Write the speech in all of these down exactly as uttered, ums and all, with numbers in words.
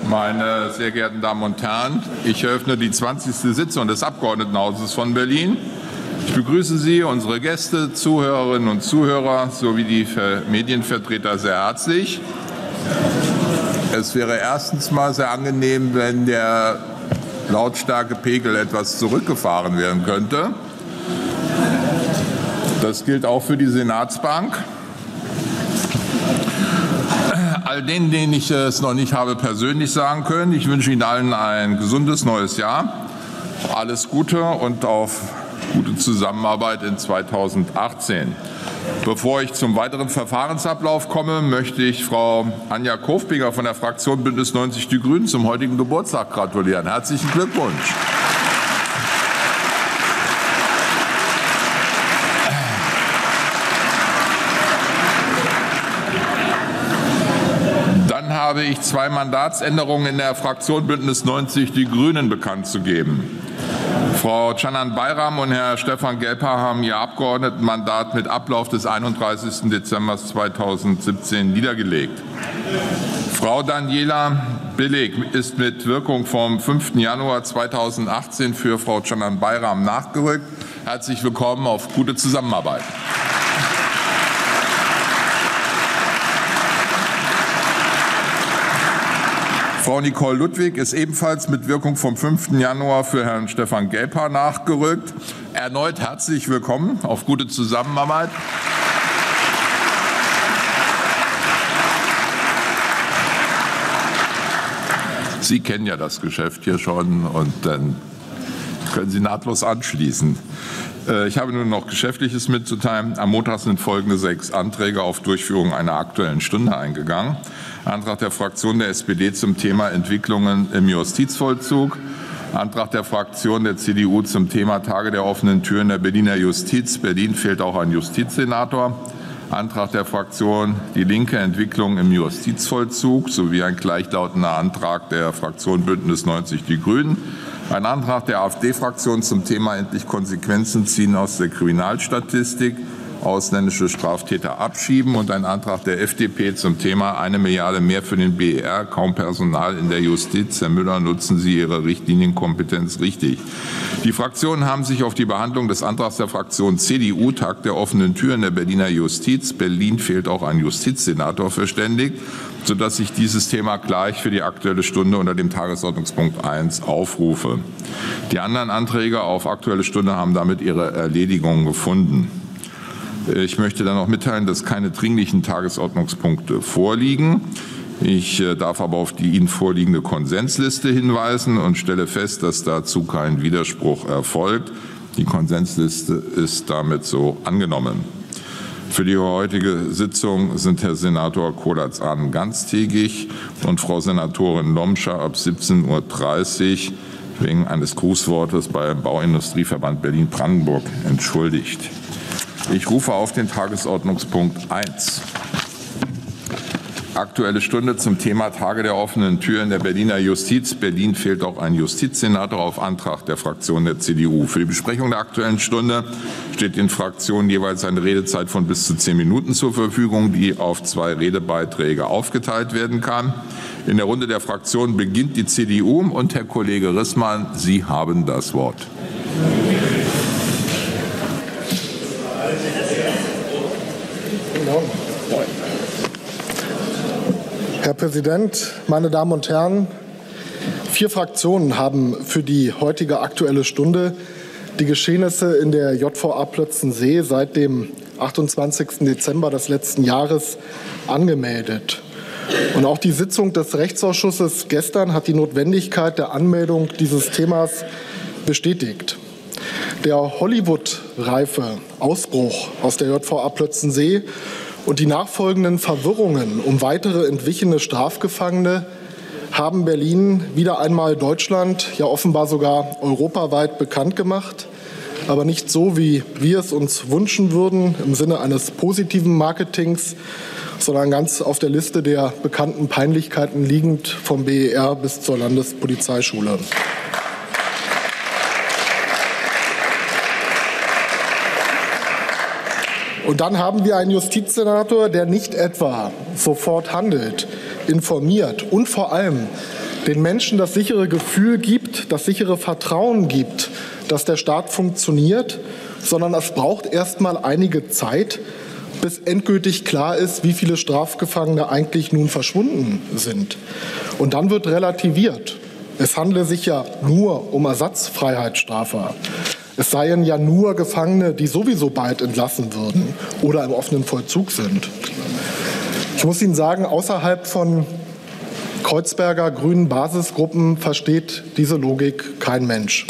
Meine sehr geehrten Damen und Herren, ich eröffne die zwanzigste Sitzung des Abgeordnetenhauses von Berlin. Ich begrüße Sie, unsere Gäste, Zuhörerinnen und Zuhörer sowie die Medienvertreter sehr herzlich. Es wäre erstens mal sehr angenehm, wenn der Lautstärkepegel etwas zurückgefahren werden könnte. Das gilt auch für die Senatsbank. All denen, denen ich es noch nicht habe persönlich sagen können, ich wünsche Ihnen allen ein gesundes neues Jahr, alles Gute und auf gute Zusammenarbeit in zweitausendachtzehn. Bevor ich zum weiteren Verfahrensablauf komme, möchte ich Frau Anja Kofbinger von der Fraktion Bündnis neunzig Die Grünen zum heutigen Geburtstag gratulieren. Herzlichen Glückwunsch. Habe ich zwei Mandatsänderungen in der Fraktion Bündnis neunzig Die Grünen bekannt zu geben. Frau Canan Bayram und Herr Stefan Gelper haben ihr Abgeordnetenmandat mit Ablauf des einunddreißigsten Dezember zweitausendsiebzehn niedergelegt. Frau Daniela Billig ist mit Wirkung vom fünften Januar zweitausendachtzehn für Frau Canan Bayram nachgerückt. Herzlich willkommen, auf gute Zusammenarbeit. Frau Nicole Ludwig ist ebenfalls mit Wirkung vom fünften Januar für Herrn Stefan Gelper nachgerückt. Erneut herzlich willkommen, auf gute Zusammenarbeit. Sie kennen ja das Geschäft hier schon und dann können Sie nahtlos anschließen. Ich habe nun noch Geschäftliches mitzuteilen. Am Montag sind folgende sechs Anträge auf Durchführung einer Aktuellen Stunde eingegangen. Antrag der Fraktion der S P D zum Thema Entwicklungen im Justizvollzug. Antrag der Fraktion der C D U zum Thema Tage der offenen Türen der Berliner Justiz. Berlin fehlt auch ein Justizsenator. Antrag der Fraktion Die Linke, Entwicklung im Justizvollzug, sowie ein gleichlautender Antrag der Fraktion Bündnis neunzig Die Grünen. Ein Antrag der AfD-Fraktion zum Thema endlich Konsequenzen ziehen aus der Kriminalstatistik, ausländische Straftäter abschieben, und ein Antrag der F D P zum Thema eine Milliarde mehr für den B E R, kaum Personal in der Justiz. Herr Müller, nutzen Sie Ihre Richtlinienkompetenz richtig. Die Fraktionen haben sich auf die Behandlung des Antrags der Fraktion C D U, Tag der offenen Türen der Berliner Justiz, Berlin fehlt auch ein Justizsenator, verständigt, sodass ich dieses Thema gleich für die Aktuelle Stunde unter dem Tagesordnungspunkt eins aufrufe. Die anderen Anträge auf Aktuelle Stunde haben damit ihre Erledigung gefunden. Ich möchte dann noch mitteilen, dass keine dringlichen Tagesordnungspunkte vorliegen. Ich darf aber auf die Ihnen vorliegende Konsensliste hinweisen und stelle fest, dass dazu kein Widerspruch erfolgt. Die Konsensliste ist damit so angenommen. Für die heutige Sitzung sind Herr Senator Kolatz-Ahnen ganztägig und Frau Senatorin Lomscher ab siebzehn Uhr dreißig wegen eines Grußwortes beim Bauindustrieverband Berlin-Brandenburg entschuldigt. Ich rufe auf den Tagesordnungspunkt eins. Aktuelle Stunde zum Thema Tage der offenen Türen der Berliner Justiz. Berlin fehlt auch ein Justizsenator, auf Antrag der Fraktion der C D U. Für die Besprechung der Aktuellen Stunde steht den Fraktionen jeweils eine Redezeit von bis zu zehn Minuten zur Verfügung, die auf zwei Redebeiträge aufgeteilt werden kann. In der Runde der Fraktionen beginnt die C D U und Herr Kollege Rissmann, Sie haben das Wort. Herr Präsident, meine Damen und Herren! Vier Fraktionen haben für die heutige Aktuelle Stunde die Geschehnisse in der J V A Plötzensee seit dem achtundzwanzigsten Dezember des letzten Jahres angemeldet. Und auch die Sitzung des Rechtsausschusses gestern hat die Notwendigkeit der Anmeldung dieses Themas bestätigt. Der Hollywood-reife Ausbruch aus der J V A Plötzensee und die nachfolgenden Verwirrungen um weitere entwichene Strafgefangene haben Berlin wieder einmal Deutschland, ja offenbar sogar europaweit bekannt gemacht, aber nicht so, wie wir es uns wünschen würden, im Sinne eines positiven Marketings, sondern ganz auf der Liste der bekannten Peinlichkeiten liegend, vom B E R bis zur Landespolizeischule. Und dann haben wir einen Justizsenator, der nicht etwa sofort handelt, informiert und vor allem den Menschen das sichere Gefühl gibt, das sichere Vertrauen gibt, dass der Staat funktioniert, sondern es braucht erst mal einige Zeit, bis endgültig klar ist, wie viele Strafgefangene eigentlich nun verschwunden sind. Und dann wird relativiert. Es handle sich ja nur um Ersatzfreiheitsstrafer. Es seien ja nur Gefangene, die sowieso bald entlassen würden oder im offenen Vollzug sind. Ich muss Ihnen sagen, außerhalb von Kreuzberger grünen Basisgruppen versteht diese Logik kein Mensch.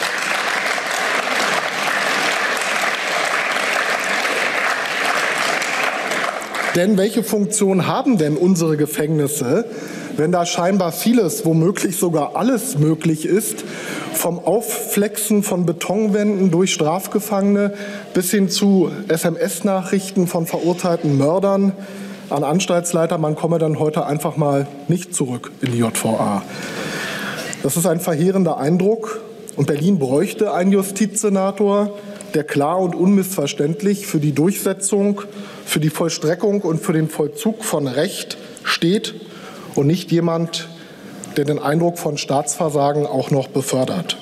Denn welche Funktion haben denn unsere Gefängnisse, wenn da scheinbar vieles, womöglich sogar alles möglich ist, vom Aufflexen von Betonwänden durch Strafgefangene bis hin zu S M S-Nachrichten von verurteilten Mördern an Anstaltsleiter, man komme dann heute einfach mal nicht zurück in die J V A. Das ist ein verheerender Eindruck und Berlin bräuchte einen Justizsenator, der klar und unmissverständlich für die Durchsetzung, für die Vollstreckung und für den Vollzug von Recht steht und nicht jemand, der den Eindruck von Staatsversagen auch noch befördert.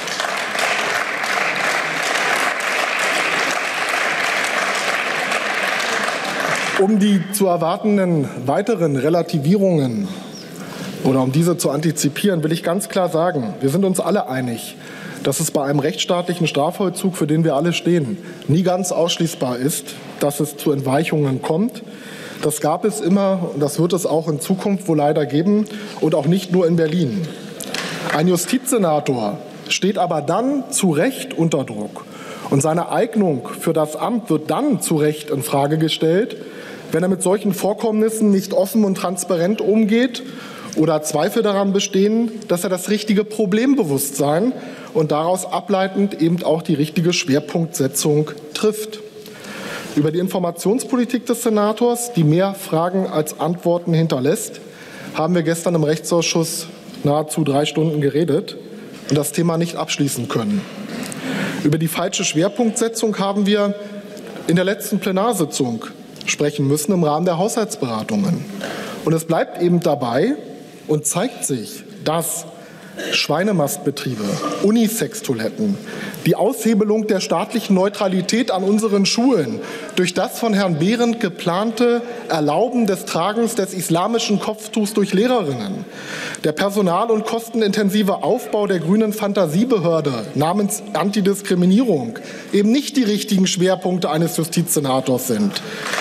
Um die zu erwartenden weiteren Relativierungen oder um diese zu antizipieren, will ich ganz klar sagen, wir sind uns alle einig, dass es bei einem rechtsstaatlichen Strafvollzug, für den wir alle stehen, nie ganz ausschließbar ist, dass es zu Entweichungen kommt. Das gab es immer und das wird es auch in Zukunft wohl leider geben und auch nicht nur in Berlin. Ein Justizsenator steht aber dann zu Recht unter Druck und seine Eignung für das Amt wird dann zu Recht in Frage gestellt, wenn er mit solchen Vorkommnissen nicht offen und transparent umgeht oder Zweifel daran bestehen, dass er das richtige Problembewusstsein und daraus ableitend eben auch die richtige Schwerpunktsetzung trifft. Über die Informationspolitik des Senators, die mehr Fragen als Antworten hinterlässt, haben wir gestern im Rechtsausschuss nahezu drei Stunden geredet und das Thema nicht abschließen können. Über die falsche Schwerpunktsetzung haben wir in der letzten Plenarsitzung sprechen müssen im Rahmen der Haushaltsberatungen. Und es bleibt eben dabei und zeigt sich, dass Schweinemastbetriebe, Unisex-Toiletten, die Aushebelung der staatlichen Neutralität an unseren Schulen durch das von Herrn Behrendt geplante Erlauben des Tragens des islamischen Kopftuchs durch Lehrerinnen, der personal- und kostenintensive Aufbau der grünen Fantasiebehörde namens Antidiskriminierung eben nicht die richtigen Schwerpunkte eines Justizsenators sind.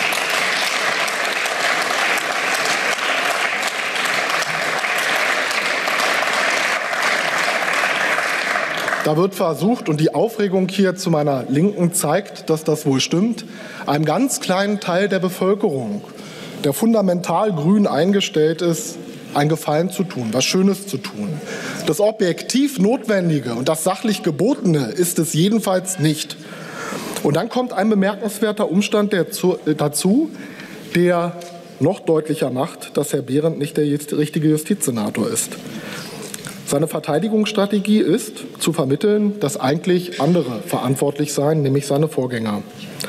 Da wird versucht, und die Aufregung hier zu meiner Linken zeigt, dass das wohl stimmt, einem ganz kleinen Teil der Bevölkerung, der fundamental grün eingestellt ist, einen Gefallen zu tun, was Schönes zu tun. Das objektiv Notwendige und das sachlich Gebotene ist es jedenfalls nicht. Und dann kommt ein bemerkenswerter Umstand dazu, der noch deutlicher macht, dass Herr Behrendt nicht der richtige Justizsenator ist. Seine Verteidigungsstrategie ist, zu vermitteln, dass eigentlich andere verantwortlich seien, nämlich seine Vorgänger.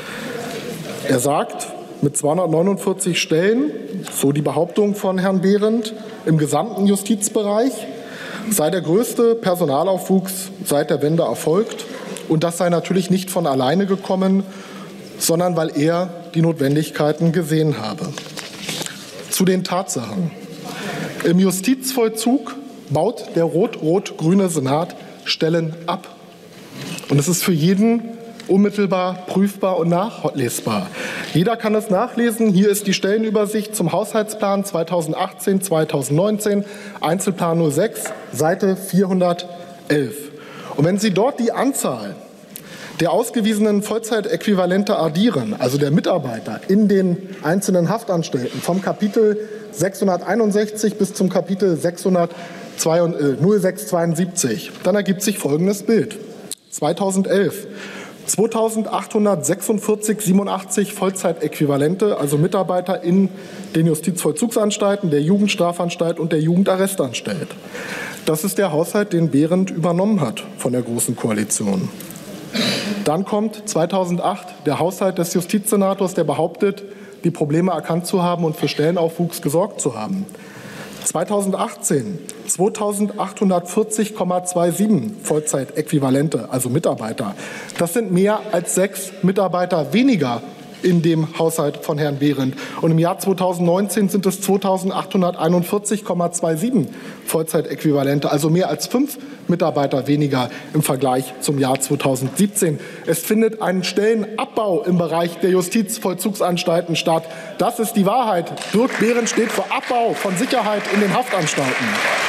Er sagt, mit zweihundertneunundvierzig Stellen, so die Behauptung von Herrn Behrendt, im gesamten Justizbereich sei der größte Personalaufwuchs seit der Wende erfolgt. Und das sei natürlich nicht von alleine gekommen, sondern weil er die Notwendigkeiten gesehen habe. Zu den Tatsachen. Im Justizvollzug baut der rot-rot-grüne Senat Stellen ab. Und es ist für jeden unmittelbar prüfbar und nachlesbar. Jeder kann es nachlesen. Hier ist die Stellenübersicht zum Haushaltsplan zweitausendachtzehn zweitausendneunzehn, Einzelplan null sechs, Seite vierhundertelf. Und wenn Sie dort die Anzahl der ausgewiesenen Vollzeitäquivalente addieren, also der Mitarbeiter in den einzelnen Haftanstalten, vom Kapitel sechshunderteinundsechzig bis zum Kapitel null sechs zweiundsiebzig, dann ergibt sich folgendes Bild. zweitausendelf zweitausendachthundertsechsundvierzig Komma siebenundachtzig Vollzeitäquivalente, also Mitarbeiter in den Justizvollzugsanstalten, der Jugendstrafanstalt und der Jugendarrestanstalt. Das ist der Haushalt, den Behrendt übernommen hat von der Großen Koalition. Dann kommt zweitausendacht der Haushalt des Justizsenators, der behauptet, die Probleme erkannt zu haben und für Stellenaufwuchs gesorgt zu haben. zweitausendachtzehn zweitausendachthundertvierzig Komma siebenundzwanzig Vollzeitäquivalente, also Mitarbeiter. Das sind mehr als sechs Mitarbeiter weniger in dem Haushalt von Herrn Behrendt. Und im Jahr zweitausendneunzehn sind es zweitausendachthunderteinundvierzig Komma siebenundzwanzig Vollzeitäquivalente, also mehr als fünf Mitarbeiter weniger im Vergleich zum Jahr zweitausendsiebzehn. Es findet ein Stellenabbau im Bereich der Justizvollzugsanstalten statt. Das ist die Wahrheit. Dirk Behrendt steht für Abbau von Sicherheit in den Haftanstalten.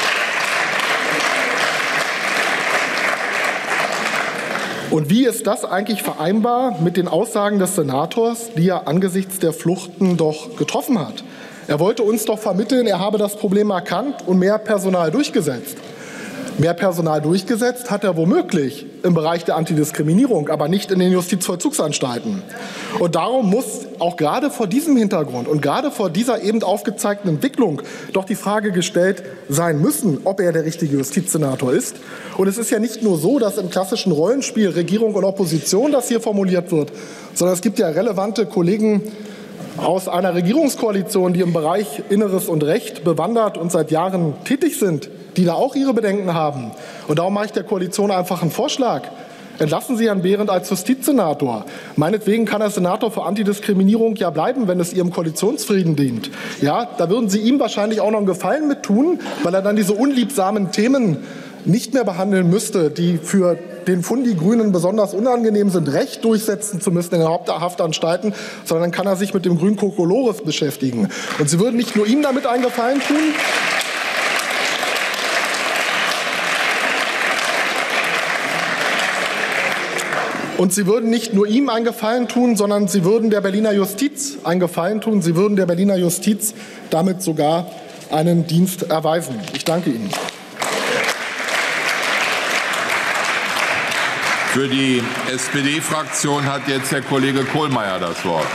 Und wie ist das eigentlich vereinbar mit den Aussagen des Senators, die er angesichts der Fluchten doch getroffen hat? Er wollte uns doch vermitteln, er habe das Problem erkannt und mehr Personal durchgesetzt. Mehr Personal durchgesetzt hat er womöglich im Bereich der Antidiskriminierung, aber nicht in den Justizvollzugsanstalten. Und darum muss auch gerade vor diesem Hintergrund und gerade vor dieser eben aufgezeigten Entwicklung doch die Frage gestellt sein müssen, ob er der richtige Justizsenator ist. Und es ist ja nicht nur so, dass im klassischen Rollenspiel Regierung und Opposition das hier formuliert wird, sondern es gibt ja relevante Kollegen aus einer Regierungskoalition, die im Bereich Inneres und Recht bewandert und seit Jahren tätig sind, die da auch ihre Bedenken haben. Und darum mache ich der Koalition einfach einen Vorschlag. Entlassen Sie Herrn Behrendt als Justizsenator. Meinetwegen kann er Senator für Antidiskriminierung ja bleiben, wenn es Ihrem Koalitionsfrieden dient. Ja, da würden Sie ihm wahrscheinlich auch noch einen Gefallen mit tun, weil er dann diese unliebsamen Themen nicht mehr behandeln müsste, die für den Fundi-Grünen besonders unangenehm sind, Recht durchsetzen zu müssen in den Haupthaftanstalten, sondern dann kann er sich mit dem grünen Kokolores beschäftigen. Und Sie würden nicht nur ihm damit einen Gefallen tun, Und Sie würden nicht nur ihm einen Gefallen tun, sondern Sie würden der Berliner Justiz einen Gefallen tun. Sie würden der Berliner Justiz damit sogar einen Dienst erweisen. Ich danke Ihnen. Für die S P D-Fraktion hat jetzt der Kollege Kohlmeier das Wort.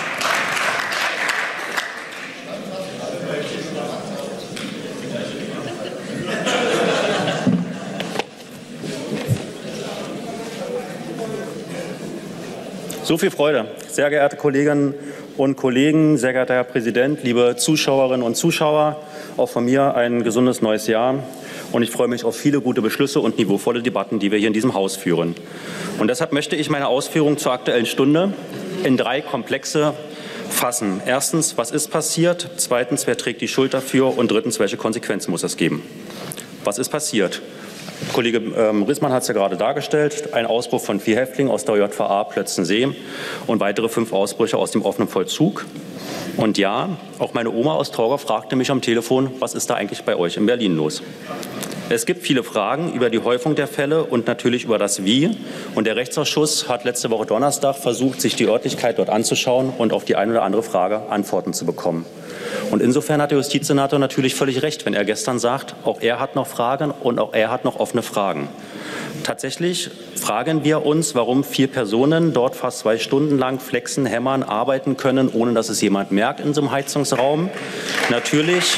So viel Freude. Sehr geehrte Kolleginnen und Kollegen, sehr geehrter Herr Präsident, liebe Zuschauerinnen und Zuschauer, auch von mir ein gesundes neues Jahr. Und ich freue mich auf viele gute Beschlüsse und niveauvolle Debatten, die wir hier in diesem Haus führen. Und deshalb möchte ich meine Ausführungen zur Aktuellen Stunde in drei Komplexe fassen. Erstens, was ist passiert? Zweitens, wer trägt die Schuld dafür? Und drittens, welche Konsequenzen muss es geben? Was ist passiert? Kollege ähm, Rissmann hat es ja gerade dargestellt, ein Ausbruch von vier Häftlingen aus der J V A Plötzensee und weitere fünf Ausbrüche aus dem offenen Vollzug. Und ja, auch meine Oma aus Torgau fragte mich am Telefon, was ist da eigentlich bei euch in Berlin los? Es gibt viele Fragen über die Häufung der Fälle und natürlich über das Wie. Und der Rechtsausschuss hat letzte Woche Donnerstag versucht, sich die Örtlichkeit dort anzuschauen und auf die eine oder andere Frage Antworten zu bekommen. Und insofern hat der Justizsenator natürlich völlig recht, wenn er gestern sagt, auch er hat noch Fragen und auch er hat noch offene Fragen. Tatsächlich fragen wir uns, warum vier Personen dort fast zwei Stunden lang flexen, hämmern, arbeiten können, ohne dass es jemand merkt in so einem Heizungsraum. Natürlich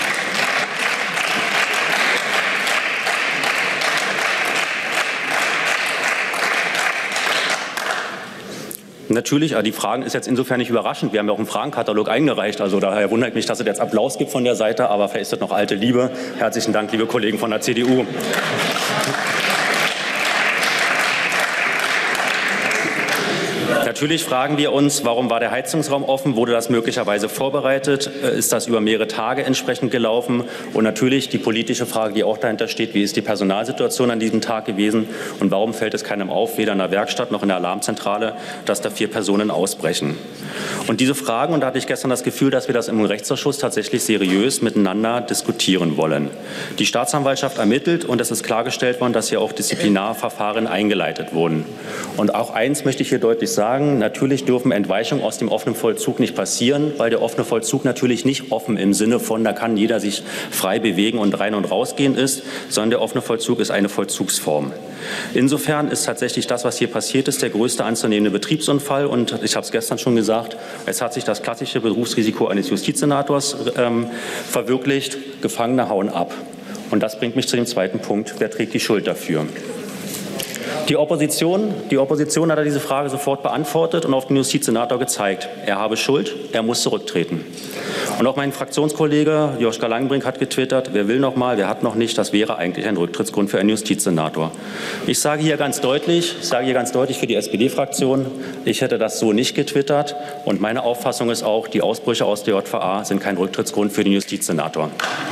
Natürlich, die Fragen ist jetzt insofern nicht überraschend. Wir haben ja auch einen Fragenkatalog eingereicht. Also daher wundert mich, dass es jetzt Applaus gibt von der Seite. Aber vielleicht ist das noch alte Liebe. Herzlichen Dank, liebe Kollegen von der C D U. Natürlich fragen wir uns, warum war der Heizungsraum offen? Wurde das möglicherweise vorbereitet? Ist das über mehrere Tage entsprechend gelaufen? Und natürlich die politische Frage, die auch dahinter steht, wie ist die Personalsituation an diesem Tag gewesen? Und warum fällt es keinem auf, weder in der Werkstatt noch in der Alarmzentrale, dass da vier Personen ausbrechen? Und diese Fragen, und da hatte ich gestern das Gefühl, dass wir das im Rechtsausschuss tatsächlich seriös miteinander diskutieren wollen. Die Staatsanwaltschaft ermittelt und es ist klargestellt worden, dass hier auch Disziplinarverfahren eingeleitet wurden. Und auch eins möchte ich hier deutlich sagen, natürlich dürfen Entweichungen aus dem offenen Vollzug nicht passieren, weil der offene Vollzug natürlich nicht offen im Sinne von, da kann jeder sich frei bewegen und rein und rausgehen ist, sondern der offene Vollzug ist eine Vollzugsform. Insofern ist tatsächlich das, was hier passiert ist, der größte anzunehmende Betriebsunfall. Und ich habe es gestern schon gesagt, es hat sich das klassische Berufsrisiko eines Justizsenators ähm, verwirklicht. Gefangene hauen ab. Und das bringt mich zu dem zweiten Punkt. Wer trägt die Schuld dafür? Die Opposition, die Opposition hat diese Frage sofort beantwortet und auf den Justizsenator gezeigt. Er habe Schuld, er muss zurücktreten. Und auch mein Fraktionskollege Joschka Langbrink hat getwittert, wer will noch mal, wer hat noch nicht, das wäre eigentlich ein Rücktrittsgrund für einen Justizsenator. Ich sage hier ganz deutlich, ich sage hier ganz deutlich für die S P D-Fraktion, ich hätte das so nicht getwittert und meine Auffassung ist auch, die Ausbrüche aus der J V A sind kein Rücktrittsgrund für den Justizsenator.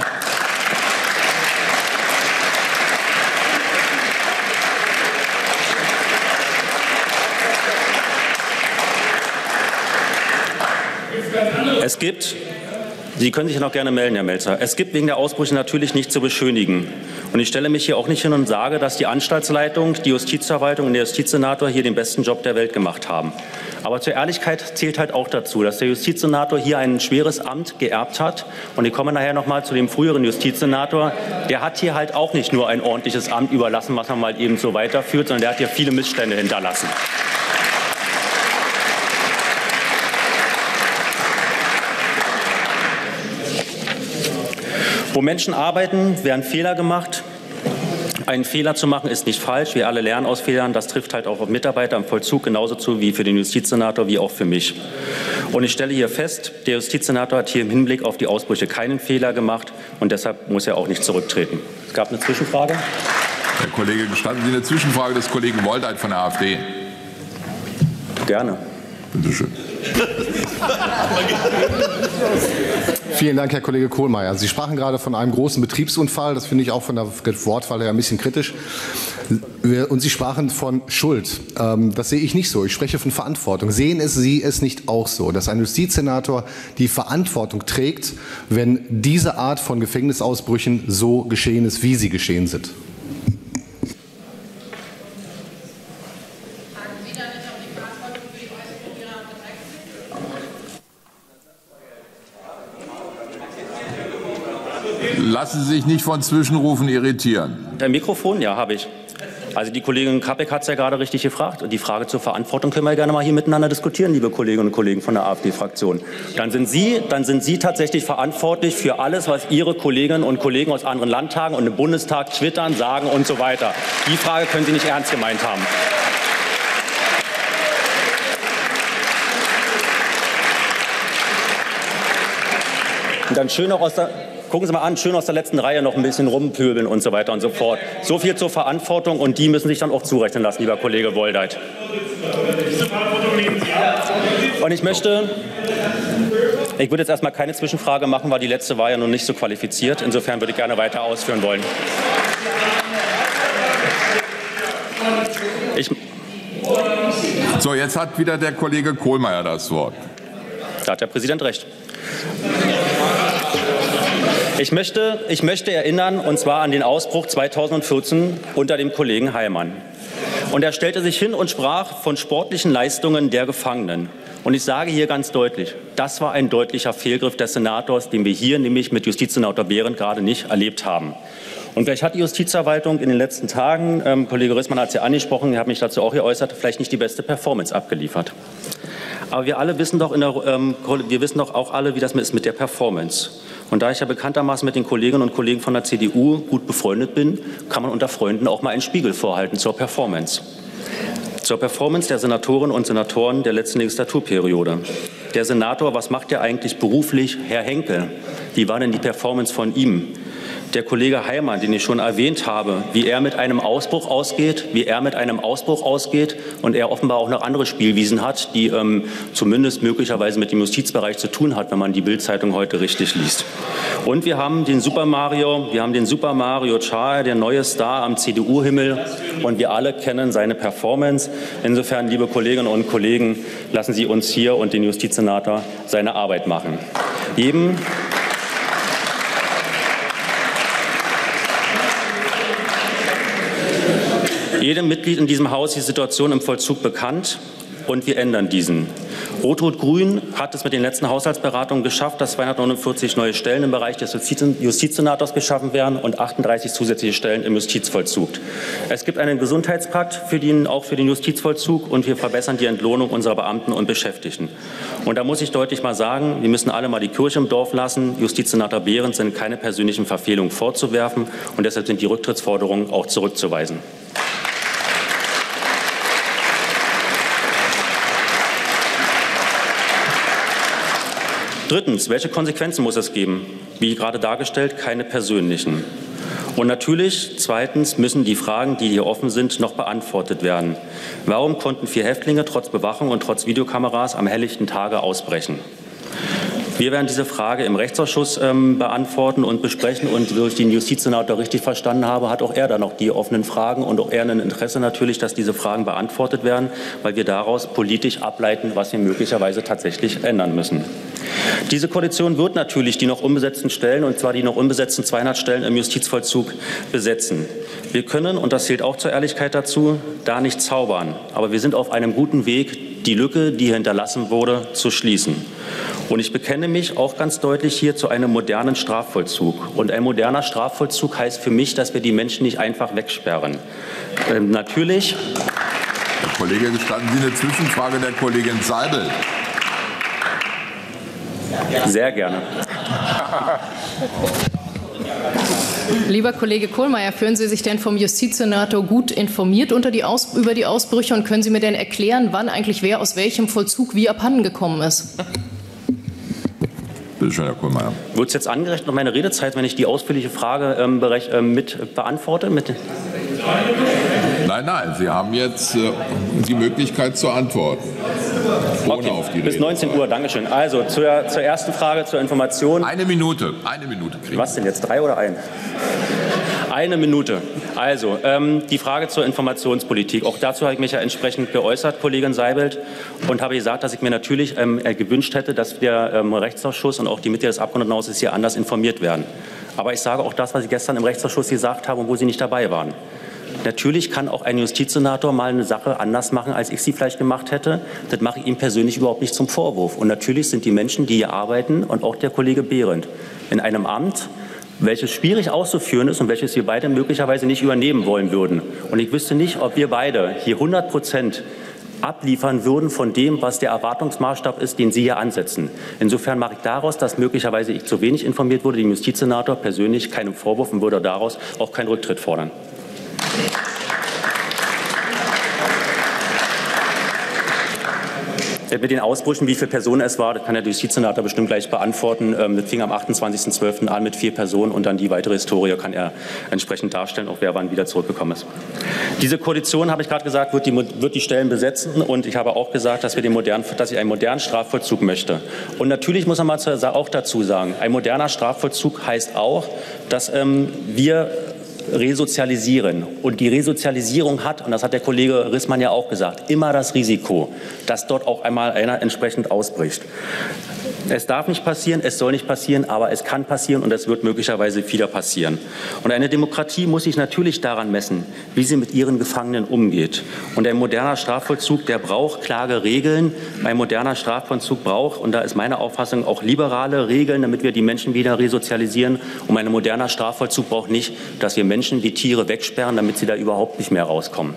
Es gibt, Sie können sich noch gerne melden, Herr Melzer, es gibt wegen der Ausbrüche natürlich nicht zu beschönigen. Und ich stelle mich hier auch nicht hin und sage, dass die Anstaltsleitung, die Justizverwaltung und der Justizsenator hier den besten Job der Welt gemacht haben. Aber zur Ehrlichkeit zählt halt auch dazu, dass der Justizsenator hier ein schweres Amt geerbt hat. Und ich komme nachher noch mal zu dem früheren Justizsenator. Der hat hier halt auch nicht nur ein ordentliches Amt überlassen, was man mal eben so weiterführt, sondern der hat hier viele Missstände hinterlassen. Wo Menschen arbeiten, werden Fehler gemacht. Einen Fehler zu machen ist nicht falsch. Wir alle lernen aus Fehlern. Das trifft halt auch auf Mitarbeiter im Vollzug genauso zu wie für den Justizsenator, wie auch für mich. Und ich stelle hier fest, der Justizsenator hat hier im Hinblick auf die Ausbrüche keinen Fehler gemacht und deshalb muss er auch nicht zurücktreten. Es gab eine Zwischenfrage. Herr Kollege, gestatten Sie eine Zwischenfrage des Kollegen Woldeit von der AfD? Gerne. Bitte schön. Vielen Dank, Herr Kollege Kohlmeier. Sie sprachen gerade von einem großen Betriebsunfall. Das finde ich auch von der Wortwahl her ein bisschen kritisch. Und Sie sprachen von Schuld. Das sehe ich nicht so. Ich spreche von Verantwortung. Sehen es Sie es nicht auch so, dass ein Justizsenator die Verantwortung trägt, wenn diese Art von Gefängnisausbrüchen so geschehen ist, wie sie geschehen sind? Lassen Sie sich nicht von Zwischenrufen irritieren. Der Mikrofon, ja, habe ich. Also die Kollegin Kappek hat es ja gerade richtig gefragt. Und die Frage zur Verantwortung können wir gerne mal hier miteinander diskutieren, liebe Kolleginnen und Kollegen von der AfD-Fraktion. Dann sind Sie, dann sind Sie tatsächlich verantwortlich für alles, was Ihre Kolleginnen und Kollegen aus anderen Landtagen und im Bundestag twittern, sagen und so weiter. Die Frage können Sie nicht ernst gemeint haben. Und dann schön auch aus der... Gucken Sie mal an, schön aus der letzten Reihe noch ein bisschen rumpöbeln und so weiter und so fort. So viel zur Verantwortung und die müssen sich dann auch zurechnen lassen, lieber Kollege Woldeit. Und ich möchte, ich würde jetzt erstmal keine Zwischenfrage machen, weil die letzte war ja noch nicht so qualifiziert. Insofern würde ich gerne weiter ausführen wollen. Ich so, jetzt hat wieder der Kollege Kohlmeier das Wort. Da hat der Präsident recht. Ich möchte, ich möchte erinnern, und zwar an den Ausbruch zweitausendvierzehn unter dem Kollegen Heilmann. Und er stellte sich hin und sprach von sportlichen Leistungen der Gefangenen. Und ich sage hier ganz deutlich, das war ein deutlicher Fehlgriff des Senators, den wir hier nämlich mit Justizsenator Behrendt gerade nicht erlebt haben. Und vielleicht hat die Justizverwaltung in den letzten Tagen, ähm, Kollege Rösmann hat es ja angesprochen, ich habe mich dazu auch geäußert, vielleicht nicht die beste Performance abgeliefert. Aber wir alle wissen doch, in der, ähm, wir wissen doch auch alle, wie das ist mit der Performance. Und da ich ja bekanntermaßen mit den Kolleginnen und Kollegen von der C D U gut befreundet bin, kann man unter Freunden auch mal einen Spiegel vorhalten zur Performance. Zur Performance der Senatorinnen und Senatoren der letzten Legislaturperiode. Der Senator, was macht er eigentlich beruflich? Herr Henkel, wie war denn die Performance von ihm? Der Kollege Heilmann, den ich schon erwähnt habe, wie er mit einem Ausbruch ausgeht, wie er mit einem Ausbruch ausgeht und er offenbar auch noch andere Spielwiesen hat, die ähm, zumindest möglicherweise mit dem Justizbereich zu tun hat, wenn man die Bild-Zeitung heute richtig liest. Und wir haben den Super Mario, wir haben den Super Mario Char, der neue Star am C D U-Himmel, und wir alle kennen seine Performance. Insofern, liebe Kolleginnen und Kollegen, lassen Sie uns hier und den Justizsenator seine Arbeit machen. Jedem Jedem Mitglied in diesem Haus ist die Situation im Vollzug bekannt und wir ändern diesen. Rot-Rot-Grün hat es mit den letzten Haushaltsberatungen geschafft, dass zweihundertneunundvierzig neue Stellen im Bereich des Justizsenators geschaffen werden und achtunddreißig zusätzliche Stellen im Justizvollzug. Es gibt einen Gesundheitspakt für den, auch für den Justizvollzug und wir verbessern die Entlohnung unserer Beamten und Beschäftigten. Und da muss ich deutlich mal sagen, wir müssen alle mal die Kirche im Dorf lassen. Justizsenator Behrendt sind keine persönlichen Verfehlungen vorzuwerfen und deshalb sind die Rücktrittsforderungen auch zurückzuweisen. Drittens, welche Konsequenzen muss es geben? Wie gerade dargestellt, keine persönlichen. Und natürlich, zweitens, müssen die Fragen, die hier offen sind, noch beantwortet werden. Warum konnten vier Häftlinge trotz Bewachung und trotz Videokameras am helllichten Tage ausbrechen? Wir werden diese Frage im Rechtsausschuss ähm, beantworten und besprechen. Und wenn ich den Justizsenator richtig verstanden habe, hat auch er da noch die offenen Fragen und auch er ein Interesse natürlich, dass diese Fragen beantwortet werden, weil wir daraus politisch ableiten, was wir möglicherweise tatsächlich ändern müssen. Diese Koalition wird natürlich die noch unbesetzten Stellen, und zwar die noch unbesetzten zweihundert Stellen im Justizvollzug, besetzen. Wir können, und das zählt auch zur Ehrlichkeit dazu, da nicht zaubern. Aber wir sind auf einem guten Weg, die Lücke, die hinterlassen wurde, zu schließen. Und ich bekenne mich auch ganz deutlich hier zu einem modernen Strafvollzug. Und ein moderner Strafvollzug heißt für mich, dass wir die Menschen nicht einfach wegsperren. Ähm, natürlich. Herr Kollege, gestatten Sie eine Zwischenfrage der Kollegin Seibel? Sehr gerne. Lieber Kollege Kohlmeier, fühlen Sie sich denn vom Justizsenator gut informiert unter die Aus- über die Ausbrüche, und können Sie mir denn erklären, wann eigentlich wer aus welchem Vollzug wie abhanden gekommen ist? Bitte schön, Herr Kohlmeier. Wird es jetzt angerechnet auf meine Redezeit, wenn ich die ausführliche Frage ähm, berech- äh, mit beantworte? Mit Nein, nein, Sie haben jetzt äh, die Möglichkeit zu antworten. Ohne okay, auf die bis Rede. neunzehn Uhr, Dankeschön. Also zur, zur ersten Frage, zur Information. Eine Minute, eine Minute kriegen. Was denn jetzt, drei oder ein? Eine Minute. Also, ähm, die Frage zur Informationspolitik. Auch dazu habe ich mich ja entsprechend geäußert, Kollegin Seibelt, und habe gesagt, dass ich mir natürlich ähm, gewünscht hätte, dass der ähm, Rechtsausschuss und auch die Mitglieder des Abgeordnetenhauses hier anders informiert werden. Aber ich sage auch das, was ich gestern im Rechtsausschuss gesagt habe und wo Sie nicht dabei waren. Natürlich kann auch ein Justizsenator mal eine Sache anders machen, als ich sie vielleicht gemacht hätte. Das mache ich ihm persönlich überhaupt nicht zum Vorwurf. Und natürlich sind die Menschen, die hier arbeiten, und auch der Kollege Behrendt, in einem Amt, welches schwierig auszuführen ist und welches wir beide möglicherweise nicht übernehmen wollen würden. Und ich wüsste nicht, ob wir beide hier hundert Prozent abliefern würden von dem, was der Erwartungsmaßstab ist, den Sie hier ansetzen. Insofern mache ich daraus, dass möglicherweise ich zu wenig informiert wurde, dem Justizsenator persönlich keinen Vorwurf, und würde daraus auch keinen Rücktritt fordern. Mit den Ausbrüchen, wie viele Personen es war, das kann der Justizsenator bestimmt gleich beantworten. Das fing am achtundzwanzigsten zwölften an mit vier Personen, und dann die weitere Historie kann er entsprechend darstellen, auch wer wann wieder zurückgekommen ist. Diese Koalition, habe ich gerade gesagt, wird die, wird die Stellen besetzen, und ich habe auch gesagt, dass, wir den modernen, dass ich einen modernen Strafvollzug möchte. Und natürlich muss man mal auch dazu sagen, ein moderner Strafvollzug heißt auch, dass ähm, wir resozialisieren. Und die Resozialisierung hat, und das hat der Kollege Rissmann ja auch gesagt, immer das Risiko, dass dort auch einmal einer entsprechend ausbricht. Es darf nicht passieren, es soll nicht passieren, aber es kann passieren, und es wird möglicherweise wieder passieren. Und eine Demokratie muss sich natürlich daran messen, wie sie mit ihren Gefangenen umgeht. Und ein moderner Strafvollzug, der braucht klare Regeln. Ein moderner Strafvollzug braucht, und da ist meine Auffassung, auch liberale Regeln, damit wir die Menschen wieder resozialisieren. Und ein moderner Strafvollzug braucht nicht, dass wir Menschen wie Tiere wegsperren, damit sie da überhaupt nicht mehr rauskommen.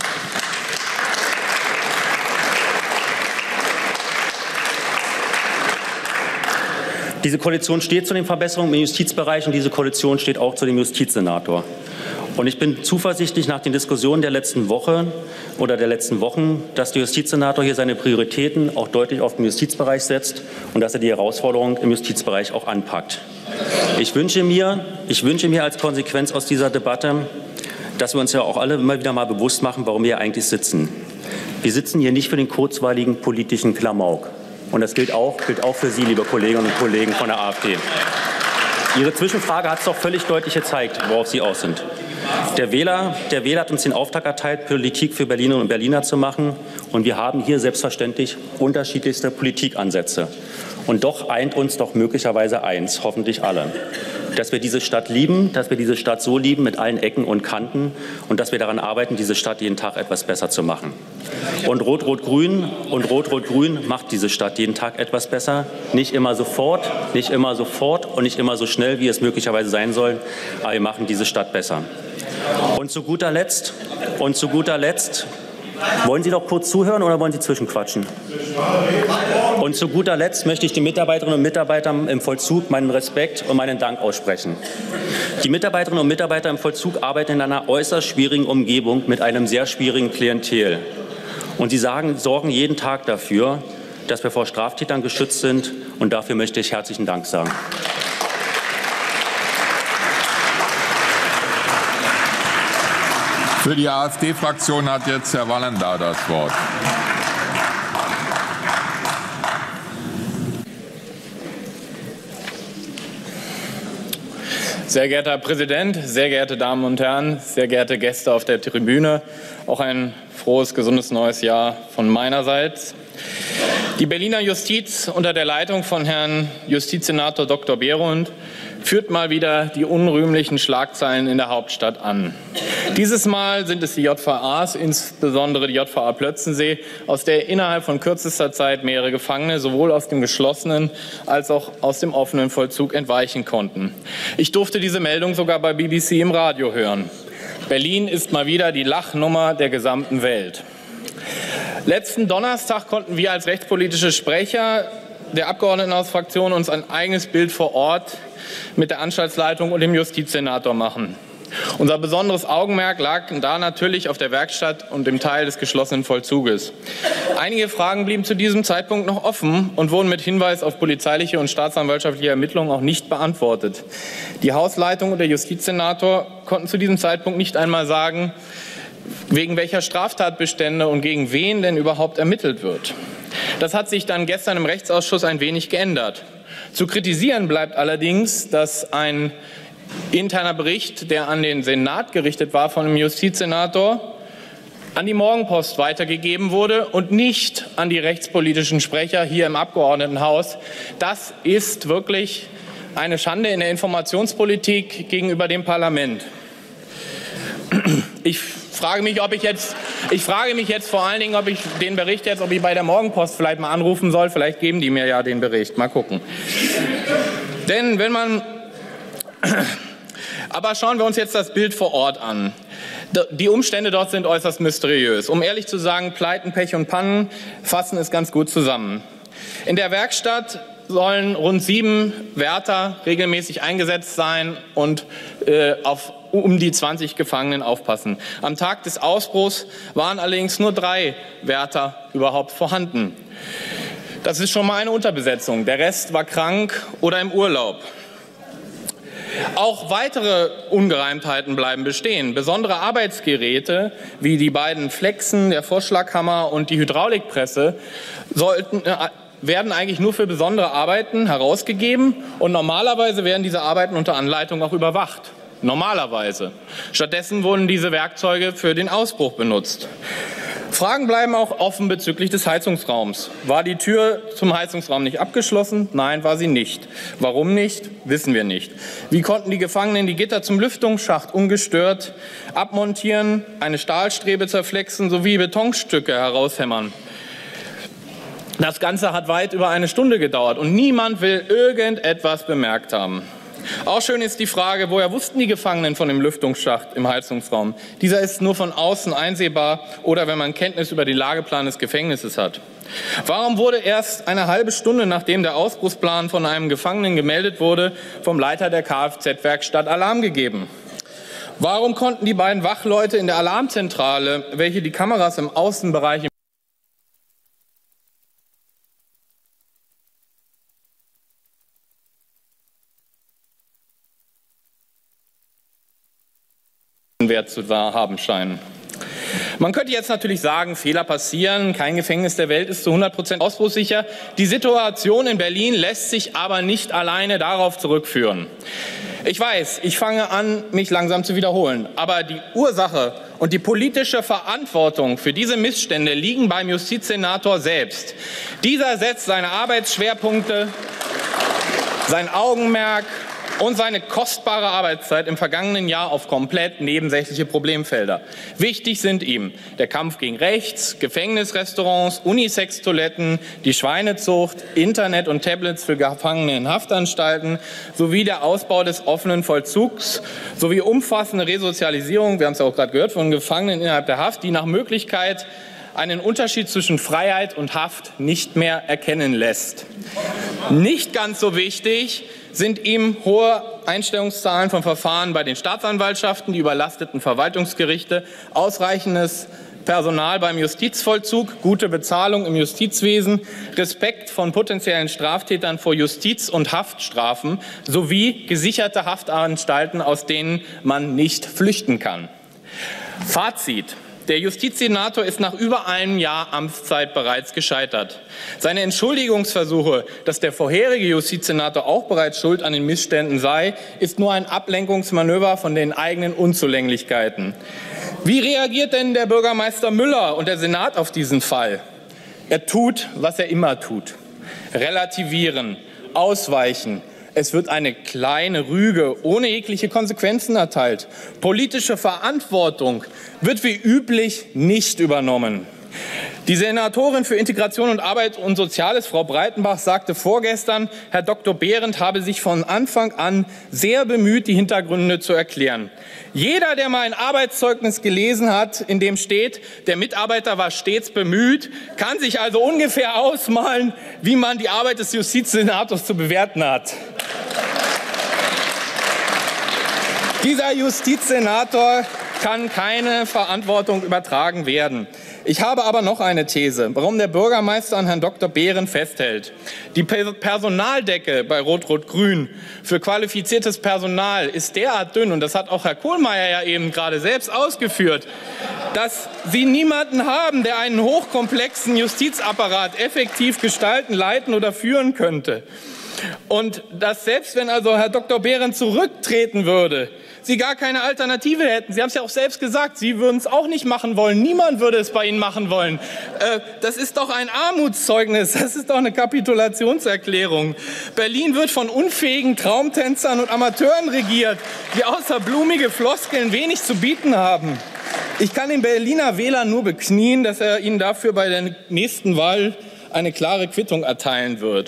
Diese Koalition steht zu den Verbesserungen im Justizbereich, und diese Koalition steht auch zu dem Justizsenator. Und ich bin zuversichtlich nach den Diskussionen der letzten Woche oder der letzten Wochen, dass der Justizsenator hier seine Prioritäten auch deutlich auf den Justizbereich setzt und dass er die Herausforderungen im Justizbereich auch anpackt. Ich wünsche mir, ich wünsche mir als Konsequenz aus dieser Debatte, dass wir uns ja auch alle immer wieder mal bewusst machen, warum wir hier eigentlich sitzen. Wir sitzen hier nicht für den kurzweiligen politischen Klamauk. Und das gilt auch, gilt auch für Sie, liebe Kolleginnen und Kollegen von der AfD. Ihre Zwischenfrage hat es doch völlig deutlich gezeigt, worauf Sie aus sind. Der Wähler, der Wähler hat uns den Auftrag erteilt, Politik für Berlinerinnen und Berliner zu machen. Und wir haben hier selbstverständlich unterschiedlichste Politikansätze. Und doch eint uns doch möglicherweise eins, hoffentlich alle: dass wir diese Stadt lieben, dass wir diese Stadt so lieben mit allen Ecken und Kanten, und dass wir daran arbeiten, diese Stadt jeden Tag etwas besser zu machen. Und Rot-Rot-Grün und Rot-Rot-Grün macht diese Stadt jeden Tag etwas besser. Nicht immer sofort, nicht immer sofort und nicht immer so schnell, wie es möglicherweise sein soll, aber wir machen diese Stadt besser. Und zu guter Letzt, und zu guter Letzt, wollen Sie doch kurz zuhören oder wollen Sie zwischenquatschen? Und zu guter Letzt möchte ich den Mitarbeiterinnen und Mitarbeitern im Vollzug meinen Respekt und meinen Dank aussprechen. Die Mitarbeiterinnen und Mitarbeiter im Vollzug arbeiten in einer äußerst schwierigen Umgebung mit einem sehr schwierigen Klientel. Und sie sagen, sorgen jeden Tag dafür, dass wir vor Straftätern geschützt sind. Und dafür möchte ich herzlichen Dank sagen. Für die AfD-Fraktion hat jetzt Herr Wallenda das Wort. Sehr geehrter Herr Präsident, sehr geehrte Damen und Herren, sehr geehrte Gäste auf der Tribüne, auch ein frohes, gesundes neues Jahr von meinerseits. Die Berliner Justiz unter der Leitung von Herrn Justizsenator Doktor Behrendt führt mal wieder die unrühmlichen Schlagzeilen in der Hauptstadt an. Dieses Mal sind es die J V As, insbesondere die J V A Plötzensee, aus der innerhalb von kürzester Zeit mehrere Gefangene sowohl aus dem geschlossenen als auch aus dem offenen Vollzug entweichen konnten. Ich durfte diese Meldung sogar bei B B C im Radio hören. Berlin ist mal wieder die Lachnummer der gesamten Welt. Letzten Donnerstag konnten wir als rechtspolitische Sprecher der Abgeordnetenhausfraktion uns ein eigenes Bild vor Ort mit der Anstaltsleitung und dem Justizsenator machen. Unser besonderes Augenmerk lag da natürlich auf der Werkstatt und dem Teil des geschlossenen Vollzuges. Einige Fragen blieben zu diesem Zeitpunkt noch offen und wurden mit Hinweis auf polizeiliche und staatsanwaltschaftliche Ermittlungen auch nicht beantwortet. Die Hausleitung und der Justizsenator konnten zu diesem Zeitpunkt nicht einmal sagen, wegen welcher Straftatbestände und gegen wen denn überhaupt ermittelt wird. Das hat sich dann gestern im Rechtsausschuss ein wenig geändert. Zu kritisieren bleibt allerdings, dass ein interner Bericht, der an den Senat gerichtet war von dem Justizsenator, an die Morgenpost weitergegeben wurde und nicht an die rechtspolitischen Sprecher hier im Abgeordnetenhaus. Das ist wirklich eine Schande in der Informationspolitik gegenüber dem Parlament. Ich frage mich, ob ich jetzt, ich frage mich jetzt vor allen Dingen, ob ich den Bericht jetzt, ob ich bei der Morgenpost vielleicht mal anrufen soll. Vielleicht geben die mir ja den Bericht. Mal gucken. Denn wenn man, aber schauen wir uns jetzt das Bild vor Ort an. Die Umstände dort sind äußerst mysteriös. Um ehrlich zu sagen, Pleiten, Pech und Pannen fassen es ganz gut zusammen. In der Werkstatt sollen rund sieben Wärter regelmäßig eingesetzt sein und äh, auf um die zwanzig Gefangenen aufpassen. Am Tag des Ausbruchs waren allerdings nur drei Wärter überhaupt vorhanden. Das ist schon mal eine Unterbesetzung. Der Rest war krank oder im Urlaub. Auch weitere Ungereimtheiten bleiben bestehen. Besondere Arbeitsgeräte wie die beiden Flexen, der Vorschlaghammer und die Hydraulikpresse sollten äh, werden eigentlich nur für besondere Arbeiten herausgegeben und normalerweise werden diese Arbeiten unter Anleitung auch überwacht. Normalerweise. Stattdessen wurden diese Werkzeuge für den Ausbruch benutzt. Fragen bleiben auch offen bezüglich des Heizungsraums. War die Tür zum Heizungsraum nicht abgeschlossen? Nein, war sie nicht. Warum nicht? Wissen wir nicht. Wie konnten die Gefangenen die Gitter zum Lüftungsschacht ungestört abmontieren, eine Stahlstrebe zerflexen sowie Betonstücke heraushämmern? Das Ganze hat weit über eine Stunde gedauert und niemand will irgendetwas bemerkt haben. Auch schön ist die Frage, woher wussten die Gefangenen von dem Lüftungsschacht im Heizungsraum? Dieser ist nur von außen einsehbar oder wenn man Kenntnis über den Lageplan des Gefängnisses hat. Warum wurde erst eine halbe Stunde, nachdem der Ausbruchsplan von einem Gefangenen gemeldet wurde, vom Leiter der Kfz-Werkstatt Alarm gegeben? Warum konnten die beiden Wachleute in der Alarmzentrale, welche die Kameras im Außenbereich Wert zu haben scheinen. Man könnte jetzt natürlich sagen, Fehler passieren, kein Gefängnis der Welt ist zu hundert Prozent ausbruchssicher. Die Situation in Berlin lässt sich aber nicht alleine darauf zurückführen. Ich weiß, ich fange an, mich langsam zu wiederholen, aber die Ursache und die politische Verantwortung für diese Missstände liegen beim Justizsenator selbst. Dieser setzt seine Arbeitsschwerpunkte, sein Augenmerk und seine kostbare Arbeitszeit im vergangenen Jahr auf komplett nebensächliche Problemfelder. Wichtig sind ihm der Kampf gegen Rechts, Gefängnisrestaurants, Unisex-Toiletten, die Schweinezucht, Internet und Tablets für Gefangene in Haftanstalten sowie der Ausbau des offenen Vollzugs sowie umfassende Resozialisierung, wir haben es ja auch gerade gehört, von Gefangenen innerhalb der Haft, die nach Möglichkeit einen Unterschied zwischen Freiheit und Haft nicht mehr erkennen lässt. Nicht ganz so wichtig sind ihm hohe Einstellungszahlen von Verfahren bei den Staatsanwaltschaften, die überlasteten Verwaltungsgerichte, ausreichendes Personal beim Justizvollzug, gute Bezahlung im Justizwesen, Respekt von potenziellen Straftätern vor Justiz- und Haftstrafen sowie gesicherte Haftanstalten, aus denen man nicht flüchten kann. Fazit: Der Justizsenator ist nach über einem Jahr Amtszeit bereits gescheitert. Seine Entschuldigungsversuche, dass der vorherige Justizsenator auch bereits schuld an den Missständen sei, ist nur ein Ablenkungsmanöver von den eigenen Unzulänglichkeiten. Wie reagiert denn der Bürgermeister Müller und der Senat auf diesen Fall? Er tut, was er immer tut: relativieren, ausweichen. Es wird eine kleine Rüge ohne jegliche Konsequenzen erteilt. Politische Verantwortung wird wie üblich nicht übernommen. Die Senatorin für Integration und Arbeit und Soziales, Frau Breitenbach, sagte vorgestern, Herr Doktor Behrendt habe sich von Anfang an sehr bemüht, die Hintergründe zu erklären. Jeder, der mal ein Arbeitszeugnis gelesen hat, in dem steht, der Mitarbeiter war stets bemüht, kann sich also ungefähr ausmalen, wie man die Arbeit des Justizsenators zu bewerten hat. Dieser Justizsenator kann keine Verantwortung übertragen werden. Ich habe aber noch eine These, warum der Bürgermeister an Herrn Doktor Behrendt festhält. Die Personaldecke bei Rot-Rot-Grün für qualifiziertes Personal ist derart dünn, und das hat auch Herr Kohlmeier ja eben gerade selbst ausgeführt, dass Sie niemanden haben, der einen hochkomplexen Justizapparat effektiv gestalten, leiten oder führen könnte. Und dass selbst wenn also Herr Doktor Behrendt zurücktreten würde, Sie gar keine Alternative hätten. Sie haben es ja auch selbst gesagt, Sie würden es auch nicht machen wollen. Niemand würde es bei Ihnen machen wollen. Äh, das ist doch ein Armutszeugnis. Das ist doch eine Kapitulationserklärung. Berlin wird von unfähigen Traumtänzern und Amateuren regiert, die außer blumige Floskeln wenig zu bieten haben. Ich kann den Berliner Wähler nur beknien, dass er ihnen dafür bei der nächsten Wahl eine klare Quittung erteilen wird.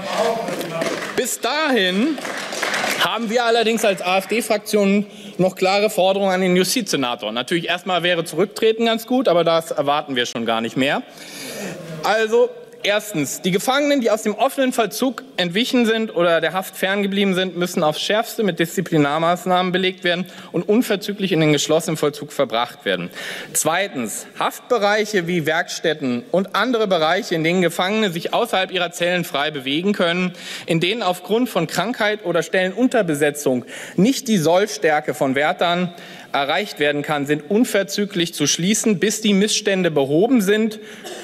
Bis dahin haben wir allerdings als AfD-Fraktion noch klare Forderungen an den Justizsenator. Natürlich erstmal wäre Zurücktreten ganz gut, aber das erwarten wir schon gar nicht mehr. Also erstens, die Gefangenen, die aus dem offenen Vollzug entwichen sind oder der Haft ferngeblieben sind, müssen aufs Schärfste mit Disziplinarmaßnahmen belegt werden und unverzüglich in den geschlossenen Vollzug verbracht werden. Zweitens, Haftbereiche wie Werkstätten und andere Bereiche, in denen Gefangene sich außerhalb ihrer Zellen frei bewegen können, in denen aufgrund von Krankheit oder Stellenunterbesetzung nicht die Sollstärke von Wärtern erreicht werden kann, sind unverzüglich zu schließen, bis die Missstände behoben sind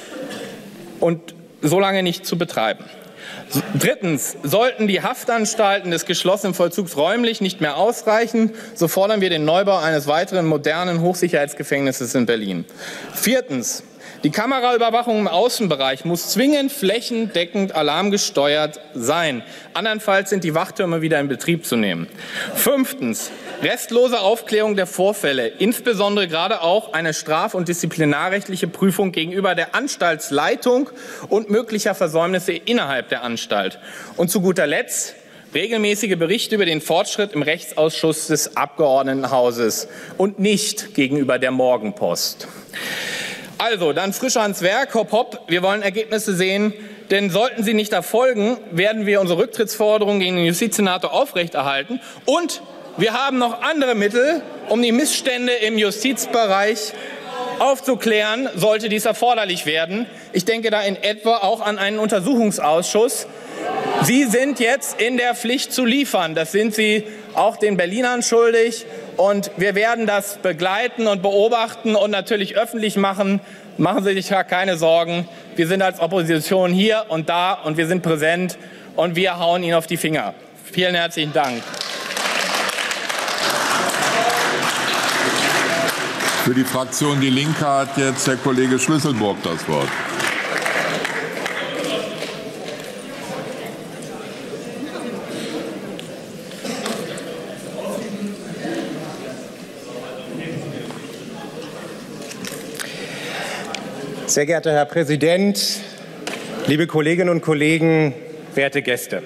und so lange nicht zu betreiben. Drittens, sollten die Haftanstalten des geschlossenen Vollzugs räumlich nicht mehr ausreichen, so fordern wir den Neubau eines weiteren modernen Hochsicherheitsgefängnisses in Berlin. Viertens, die Kameraüberwachung im Außenbereich muss zwingend flächendeckend alarmgesteuert sein. Andernfalls sind die Wachtürme wieder in Betrieb zu nehmen. Fünftens, restlose Aufklärung der Vorfälle, insbesondere gerade auch eine straf- und disziplinarrechtliche Prüfung gegenüber der Anstaltsleitung und möglicher Versäumnisse innerhalb der Anstalt. Und zu guter Letzt regelmäßige Berichte über den Fortschritt im Rechtsausschuss des Abgeordnetenhauses und nicht gegenüber der Morgenpost. Also, dann frisch ans Werk, hopp, hopp, wir wollen Ergebnisse sehen, denn sollten sie nicht erfolgen, werden wir unsere Rücktrittsforderung gegen den Justizsenator aufrechterhalten. Und wir haben noch andere Mittel, um die Missstände im Justizbereich aufzuklären, sollte dies erforderlich werden. Ich denke da in etwa auch an einen Untersuchungsausschuss. Sie sind jetzt in der Pflicht zu liefern. Das sind Sie auch den Berlinern schuldig. Und wir werden das begleiten und beobachten und natürlich öffentlich machen. Machen Sie sich ja keine Sorgen. Wir sind als Opposition hier und da und wir sind präsent und wir hauen Ihnen auf die Finger. Vielen herzlichen Dank. Für die Fraktion Die Linke hat jetzt Herr Kollege Schlüsselburg das Wort. Sehr geehrter Herr Präsident, liebe Kolleginnen und Kollegen, werte Gäste!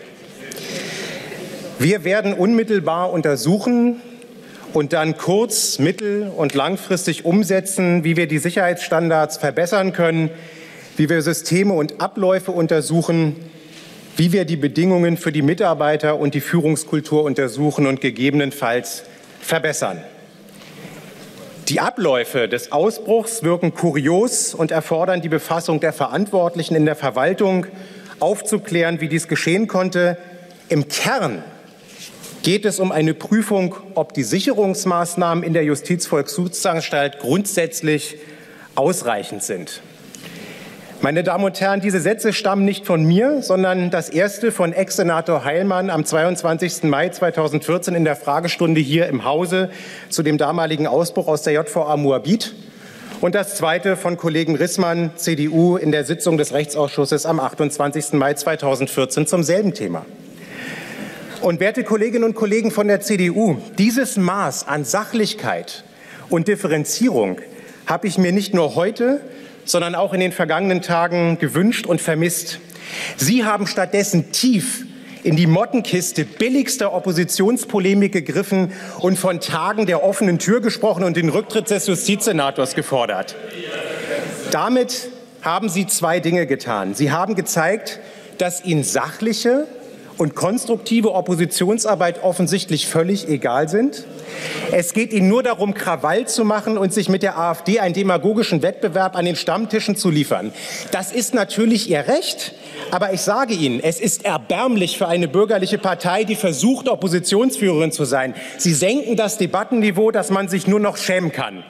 Wir werden unmittelbar untersuchen und dann kurz-, mittel- und langfristig umsetzen, wie wir die Sicherheitsstandards verbessern können, wie wir Systeme und Abläufe untersuchen, wie wir die Bedingungen für die Mitarbeiter und die Führungskultur untersuchen und gegebenenfalls verbessern. Die Abläufe des Ausbruchs wirken kurios und erfordern die Befassung der Verantwortlichen in der Verwaltung, aufzuklären, wie dies geschehen konnte. Im Kern geht es um eine Prüfung, ob die Sicherungsmaßnahmen in der Justizvollzugsanstalt grundsätzlich ausreichend sind. Meine Damen und Herren, diese Sätze stammen nicht von mir, sondern das erste von Ex-Senator Heilmann am zweiundzwanzigsten Mai zweitausendvierzehn in der Fragestunde hier im Hause zu dem damaligen Ausbruch aus der J V A Moabit und das zweite von Kollegen Rissmann, C D U, in der Sitzung des Rechtsausschusses am achtundzwanzigsten Mai zweitausendvierzehn zum selben Thema. Und werte Kolleginnen und Kollegen von der C D U, dieses Maß an Sachlichkeit und Differenzierung habe ich mir nicht nur heute, sondern auch in den vergangenen Tagen gewünscht und vermisst. Sie haben stattdessen tief in die Mottenkiste billigster Oppositionspolemik gegriffen und von Tagen der offenen Tür gesprochen und den Rücktritt des Justizsenators gefordert. Damit haben Sie zwei Dinge getan. Sie haben gezeigt, dass Ihnen sachliche und konstruktive Oppositionsarbeit offensichtlich völlig egal sind. Es geht Ihnen nur darum, Krawall zu machen und sich mit der AfD einen demagogischen Wettbewerb an den Stammtischen zu liefern. Das ist natürlich Ihr Recht, aber ich sage Ihnen, es ist erbärmlich für eine bürgerliche Partei, die versucht, Oppositionsführerin zu sein. Sie senken das Debattenniveau, dass man sich nur noch schämen kann.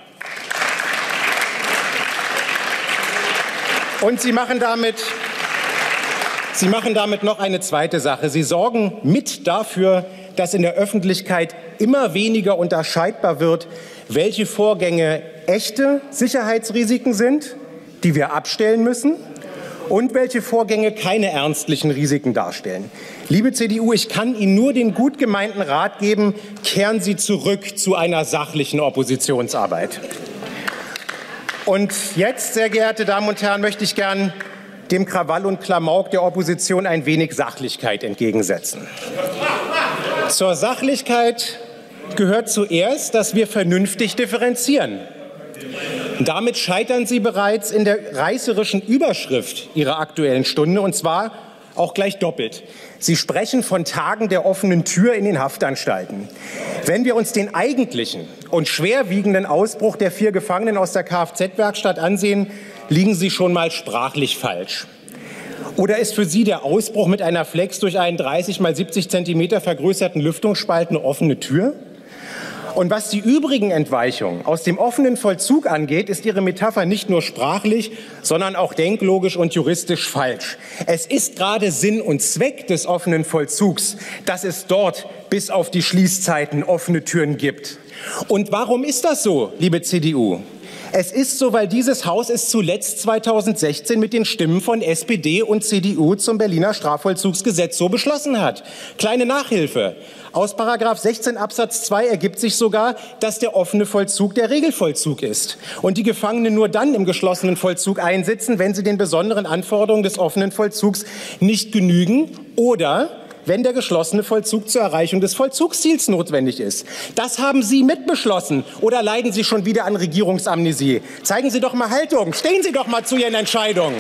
Und Sie machen damit Sie machen damit noch eine zweite Sache. Sie sorgen mit dafür, dass in der Öffentlichkeit immer weniger unterscheidbar wird, welche Vorgänge echte Sicherheitsrisiken sind, die wir abstellen müssen, und welche Vorgänge keine ernstlichen Risiken darstellen. Liebe C D U, ich kann Ihnen nur den gut gemeinten Rat geben, kehren Sie zurück zu einer sachlichen Oppositionsarbeit. Und jetzt, sehr geehrte Damen und Herren, möchte ich gern dem Krawall und Klamauk der Opposition ein wenig Sachlichkeit entgegensetzen. Zur Sachlichkeit gehört zuerst, dass wir vernünftig differenzieren. Damit scheitern Sie bereits in der reißerischen Überschrift Ihrer Aktuellen Stunde, und zwar auch gleich doppelt. Sie sprechen von Tagen der offenen Tür in den Haftanstalten. Wenn wir uns den eigentlichen und schwerwiegenden Ausbruch der vier Gefangenen aus der Kfz-Werkstatt ansehen, liegen Sie schon mal sprachlich falsch. Oder ist für Sie der Ausbruch mit einer Flex durch einen dreißig mal siebzig Zentimeter vergrößerten Lüftungsspalt eine offene Tür? Und was die übrigen Entweichungen aus dem offenen Vollzug angeht, ist Ihre Metapher nicht nur sprachlich, sondern auch denklogisch und juristisch falsch. Es ist gerade Sinn und Zweck des offenen Vollzugs, dass es dort bis auf die Schließzeiten offene Türen gibt. Und warum ist das so, liebe C D U? Es ist so, weil dieses Haus es zuletzt zweitausendsechzehn mit den Stimmen von S P D und C D U zum Berliner Strafvollzugsgesetz so beschlossen hat. Kleine Nachhilfe. Aus Paragraph sechzehn Absatz zwei ergibt sich sogar, dass der offene Vollzug der Regelvollzug ist und die Gefangenen nur dann im geschlossenen Vollzug einsitzen, wenn sie den besonderen Anforderungen des offenen Vollzugs nicht genügen oder wenn der geschlossene Vollzug zur Erreichung des Vollzugsziels notwendig ist. Das haben Sie mitbeschlossen. Oder leiden Sie schon wieder an Regierungsamnesie? Zeigen Sie doch mal Haltung. Stehen Sie doch mal zu Ihren Entscheidungen.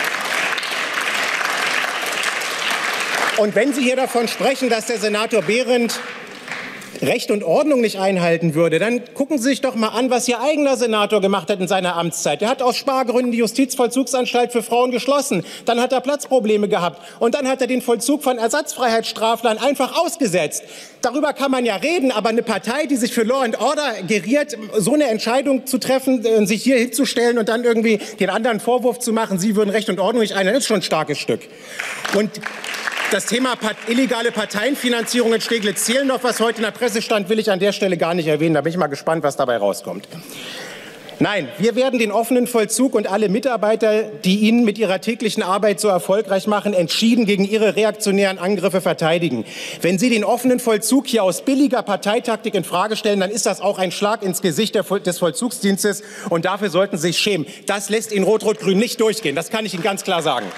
Und wenn Sie hier davon sprechen, dass der Senator Behrendt Recht und Ordnung nicht einhalten würde, dann gucken Sie sich doch mal an, was Ihr eigener Senator gemacht hat in seiner Amtszeit. Der hat aus Spargründen die Justizvollzugsanstalt für Frauen geschlossen. Dann hat er Platzprobleme gehabt. Und dann hat er den Vollzug von Ersatzfreiheitsstraflern einfach ausgesetzt. Darüber kann man ja reden, aber eine Partei, die sich für Law and Order geriert, so eine Entscheidung zu treffen, sich hier hinzustellen und dann irgendwie den anderen Vorwurf zu machen, sie würden Recht und Ordnung nicht einhalten, ist schon ein starkes Stück. Und das Thema illegale Parteienfinanzierung in Steglitz-Zehlendorf, was heute in der Presse stand, will ich an der Stelle gar nicht erwähnen. Da bin ich mal gespannt, was dabei rauskommt. Nein, wir werden den offenen Vollzug und alle Mitarbeiter, die ihn mit ihrer täglichen Arbeit so erfolgreich machen, entschieden gegen ihre reaktionären Angriffe verteidigen. Wenn Sie den offenen Vollzug hier aus billiger Parteitaktik in Frage stellen, dann ist das auch ein Schlag ins Gesicht des Vollzugsdienstes und dafür sollten Sie sich schämen. Das lässt Ihnen Rot-Rot-Grün nicht durchgehen. Das kann ich Ihnen ganz klar sagen.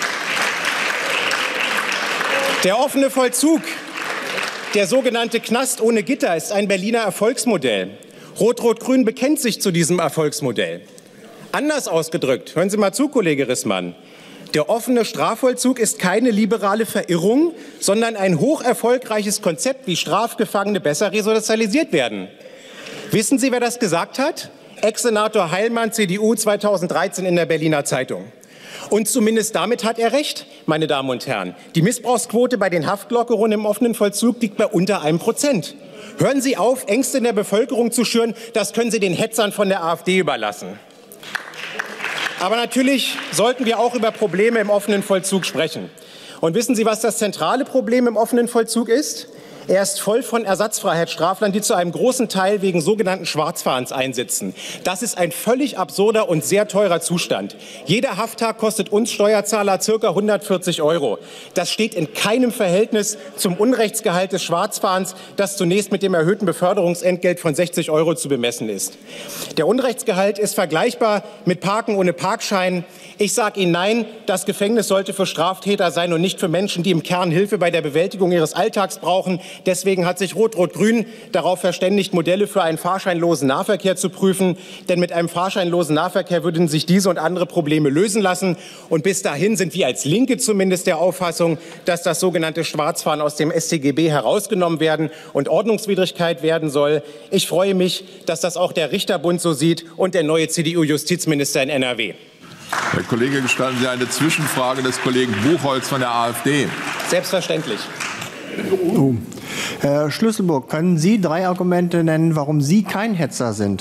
Der offene Vollzug, der sogenannte Knast ohne Gitter, ist ein Berliner Erfolgsmodell. Rot-Rot-Grün bekennt sich zu diesem Erfolgsmodell. Anders ausgedrückt, hören Sie mal zu, Kollege Rissmann, der offene Strafvollzug ist keine liberale Verirrung, sondern ein hocherfolgreiches Konzept, wie Strafgefangene besser resozialisiert werden. Wissen Sie, wer das gesagt hat? Ex-Senator Heilmann, C D U, zweitausenddreizehn in der Berliner Zeitung. Und zumindest damit hat er recht, meine Damen und Herren. Die Missbrauchsquote bei den Haftlockerungen im offenen Vollzug liegt bei unter einem Prozent. Hören Sie auf, Ängste in der Bevölkerung zu schüren. Das können Sie den Hetzern von der AfD überlassen. Aber natürlich sollten wir auch über Probleme im offenen Vollzug sprechen. Und wissen Sie, was das zentrale Problem im offenen Vollzug ist? Er ist voll von Ersatzfreiheitsstraflern, die zu einem großen Teil wegen sogenannten Schwarzfahrens einsitzen. Das ist ein völlig absurder und sehr teurer Zustand. Jeder Hafttag kostet uns Steuerzahler ca. hundertvierzig Euro. Das steht in keinem Verhältnis zum Unrechtsgehalt des Schwarzfahrens, das zunächst mit dem erhöhten Beförderungsentgelt von sechzig Euro zu bemessen ist. Der Unrechtsgehalt ist vergleichbar mit Parken ohne Parkschein. Ich sage Ihnen nein, das Gefängnis sollte für Straftäter sein und nicht für Menschen, die im Kern Hilfe bei der Bewältigung ihres Alltags brauchen. Deswegen hat sich Rot-Rot-Grün darauf verständigt, Modelle für einen fahrscheinlosen Nahverkehr zu prüfen. Denn mit einem fahrscheinlosen Nahverkehr würden sich diese und andere Probleme lösen lassen. Und bis dahin sind wir als Linke zumindest der Auffassung, dass das sogenannte Schwarzfahren aus dem S t G B herausgenommen werden und Ordnungswidrigkeit werden soll. Ich freue mich, dass das auch der Richterbund so sieht und der neue C D U-Justizminister in N R W. Herr Kollege, gestatten Sie eine Zwischenfrage des Kollegen Buchholz von der AfD? Selbstverständlich. Oh. Herr Schlüsselburg, können Sie drei Argumente nennen, warum Sie kein Hetzer sind?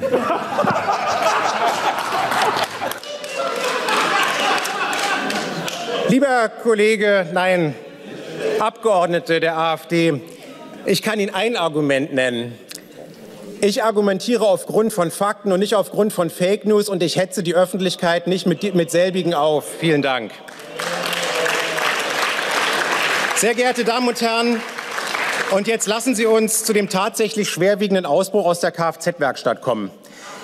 Lieber Kollege, nein, Abgeordnete der AfD, ich kann Ihnen ein Argument nennen. Ich argumentiere aufgrund von Fakten und nicht aufgrund von Fake News, und ich hetze die Öffentlichkeit nicht mit, mit selbigen auf. Vielen Dank. Sehr geehrte Damen und Herren, und jetzt lassen Sie uns zu dem tatsächlich schwerwiegenden Ausbruch aus der Kfz-Werkstatt kommen.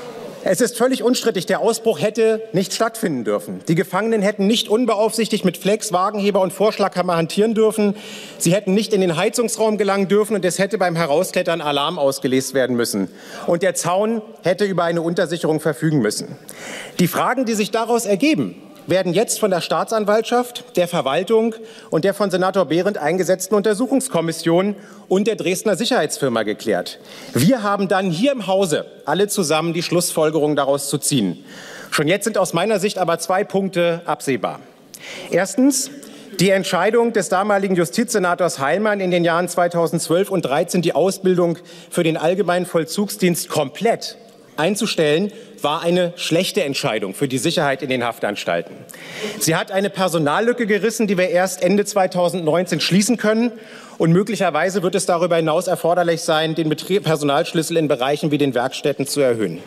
Es ist völlig unstrittig, der Ausbruch hätte nicht stattfinden dürfen. Die Gefangenen hätten nicht unbeaufsichtigt mit Flex, Wagenheber und Vorschlaghammer hantieren dürfen. Sie hätten nicht in den Heizungsraum gelangen dürfen, und es hätte beim Herausklettern Alarm ausgelöst werden müssen. Und der Zaun hätte über eine Untersicherung verfügen müssen. Die Fragen, die sich daraus ergeben, werden jetzt von der Staatsanwaltschaft, der Verwaltung und der von Senator Behrendt eingesetzten Untersuchungskommission und der Dresdner Sicherheitsfirma geklärt. Wir haben dann hier im Hause alle zusammen die Schlussfolgerungen daraus zu ziehen. Schon jetzt sind aus meiner Sicht aber zwei Punkte absehbar. Erstens: Die Entscheidung des damaligen Justizsenators Heilmann, in den Jahren zweitausendzwölf und zweitausenddreizehn die Ausbildung für den allgemeinen Vollzugsdienst komplett einzustellen, war eine schlechte Entscheidung für die Sicherheit in den Haftanstalten. Sie hat eine Personallücke gerissen, die wir erst Ende zweitausendneunzehn schließen können. Und möglicherweise wird es darüber hinaus erforderlich sein, den Personalschlüssel in Bereichen wie den Werkstätten zu erhöhen.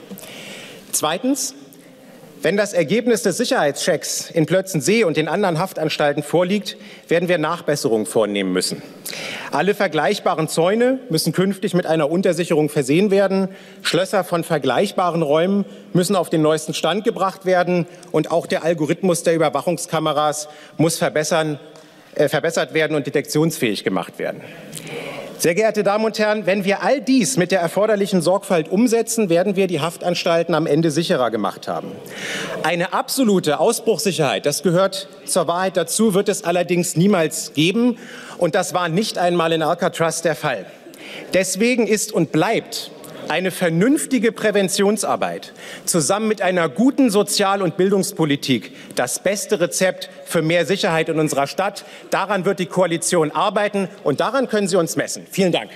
Zweitens: Wenn das Ergebnis des Sicherheitschecks in Plötzensee und den anderen Haftanstalten vorliegt, werden wir Nachbesserungen vornehmen müssen. Alle vergleichbaren Zäune müssen künftig mit einer Untersicherung versehen werden. Schlösser von vergleichbaren Räumen müssen auf den neuesten Stand gebracht werden. Und auch der Algorithmus der Überwachungskameras muss verbessern, äh, verbessert werden und detektionsfähig gemacht werden. Sehr geehrte Damen und Herren, wenn wir all dies mit der erforderlichen Sorgfalt umsetzen, werden wir die Haftanstalten am Ende sicherer gemacht haben. Eine absolute Ausbruchssicherheit, das gehört zur Wahrheit dazu, wird es allerdings niemals geben. Und das war nicht einmal in Alcatraz der Fall. Deswegen ist und bleibt eine vernünftige Präventionsarbeit zusammen mit einer guten Sozial- und Bildungspolitik das beste Rezept für mehr Sicherheit in unserer Stadt. Daran wird die Koalition arbeiten, und daran können Sie uns messen. Vielen Dank.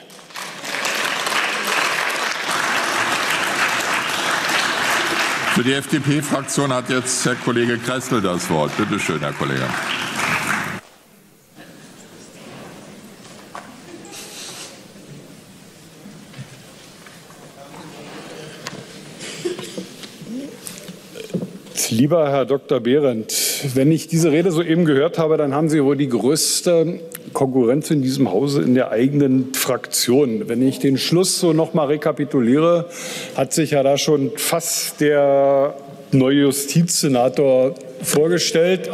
Für die F D P-Fraktion hat jetzt Herr Kollege Kressel das Wort. Bitte schön, Herr Kollege. Lieber Herr Doktor Behrendt, wenn ich diese Rede soeben gehört habe, dann haben Sie wohl die größte Konkurrenz in diesem Hause in der eigenen Fraktion. Wenn ich den Schluss so noch mal rekapituliere, hat sich ja da schon fast der neue Justizsenator vorgestellt.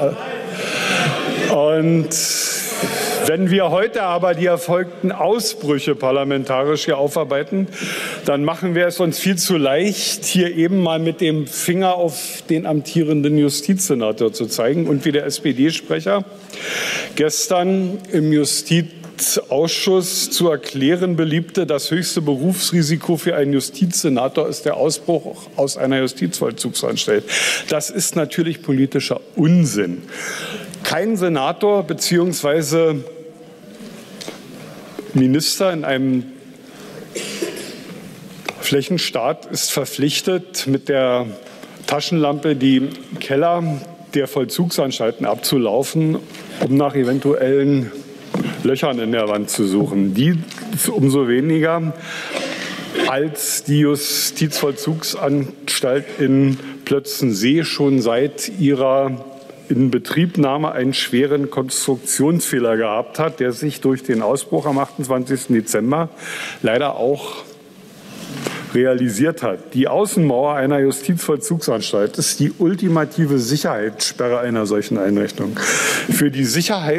Und wenn wir heute aber die erfolgten Ausbrüche parlamentarisch hier aufarbeiten, dann machen wir es uns viel zu leicht, hier eben mal mit dem Finger auf den amtierenden Justizsenator zu zeigen. Und wie der S P D-Sprecher gestern im Justiz Ausschuss zu erklären beliebte, das höchste Berufsrisiko für einen Justizsenator ist der Ausbruch aus einer Justizvollzugsanstalt. Das ist natürlich politischer Unsinn. Kein Senator bzw. Minister in einem Flächenstaat ist verpflichtet, mit der Taschenlampe die Keller der Vollzugsanstalten abzulaufen, um nach eventuellen Löchern in der Wand zu suchen. Die umso weniger, als die Justizvollzugsanstalt in Plötzensee schon seit ihrer Inbetriebnahme einen schweren Konstruktionsfehler gehabt hat, der sich durch den Ausbruch am achtundzwanzigsten Dezember leider auch realisiert hat. Die Außenmauer einer Justizvollzugsanstalt ist die ultimative Sicherheitssperre einer solchen Einrichtung. Für die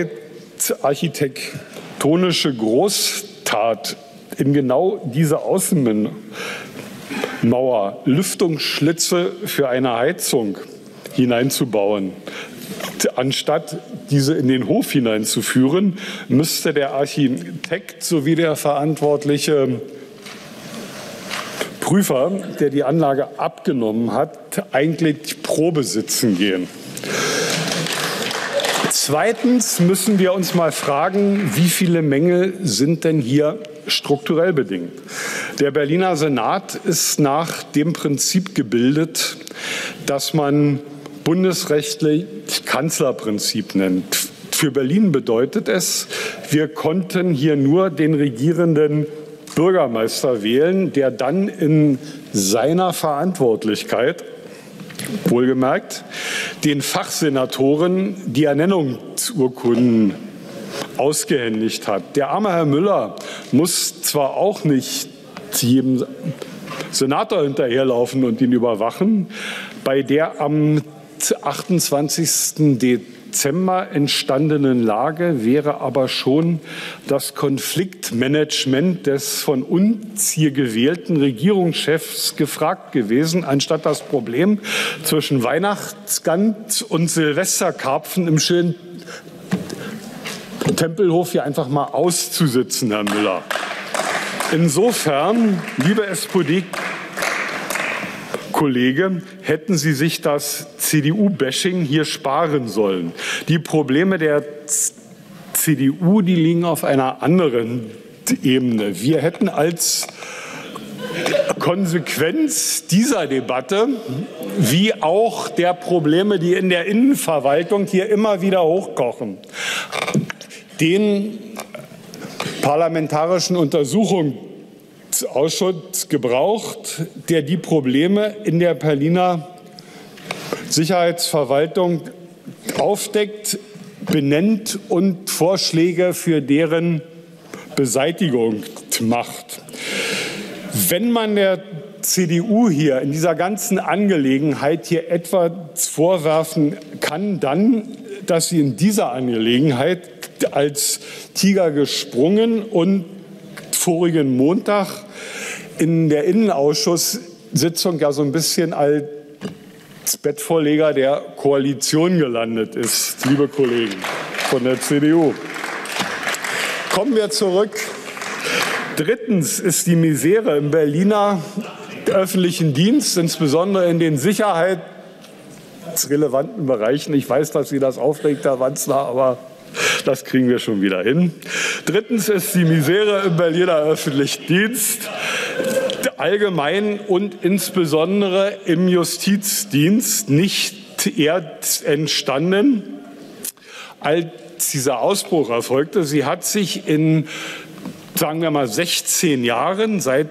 sicherheitsarchitektonische Großtat in genau diese Außenmauer Lüftungsschlitze für eine Heizung hineinzubauen, anstatt diese in den Hof hineinzuführen, müsste der Architekt sowie der verantwortliche Prüfer, der die Anlage abgenommen hat, eigentlich Probe sitzen gehen. Zweitens müssen wir uns mal fragen, wie viele Mängel sind denn hier strukturell bedingt? Der Berliner Senat ist nach dem Prinzip gebildet, dass man bundesrechtlich Kanzlerprinzip nennt. Für Berlin bedeutet es, wir konnten hier nur den regierenden Bürgermeister wählen, der dann in seiner Verantwortlichkeit, wohlgemerkt, den Fachsenatoren die Ernennungsurkunden ausgehändigt hat. Der arme Herr Müller muss zwar auch nicht jedem Senator hinterherlaufen und ihn überwachen, bei der am achtundzwanzigsten Dezember entstandenen Lage wäre aber schon das Konfliktmanagement des von uns hier gewählten Regierungschefs gefragt gewesen, anstatt das Problem zwischen Weihnachtsgans und Silvesterkarpfen im schönen Tempelhof hier einfach mal auszusitzen, Herr Müller. Insofern, liebe S P D-Kollege, hätten Sie sich das C D U-Bashing hier sparen sollen. Die Probleme der C D U, die liegen auf einer anderen Ebene. Wir hätten als Konsequenz dieser Debatte, wie auch der Probleme, die in der Innenverwaltung hier immer wieder hochkochen, den Parlamentarischen Untersuchungsausschuss gebraucht, der die Probleme in der Berliner Sicherheitsverwaltung aufdeckt, benennt und Vorschläge für deren Beseitigung macht. Wenn man der C D U hier in dieser ganzen Angelegenheit hier etwas vorwerfen kann, dann, dass sie in dieser Angelegenheit als Tiger gesprungen und vorigen Montag in der Innenausschusssitzung ja so ein bisschen als Bettvorleger der Koalition gelandet ist, liebe Kollegen von der C D U. Kommen wir zurück. Drittens ist die Misere im Berliner öffentlichen Dienst, insbesondere in den sicherheitsrelevanten Bereichen. Ich weiß, dass Sie das aufregt, Herr Wanzler, aber das kriegen wir schon wieder hin. Drittens ist die Misere im Berliner öffentlichen Dienst allgemein und insbesondere im Justizdienst nicht erst entstanden, als dieser Ausbruch erfolgte. Sie hat sich in, sagen wir mal, sechzehn Jahren seit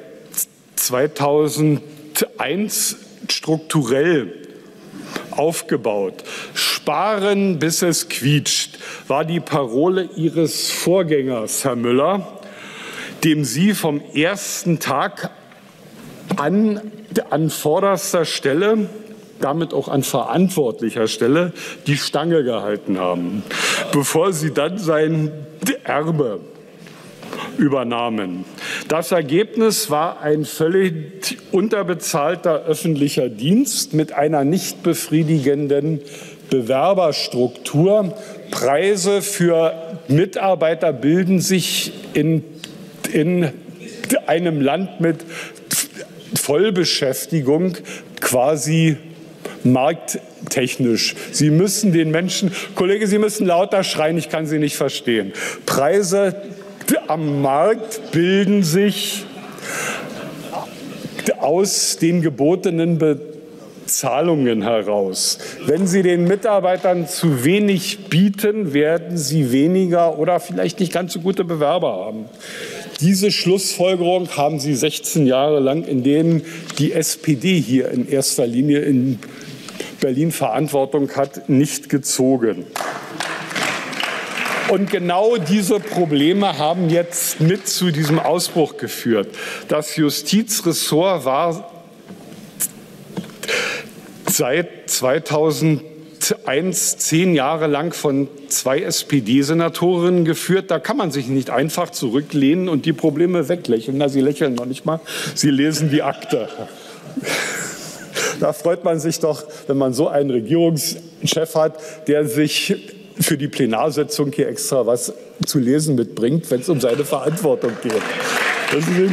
zweitausendeins strukturell aufgebaut. Sparen, bis es quietscht, war die Parole Ihres Vorgängers, Herr Müller, dem Sie vom ersten Tag an, an vorderster Stelle, damit auch an verantwortlicher Stelle, die Stange gehalten haben, bevor Sie dann sein Erbe übernahmen. Das Ergebnis war ein völlig unterbezahlter öffentlicher Dienst mit einer nicht befriedigenden Bewerberstruktur, Preise für Mitarbeiter bilden sich in, in einem Land mit Vollbeschäftigung quasi markttechnisch. Sie müssen den Menschen, Kollege, Sie müssen lauter schreien, ich kann Sie nicht verstehen. Preise am Markt bilden sich aus den gebotenen Bezahlungen heraus. Wenn Sie den Mitarbeitern zu wenig bieten, werden sie weniger oder vielleicht nicht ganz so gute Bewerber haben. Diese Schlussfolgerung haben Sie sechzehn Jahre lang, in denen die S P D hier in erster Linie in Berlin Verantwortung hat, nicht gezogen. Und genau diese Probleme haben jetzt mit zu diesem Ausbruch geführt. Das Justizressort war seit zweitausendeins zehn Jahre lang von zwei S P D-Senatorinnen geführt. Da kann man sich nicht einfach zurücklehnen und die Probleme weglächeln. Na, Sie lächeln noch nicht mal, Sie lesen die Akte. Da freut man sich doch, wenn man so einen Regierungschef hat, der sich für die Plenarsitzung hier extra was zu lesen mitbringt, wenn es um seine Verantwortung geht. Deswegen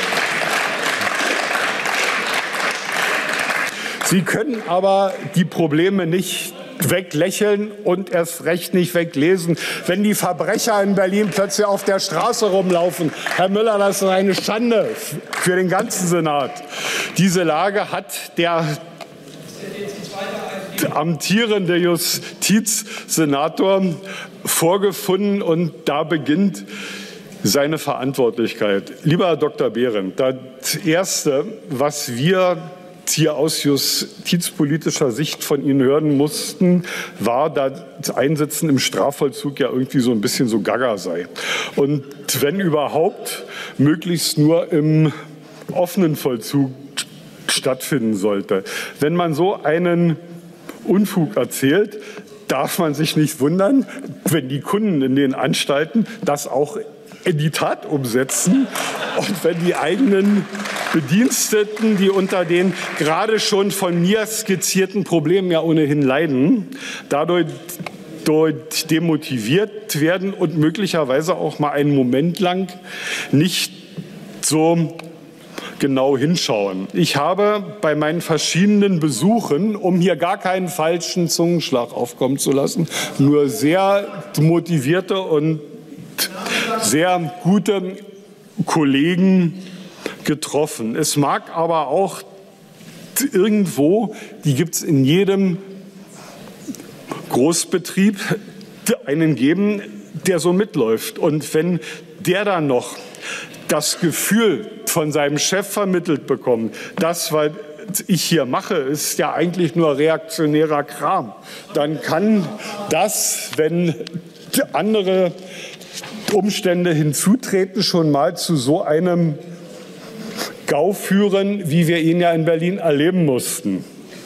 Sie können aber die Probleme nicht weglächeln und erst recht nicht weglesen. Wenn die Verbrecher in Berlin plötzlich auf der Straße rumlaufen, Herr Müller, das ist eine Schande für den ganzen Senat. Diese Lage hat der amtierende Justizsenator vorgefunden und da beginnt seine Verantwortlichkeit. Lieber Herr Doktor Behrendt, das Erste, was wir hier aus justizpolitischer Sicht von Ihnen hören mussten, war, dass das Einsetzen im Strafvollzug ja irgendwie so ein bisschen so gaga sei. Und wenn überhaupt, möglichst nur im offenen Vollzug stattfinden sollte. Wenn man so einen Unfug erzählt, darf man sich nicht wundern, wenn die Kunden in den Anstalten das auch in die Tat umsetzen und wenn die eigenen Bediensteten, die unter den gerade schon von mir skizzierten Problemen ja ohnehin leiden, dadurch demotiviert werden und möglicherweise auch mal einen Moment lang nicht so genau hinschauen. Ich habe bei meinen verschiedenen Besuchen, um hier gar keinen falschen Zungenschlag aufkommen zu lassen, nur sehr motivierte und sehr gute Kollegen getroffen. Es mag aber auch irgendwo, die gibt es in jedem Großbetrieb, einen geben, der so mitläuft. Und wenn der dann noch das Gefühl von seinem Chef vermittelt bekommt, das, was ich hier mache, ist ja eigentlich nur reaktionärer Kram, dann kann das, wenn andere Umstände hinzutreten, schon mal zu so einem Gau führen, wie wir ihn ja in Berlin erleben mussten.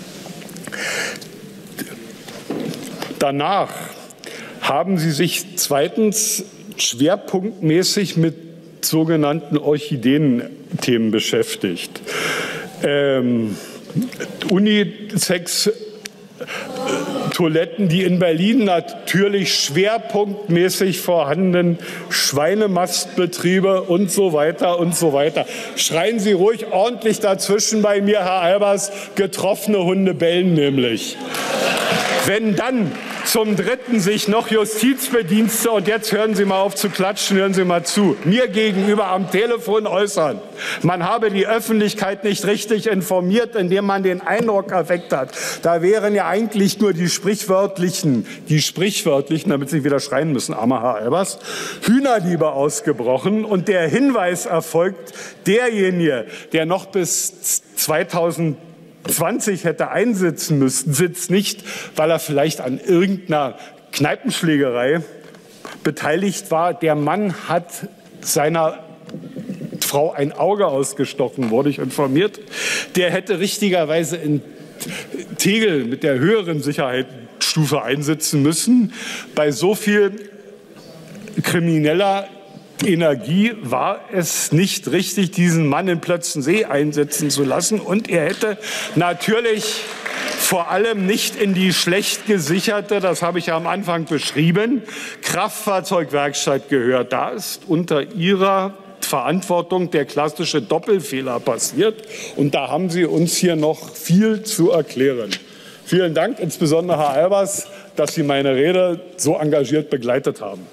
Danach haben Sie sich zweitens schwerpunktmäßig mit sogenannten Orchideen-Themen beschäftigt. Ähm, Unisex Toiletten, die in Berlin natürlich schwerpunktmäßig vorhanden, Schweinemastbetriebe und so weiter und so weiter. Schreien Sie ruhig ordentlich dazwischen bei mir, Herr Albers, getroffene Hunde bellen nämlich. Wenn dann zum Dritten sich noch Justizbedienstete, und jetzt hören Sie mal auf zu klatschen, hören Sie mal zu, mir gegenüber am Telefon äußern, man habe die Öffentlichkeit nicht richtig informiert, indem man den Eindruck erweckt hat, da wären ja eigentlich nur die sprichwörtlichen, die sprichwörtlichen, damit Sie wieder schreien müssen, armer Herr Albers, Hühnerdiebe ausgebrochen und der Hinweis erfolgt, derjenige, der noch bis zweitausendzwanzig hätte einsitzen müssen, sitzt nicht, weil er vielleicht an irgendeiner Kneipenschlägerei beteiligt war. Der Mann hat seiner Frau ein Auge ausgestochen, wurde ich informiert. Der hätte richtigerweise in Tegel mit der höheren Sicherheitsstufe einsitzen müssen. Bei so viel krimineller Energie war es nicht richtig, diesen Mann in Plötzensee einsetzen zu lassen. Und er hätte natürlich vor allem nicht in die schlecht gesicherte, das habe ich ja am Anfang beschrieben, Kraftfahrzeugwerkstatt gehört. Da ist unter Ihrer Verantwortung der klassische Doppelfehler passiert. Und da haben Sie uns hier noch viel zu erklären. Vielen Dank, insbesondere Herr Albers, dass Sie meine Rede so engagiert begleitet haben.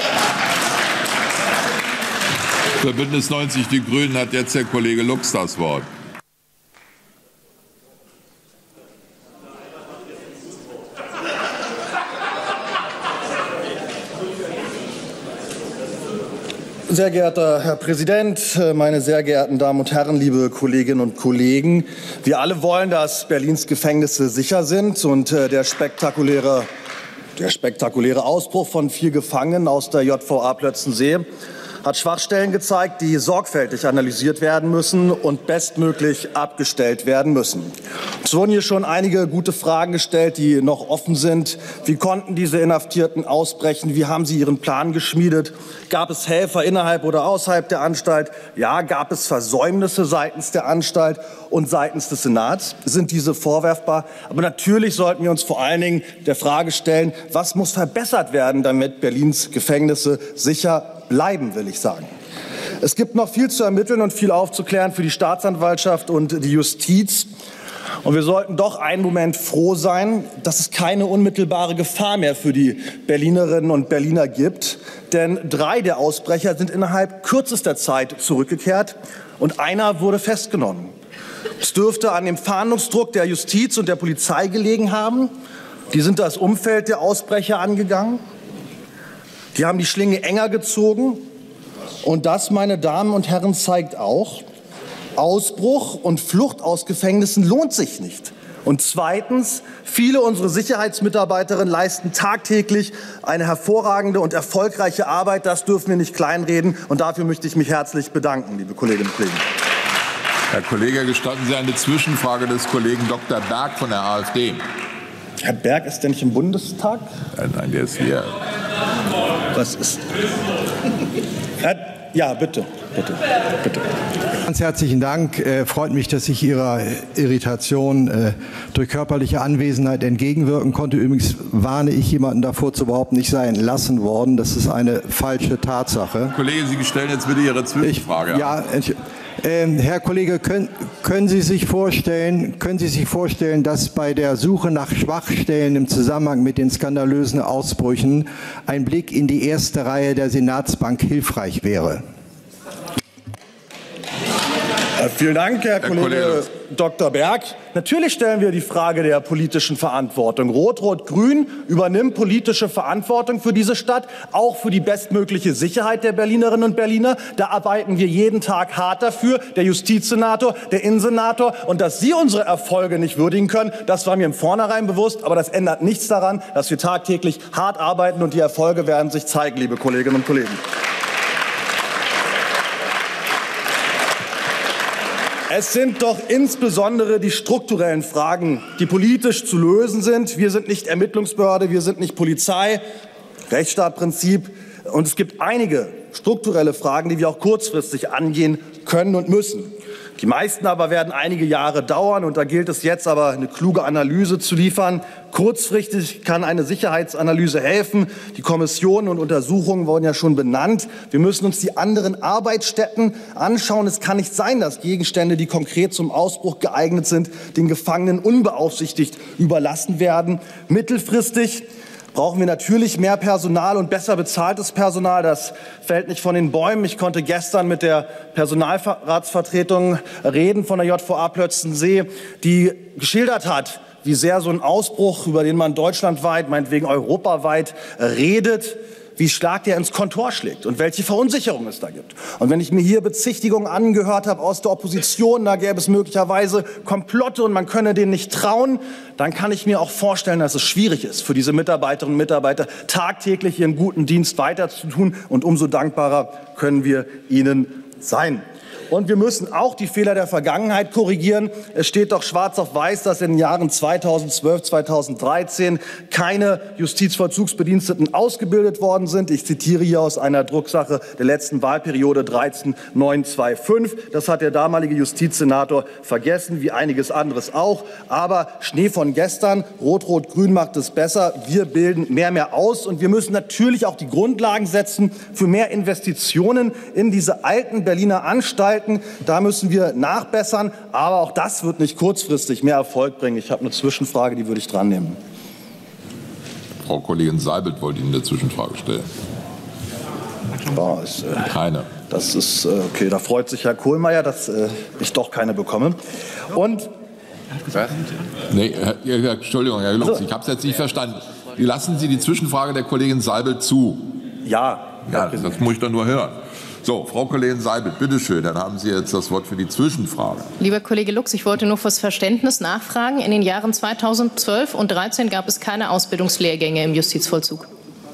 Für Bündnis neunzig Die Grünen hat jetzt der Kollege Lux das Wort. Sehr geehrter Herr Präsident, meine sehr geehrten Damen und Herren, liebe Kolleginnen und Kollegen! Wir alle wollen, dass Berlins Gefängnisse sicher sind. Und der spektakuläre, der spektakuläre Ausbruch von vier Gefangenen aus der J V A Plötzensee hat Schwachstellen gezeigt, die sorgfältig analysiert werden müssen und bestmöglich abgestellt werden müssen. Es wurden hier schon einige gute Fragen gestellt, die noch offen sind. Wie konnten diese Inhaftierten ausbrechen? Wie haben sie ihren Plan geschmiedet? Gab es Helfer innerhalb oder außerhalb der Anstalt? Ja, gab es Versäumnisse seitens der Anstalt und seitens des Senats? Sind diese vorwerfbar? Aber natürlich sollten wir uns vor allen Dingen der Frage stellen, was muss verbessert werden, damit Berlins Gefängnisse sicher bleiben, will ich sagen. Es gibt noch viel zu ermitteln und viel aufzuklären für die Staatsanwaltschaft und die Justiz. Und wir sollten doch einen Moment froh sein, dass es keine unmittelbare Gefahr mehr für die Berlinerinnen und Berliner gibt. Denn drei der Ausbrecher sind innerhalb kürzester Zeit zurückgekehrt und einer wurde festgenommen. Es dürfte an dem Fahndungsdruck der Justiz und der Polizei gelegen haben. Die sind das Umfeld der Ausbrecher angegangen. Die haben die Schlinge enger gezogen. Und das, meine Damen und Herren, zeigt auch, Ausbruch und Flucht aus Gefängnissen lohnt sich nicht. Und zweitens, viele unserer Sicherheitsmitarbeiterinnen leisten tagtäglich eine hervorragende und erfolgreiche Arbeit. Das dürfen wir nicht kleinreden. Und dafür möchte ich mich herzlich bedanken, liebe Kolleginnen und Kollegen. Herr Kollege, gestatten Sie eine Zwischenfrage des Kollegen Doktor Berg von der AfD. Herr Berg ist der nicht im Bundestag? Nein, nein, der ist hier. Was ist? Ja, bitte, bitte, bitte. Ganz herzlichen Dank. Äh, freut mich, dass ich Ihrer Irritation äh, durch körperliche Anwesenheit entgegenwirken konnte. Übrigens warne ich jemanden davor, zu behaupten, ich sei entlassen worden. Das ist eine falsche Tatsache. Kollege, Sie stellen jetzt bitte Ihre Zwischenfrage. Ich, ja, äh, Herr Kollege, können, können Sie sich vorstellen, können Sie sich vorstellen, dass bei der Suche nach Schwachstellen im Zusammenhang mit den skandalösen Ausbrüchen ein Blick in die erste Reihe der Senatsbank hilfreich wäre? Vielen Dank, Herr, Herr Kollege, Kollege Doktor Berg. Natürlich stellen wir die Frage der politischen Verantwortung. Rot-Rot-Grün übernimmt politische Verantwortung für diese Stadt, auch für die bestmögliche Sicherheit der Berlinerinnen und Berliner. Da arbeiten wir jeden Tag hart dafür, der Justizsenator, der Innensenator. Und dass Sie unsere Erfolge nicht würdigen können, das war mir im Vornherein bewusst. Aber das ändert nichts daran, dass wir tagtäglich hart arbeiten und die Erfolge werden sich zeigen, liebe Kolleginnen und Kollegen. Es sind doch insbesondere die strukturellen Fragen, die politisch zu lösen sind. Wir sind nicht Ermittlungsbehörde, wir sind nicht Polizei, Rechtsstaatprinzip. Und es gibt einige strukturelle Fragen, die wir auch kurzfristig angehen können und müssen. Die meisten aber werden einige Jahre dauern, und da gilt es jetzt aber, eine kluge Analyse zu liefern. Kurzfristig kann eine Sicherheitsanalyse helfen. Die Kommissionen und Untersuchungen wurden ja schon benannt. Wir müssen uns die anderen Arbeitsstätten anschauen. Es kann nicht sein, dass Gegenstände, die konkret zum Ausbruch geeignet sind, den Gefangenen unbeaufsichtigt überlassen werden. Mittelfristig brauchen wir natürlich mehr Personal und besser bezahltes Personal. Das fällt nicht von den Bäumen. Ich konnte gestern mit der Personalratsvertretung reden von der J V A Plötzensee, die geschildert hat, wie sehr so ein Ausbruch, über den man deutschlandweit, meinetwegen europaweit redet, wie stark der ins Kontor schlägt und welche Verunsicherung es da gibt. Und wenn ich mir hier Bezichtigungen angehört habe aus der Opposition, da gäbe es möglicherweise Komplotte und man könne denen nicht trauen, dann kann ich mir auch vorstellen, dass es schwierig ist, für diese Mitarbeiterinnen und Mitarbeiter tagtäglich ihren guten Dienst weiterzutun. Und umso dankbarer können wir ihnen sein. Und wir müssen auch die Fehler der Vergangenheit korrigieren. Es steht doch schwarz auf weiß, dass in den Jahren zweitausendzwölf, zweitausenddreizehn keine Justizvollzugsbediensteten ausgebildet worden sind. Ich zitiere hier aus einer Drucksache der letzten Wahlperiode dreizehn neun zwei fünf. Das hat der damalige Justizsenator vergessen, wie einiges anderes auch. Aber Schnee von gestern, Rot-Rot-Grün macht es besser. Wir bilden mehr, mehr aus. Und wir müssen natürlich auch die Grundlagen setzen für mehr Investitionen in diese alten Berliner Anstalten. Da müssen wir nachbessern, aber auch das wird nicht kurzfristig mehr Erfolg bringen. Ich habe eine Zwischenfrage, die würde ich dran nehmen. Frau Kollegin Seibelt wollte Ihnen eine Zwischenfrage stellen. Ja, ist, äh, keine. Das ist äh, okay. Da freut sich Herr Kohlmeier, dass äh, ich doch keine bekomme. Und nee, Herr, Herr, Entschuldigung, Herr Lux, ich habe es jetzt nicht verstanden. Lassen Sie die Zwischenfrage der Kollegin Seibelt zu? Ja. Ja, das muss ich doch nur hören. So, Frau Kollegin Seibelt, bitteschön, dann haben Sie jetzt das Wort für die Zwischenfrage. Lieber Kollege Lux, ich wollte nur fürs Verständnis nachfragen. In den Jahren zweitausendzwölf und dreizehn gab es keine Ausbildungslehrgänge im Justizvollzug.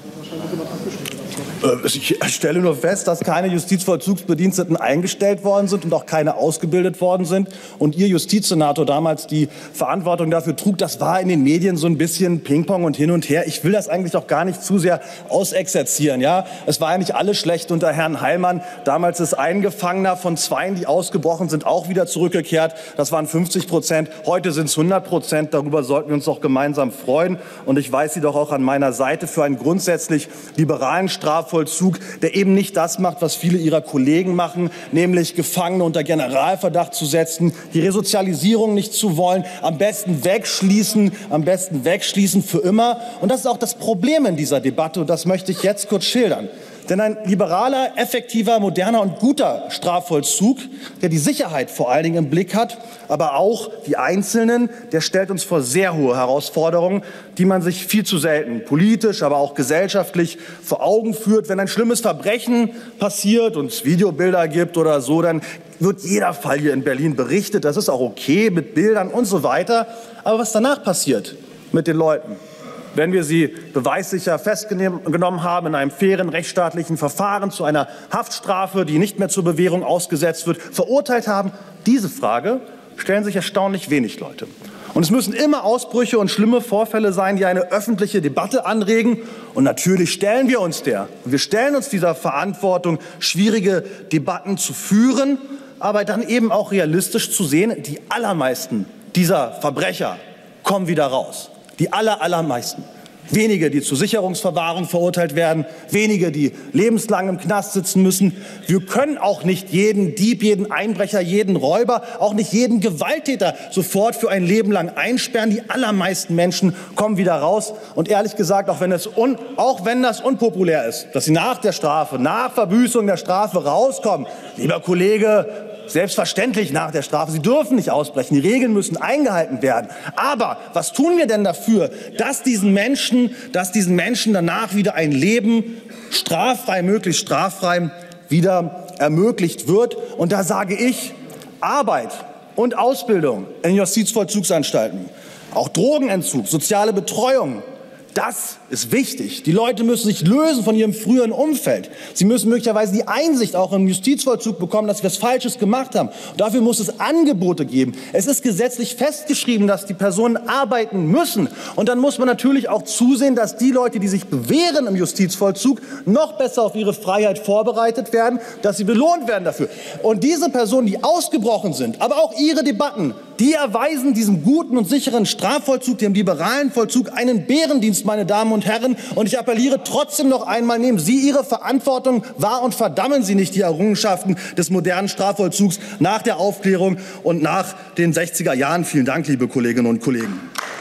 Ich stelle nur fest, dass keine Justizvollzugsbediensteten eingestellt worden sind und auch keine ausgebildet worden sind. Und Ihr Justizsenator damals die Verantwortung dafür trug, das war in den Medien so ein bisschen Ping-Pong und hin und her. Ich will das eigentlich auch gar nicht zu sehr ausexerzieren. Ja? Es war ja nicht alles schlecht unter Herrn Heilmann. Damals ist ein Gefangener von zweien, die ausgebrochen sind, auch wieder zurückgekehrt. Das waren fünfzig Prozent. Heute sind es hundert Prozent. Darüber sollten wir uns doch gemeinsam freuen. Und ich weiß Sie doch auch an meiner Seite für einen grundsätzlich liberalen Strafvollzug, der eben nicht das macht, was viele Ihrer Kollegen machen, nämlich Gefangene unter Generalverdacht zu setzen, die Resozialisierung nicht zu wollen, am besten wegschließen, am besten wegschließen für immer. Und das ist auch das Problem in dieser Debatte, und das möchte ich jetzt kurz schildern. Denn ein liberaler, effektiver, moderner und guter Strafvollzug, der die Sicherheit vor allen Dingen im Blick hat, aber auch die Einzelnen, der stellt uns vor sehr hohe Herausforderungen, die man sich viel zu selten politisch, aber auch gesellschaftlich vor Augen führt. Wenn ein schlimmes Verbrechen passiert und es Videobilder gibt oder so, dann wird jeder Fall hier in Berlin berichtet. Das ist auch okay mit Bildern und so weiter. Aber was danach passiert mit den Leuten, wenn wir sie beweissicher festgenommen haben in einem fairen rechtsstaatlichen Verfahren zu einer Haftstrafe, die nicht mehr zur Bewährung ausgesetzt wird, verurteilt haben, diese Frage stellen sich erstaunlich wenig Leute. Und es müssen immer Ausbrüche und schlimme Vorfälle sein, die eine öffentliche Debatte anregen. Und natürlich stellen wir uns der. Wir stellen uns dieser Verantwortung, schwierige Debatten zu führen, aber dann eben auch realistisch zu sehen, die allermeisten dieser Verbrecher kommen wieder raus. Die aller, allermeisten. Wenige, die zur Sicherungsverwahrung verurteilt werden, wenige, die lebenslang im Knast sitzen müssen. Wir können auch nicht jeden Dieb, jeden Einbrecher, jeden Räuber, auch nicht jeden Gewalttäter sofort für ein Leben lang einsperren. Die allermeisten Menschen kommen wieder raus. Und ehrlich gesagt, auch wenn, es un, auch wenn das unpopulär ist, dass sie nach der Strafe, nach Verbüßung der Strafe rauskommen, lieber Kollege, selbstverständlich nach der Strafe. Sie dürfen nicht ausbrechen. Die Regeln müssen eingehalten werden. Aber was tun wir denn dafür, dass diesen Menschen, dass diesen Menschen danach wieder ein Leben straffrei, möglichst straffrei wieder ermöglicht wird? Und da sage ich, Arbeit und Ausbildung in Justizvollzugsanstalten, auch Drogenentzug, soziale Betreuung, das ist wichtig. Die Leute müssen sich lösen von ihrem früheren Umfeld. Sie müssen möglicherweise die Einsicht auch im Justizvollzug bekommen, dass wir was Falsches gemacht haben. Und dafür muss es Angebote geben. Es ist gesetzlich festgeschrieben, dass die Personen arbeiten müssen. Und dann muss man natürlich auch zusehen, dass die Leute, die sich bewähren im Justizvollzug, noch besser auf ihre Freiheit vorbereitet werden, dass sie belohnt werden dafür. Und diese Personen, die ausgebrochen sind, aber auch ihre Debatten, die erweisen diesem guten und sicheren Strafvollzug, dem liberalen Vollzug, einen Bärendienst, meine Damen und Herren. Und ich appelliere trotzdem noch einmal, nehmen Sie Ihre Verantwortung wahr und verdammen Sie nicht die Errungenschaften des modernen Strafvollzugs nach der Aufklärung und nach den sechziger Jahren. Vielen Dank, liebe Kolleginnen und Kollegen.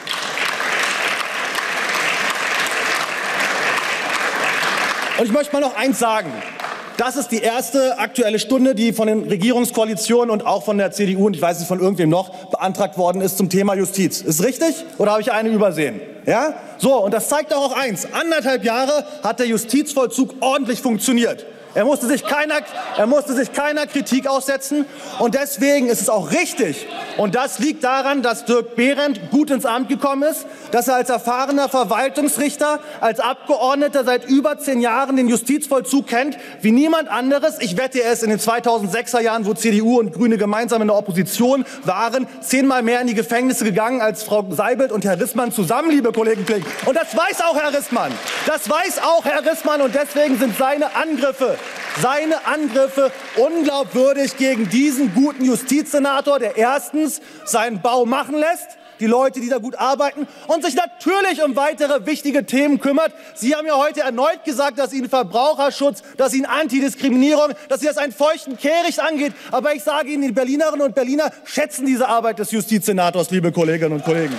Und ich möchte mal noch eins sagen. Das ist die erste Aktuelle Stunde, die von den Regierungskoalitionen und auch von der C D U und ich weiß nicht von irgendwem noch beantragt worden ist zum Thema Justiz. Ist richtig? Oder habe ich eine übersehen? Ja? So, und das zeigt doch auch eins. Anderthalb Jahre hat der Justizvollzug ordentlich funktioniert. Er musste sich keiner, er musste sich keiner Kritik aussetzen. Und deswegen ist es auch richtig. Und das liegt daran, dass Dirk Behrendt gut ins Amt gekommen ist, dass er als erfahrener Verwaltungsrichter, als Abgeordneter seit über zehn Jahren den Justizvollzug kennt, wie niemand anderes. Ich wette, er ist in den zweitausendsechser Jahren, wo C D U und Grüne gemeinsam in der Opposition waren, zehnmal mehr in die Gefängnisse gegangen als Frau Seibelt und Herr Rissmann zusammen, liebe Kolleginnen und Kollegen. Und das weiß auch Herr Rissmann. Das weiß auch Herr Rissmann. Und deswegen sind seine Angriffe, seine Angriffe unglaubwürdig gegen diesen guten Justizsenator, der erstens seinen Bau machen lässt, die Leute, die da gut arbeiten und sich natürlich um weitere wichtige Themen kümmert. Sie haben ja heute erneut gesagt, dass Ihnen Verbraucherschutz, dass Ihnen Antidiskriminierung, dass Sie das einen feuchten Kehricht angeht. Aber ich sage Ihnen, die Berlinerinnen und Berliner schätzen diese Arbeit des Justizsenators, liebe Kolleginnen und Kollegen.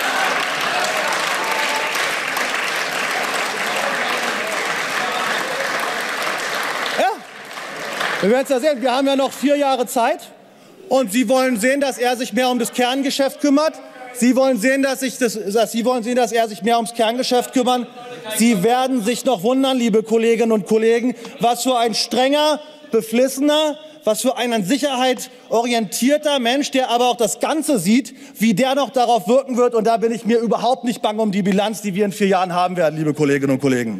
Ja, wir werden es ja sehen. Wir haben ja noch vier Jahre Zeit. Und Sie wollen sehen, dass er sich mehr um das Kerngeschäft kümmert. Sie wollen sehen, dass, sich das, dass, Sie wollen sehen, dass er sich mehr ums Kerngeschäft kümmert. Sie werden sich noch wundern, liebe Kolleginnen und Kollegen, was für ein strenger, beflissener, was für ein an Sicherheit orientierter Mensch, der aber auch das Ganze sieht, wie der noch darauf wirken wird. Und da bin ich mir überhaupt nicht bang um die Bilanz, die wir in vier Jahren haben werden, liebe Kolleginnen und Kollegen.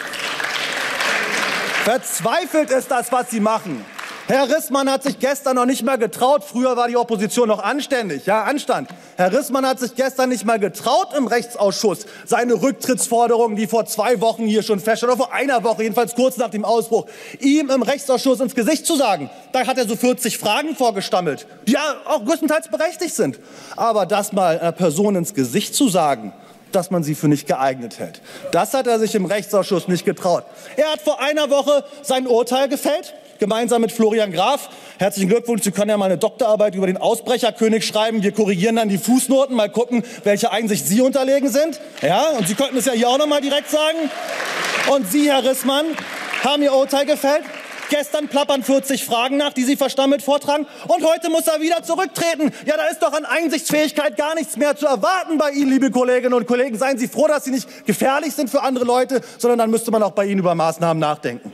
Verzweifelt ist das, was Sie machen. Herr Rissmann hat sich gestern noch nicht mal getraut. Früher war die Opposition noch anständig, ja, Anstand. Herr Rissmann hat sich gestern nicht mal getraut im Rechtsausschuss, seine Rücktrittsforderungen, die vor zwei Wochen hier schon feststanden, oder vor einer Woche, jedenfalls kurz nach dem Ausbruch, ihm im Rechtsausschuss ins Gesicht zu sagen. Da hat er so vierzig Fragen vorgestammelt, die ja auch größtenteils berechtigt sind. Aber das mal einer Person ins Gesicht zu sagen, dass man sie für nicht geeignet hält, das hat er sich im Rechtsausschuss nicht getraut. Er hat vor einer Woche sein Urteil gefällt, gemeinsam mit Florian Graf. Herzlichen Glückwunsch, Sie können ja mal eine Doktorarbeit über den Ausbrecherkönig schreiben. Wir korrigieren dann die Fußnoten, mal gucken, welche Einsicht Sie unterlegen sind. Ja, und Sie könnten es ja hier auch noch mal direkt sagen. Und Sie, Herr Rissmann, haben Ihr Urteil gefällt. Gestern plappern vierzig Fragen nach, die Sie verstammelt vortragen. Und heute muss er wieder zurücktreten. Ja, da ist doch an Einsichtsfähigkeit gar nichts mehr zu erwarten bei Ihnen, liebe Kolleginnen und Kollegen. Seien Sie froh, dass Sie nicht gefährlich sind für andere Leute, sondern dann müsste man auch bei Ihnen über Maßnahmen nachdenken.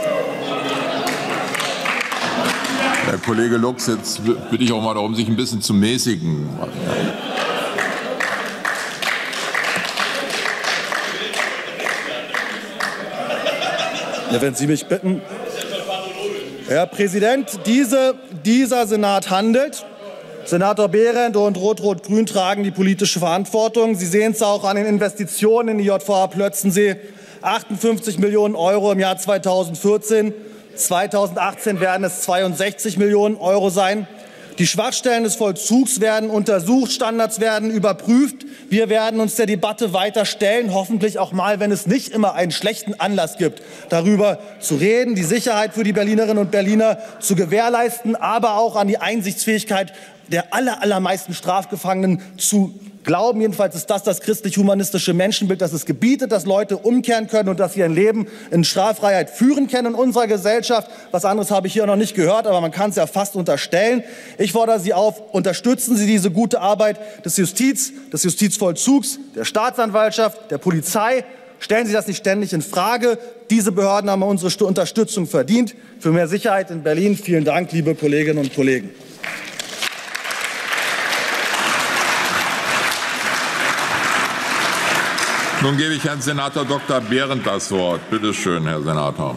Herr Kollege Lux, jetzt bitte ich auch mal darum, sich ein bisschen zu mäßigen. Ja, wenn Sie mich bitten. Herr Präsident, diese, dieser Senat handelt. Senator Behrendt und Rot-Rot-Grün tragen die politische Verantwortung. Sie sehen es auch an den Investitionen in die J V A Plötzensee. achtundfünfzig Millionen Euro im Jahr zweitausendvierzehn. zweitausendachtzehn werden es zweiundsechzig Millionen Euro sein. Die Schwachstellen des Vollzugs werden untersucht, Standards werden überprüft. Wir werden uns der Debatte weiter stellen, hoffentlich auch mal, wenn es nicht immer einen schlechten Anlass gibt, darüber zu reden, die Sicherheit für die Berlinerinnen und Berliner zu gewährleisten, aber auch an die Einsichtsfähigkeit der aller, allermeisten Strafgefangenen zu glauben. Jedenfalls ist das das christlich-humanistische Menschenbild, das es gebietet, dass Leute umkehren können und dass sie ein Leben in Straffreiheit führen können in unserer Gesellschaft. Was anderes habe ich hier noch nicht gehört, aber man kann es ja fast unterstellen. Ich fordere Sie auf, unterstützen Sie diese gute Arbeit des Justiz, des Justizvollzugs, der Staatsanwaltschaft, der Polizei. Stellen Sie das nicht ständig in Frage. Diese Behörden haben unsere Unterstützung verdient. Für mehr Sicherheit in Berlin. Vielen Dank, liebe Kolleginnen und Kollegen. Nun gebe ich Herrn Senator Doktor Behrendt das Wort. Bitte schön, Herr Senator.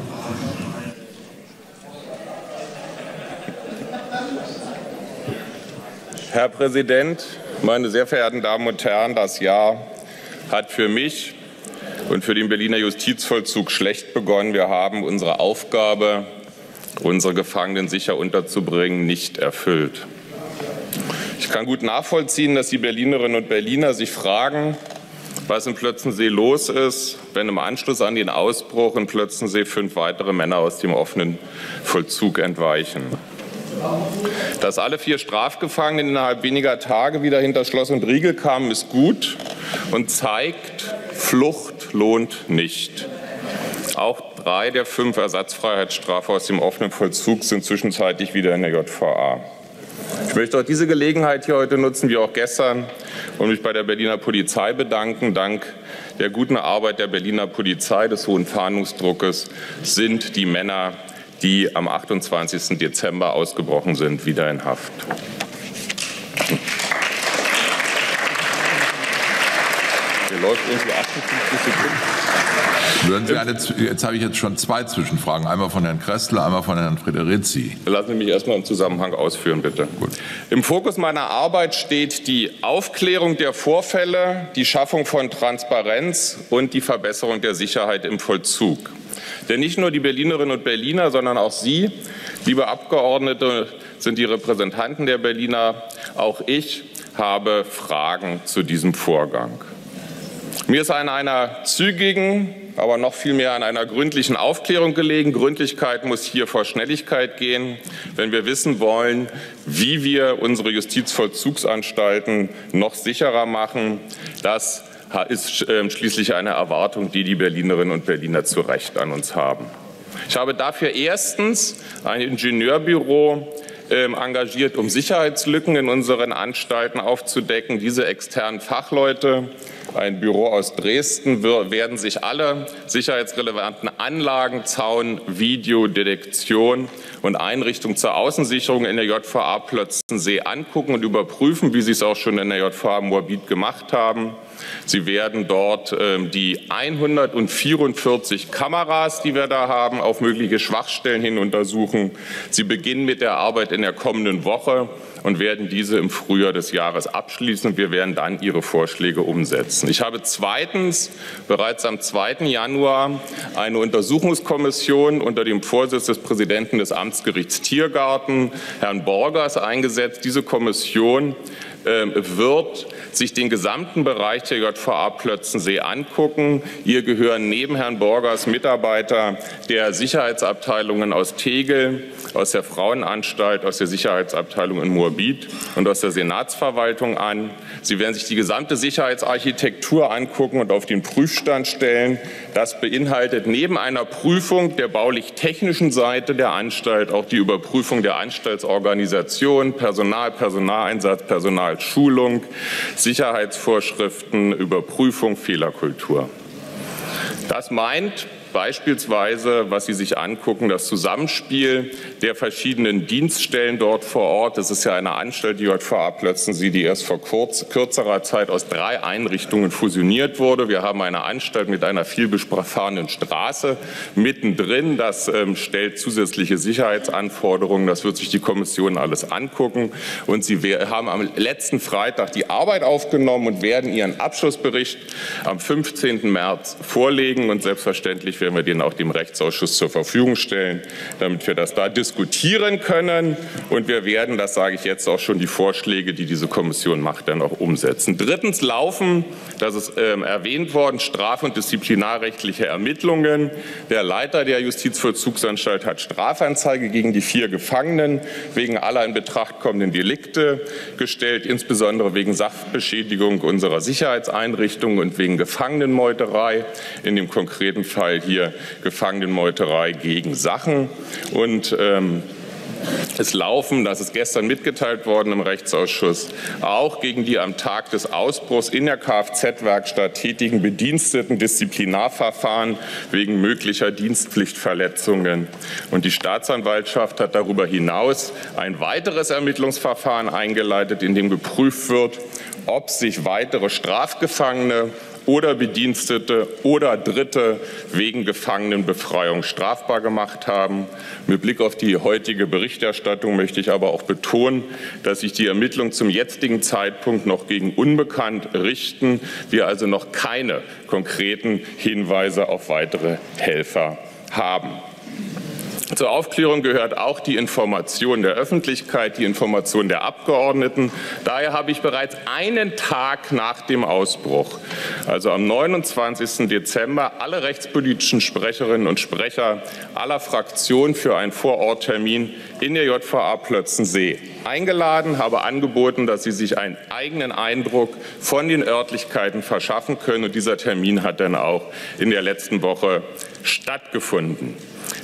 Herr Präsident, meine sehr verehrten Damen und Herren! Das Jahr hat für mich und für den Berliner Justizvollzug schlecht begonnen. Wir haben unsere Aufgabe, unsere Gefangenen sicher unterzubringen, nicht erfüllt. Ich kann gut nachvollziehen, dass die Berlinerinnen und Berliner sich fragen, was in Plötzensee los ist, wenn im Anschluss an den Ausbruch in Plötzensee fünf weitere Männer aus dem offenen Vollzug entweichen. Dass alle vier Strafgefangenen innerhalb weniger Tage wieder hinter Schloss und Riegel kamen, ist gut und zeigt, Flucht lohnt nicht. Auch drei der fünf Ersatzfreiheitsstrafe aus dem offenen Vollzug sind zwischenzeitlich wieder in der J V A. Ich möchte auch diese Gelegenheit hier heute nutzen, wie auch gestern, und mich bei der Berliner Polizei bedanken. Dank der guten Arbeit der Berliner Polizei, des hohen Fahndungsdruckes, sind die Männer die am achtundzwanzigsten Dezember ausgebrochen sind, wieder in Haft. Hier läuft irgendwie achtundfünfzig Sekunden. Würden Sie eine, jetzt habe ich jetzt schon zwei Zwischenfragen, einmal von Herrn Kressler, einmal von Herrn Frederici. Lassen Sie mich erstmal im Zusammenhang ausführen, bitte. Gut. Im Fokus meiner Arbeit steht die Aufklärung der Vorfälle, die Schaffung von Transparenz und die Verbesserung der Sicherheit im Vollzug. Denn nicht nur die Berlinerinnen und Berliner, sondern auch Sie, liebe Abgeordnete, sind die Repräsentanten der Berliner. Auch ich habe Fragen zu diesem Vorgang. Mir ist an einer zügigen, aber noch viel mehr an einer gründlichen Aufklärung gelegen. Gründlichkeit muss hier vor Schnelligkeit gehen, wenn wir wissen wollen, wie wir unsere Justizvollzugsanstalten noch sicherer machen. Das ist schließlich eine Erwartung, die die Berlinerinnen und Berliner zu Recht an uns haben. Ich habe dafür erstens ein Ingenieurbüro engagiert, um Sicherheitslücken in unseren Anstalten aufzudecken. Diese externen Fachleute, ein Büro aus Dresden, werden sich alle sicherheitsrelevanten Anlagen, Zaun, Videodetektion und Einrichtungen zur Außensicherung in der J V A Plötzensee angucken und überprüfen, wie sie es auch schon in der J V A Moabit gemacht haben. Sie werden dort äh, die hundertvierundvierzig Kameras, die wir da haben, auf mögliche Schwachstellen hin untersuchen. Sie beginnen mit der Arbeit in der kommenden Woche und werden diese im Frühjahr des Jahres abschließen. Wir werden dann Ihre Vorschläge umsetzen. Ich habe zweitens bereits am zweiten Januar eine Untersuchungskommission unter dem Vorsitz des Präsidenten des Amtsgerichts Tiergarten, Herrn Borgers, eingesetzt. Diese Kommission äh, wird sich den gesamten Bereich der J V A Plötzensee angucken. Hier gehören neben Herrn Borgers Mitarbeiter der Sicherheitsabteilungen aus Tegel, aus der Frauenanstalt, aus der Sicherheitsabteilung in Moabit und aus der Senatsverwaltung an. Sie werden sich die gesamte Sicherheitsarchitektur angucken und auf den Prüfstand stellen. Das beinhaltet neben einer Prüfung der baulich-technischen Seite der Anstalt auch die Überprüfung der Anstaltsorganisation, Personal, Personaleinsatz, Personalschulung, Sicherheitsvorschriften, Überprüfung, Fehlerkultur. Das meint beispielsweise, was Sie sich angucken, das Zusammenspiel der verschiedenen Dienststellen dort vor Ort. Das ist ja eine Anstalt, die J V A Plötzensee, die erst vor kurz, kürzerer Zeit aus drei Einrichtungen fusioniert wurde. Wir haben eine Anstalt mit einer vielbefahrenen Straße mittendrin. Das ähm, stellt zusätzliche Sicherheitsanforderungen. Das wird sich die Kommission alles angucken. Und Sie haben am letzten Freitag die Arbeit aufgenommen und werden Ihren Abschlussbericht am fünfzehnten März vorlegen. Und selbstverständlich werden wir den auch dem Rechtsausschuss zur Verfügung stellen, damit wir das da diskutieren können. Und wir werden, das sage ich jetzt auch schon, die Vorschläge, die diese Kommission macht, dann auch umsetzen. Drittens laufen, das ist ähm, erwähnt worden, straf- und disziplinarrechtliche Ermittlungen. Der Leiter der Justizvollzugsanstalt hat Strafanzeige gegen die vier Gefangenen wegen aller in Betracht kommenden Delikte gestellt, insbesondere wegen Sachbeschädigung unserer Sicherheitseinrichtungen und wegen Gefangenenmeuterei, in dem konkreten Fall hier Gefangenenmeuterei gegen Sachen. Und ähm, es laufen, das ist gestern mitgeteilt worden im Rechtsausschuss, auch gegen die am Tag des Ausbruchs in der Kfz-Werkstatt tätigen Bediensteten Disziplinarverfahren wegen möglicher Dienstpflichtverletzungen. Und die Staatsanwaltschaft hat darüber hinaus ein weiteres Ermittlungsverfahren eingeleitet, in dem geprüft wird, ob sich weitere Strafgefangene oder Bedienstete oder Dritte wegen Gefangenenbefreiung strafbar gemacht haben. Mit Blick auf die heutige Berichterstattung möchte ich aber auch betonen, dass sich die Ermittlungen zum jetzigen Zeitpunkt noch gegen Unbekannt richten, wir also noch keine konkreten Hinweise auf weitere Helfer haben. Zur Aufklärung gehört auch die Information der Öffentlichkeit, die Information der Abgeordneten. Daher habe ich bereits einen Tag nach dem Ausbruch, also am neunundzwanzigsten Dezember, alle rechtspolitischen Sprecherinnen und Sprecher aller Fraktionen für einen Vororttermin in der J V A Plötzensee eingeladen, habe angeboten, dass sie sich einen eigenen Eindruck von den Örtlichkeiten verschaffen können. Und dieser Termin hat dann auch in der letzten Woche stattgefunden.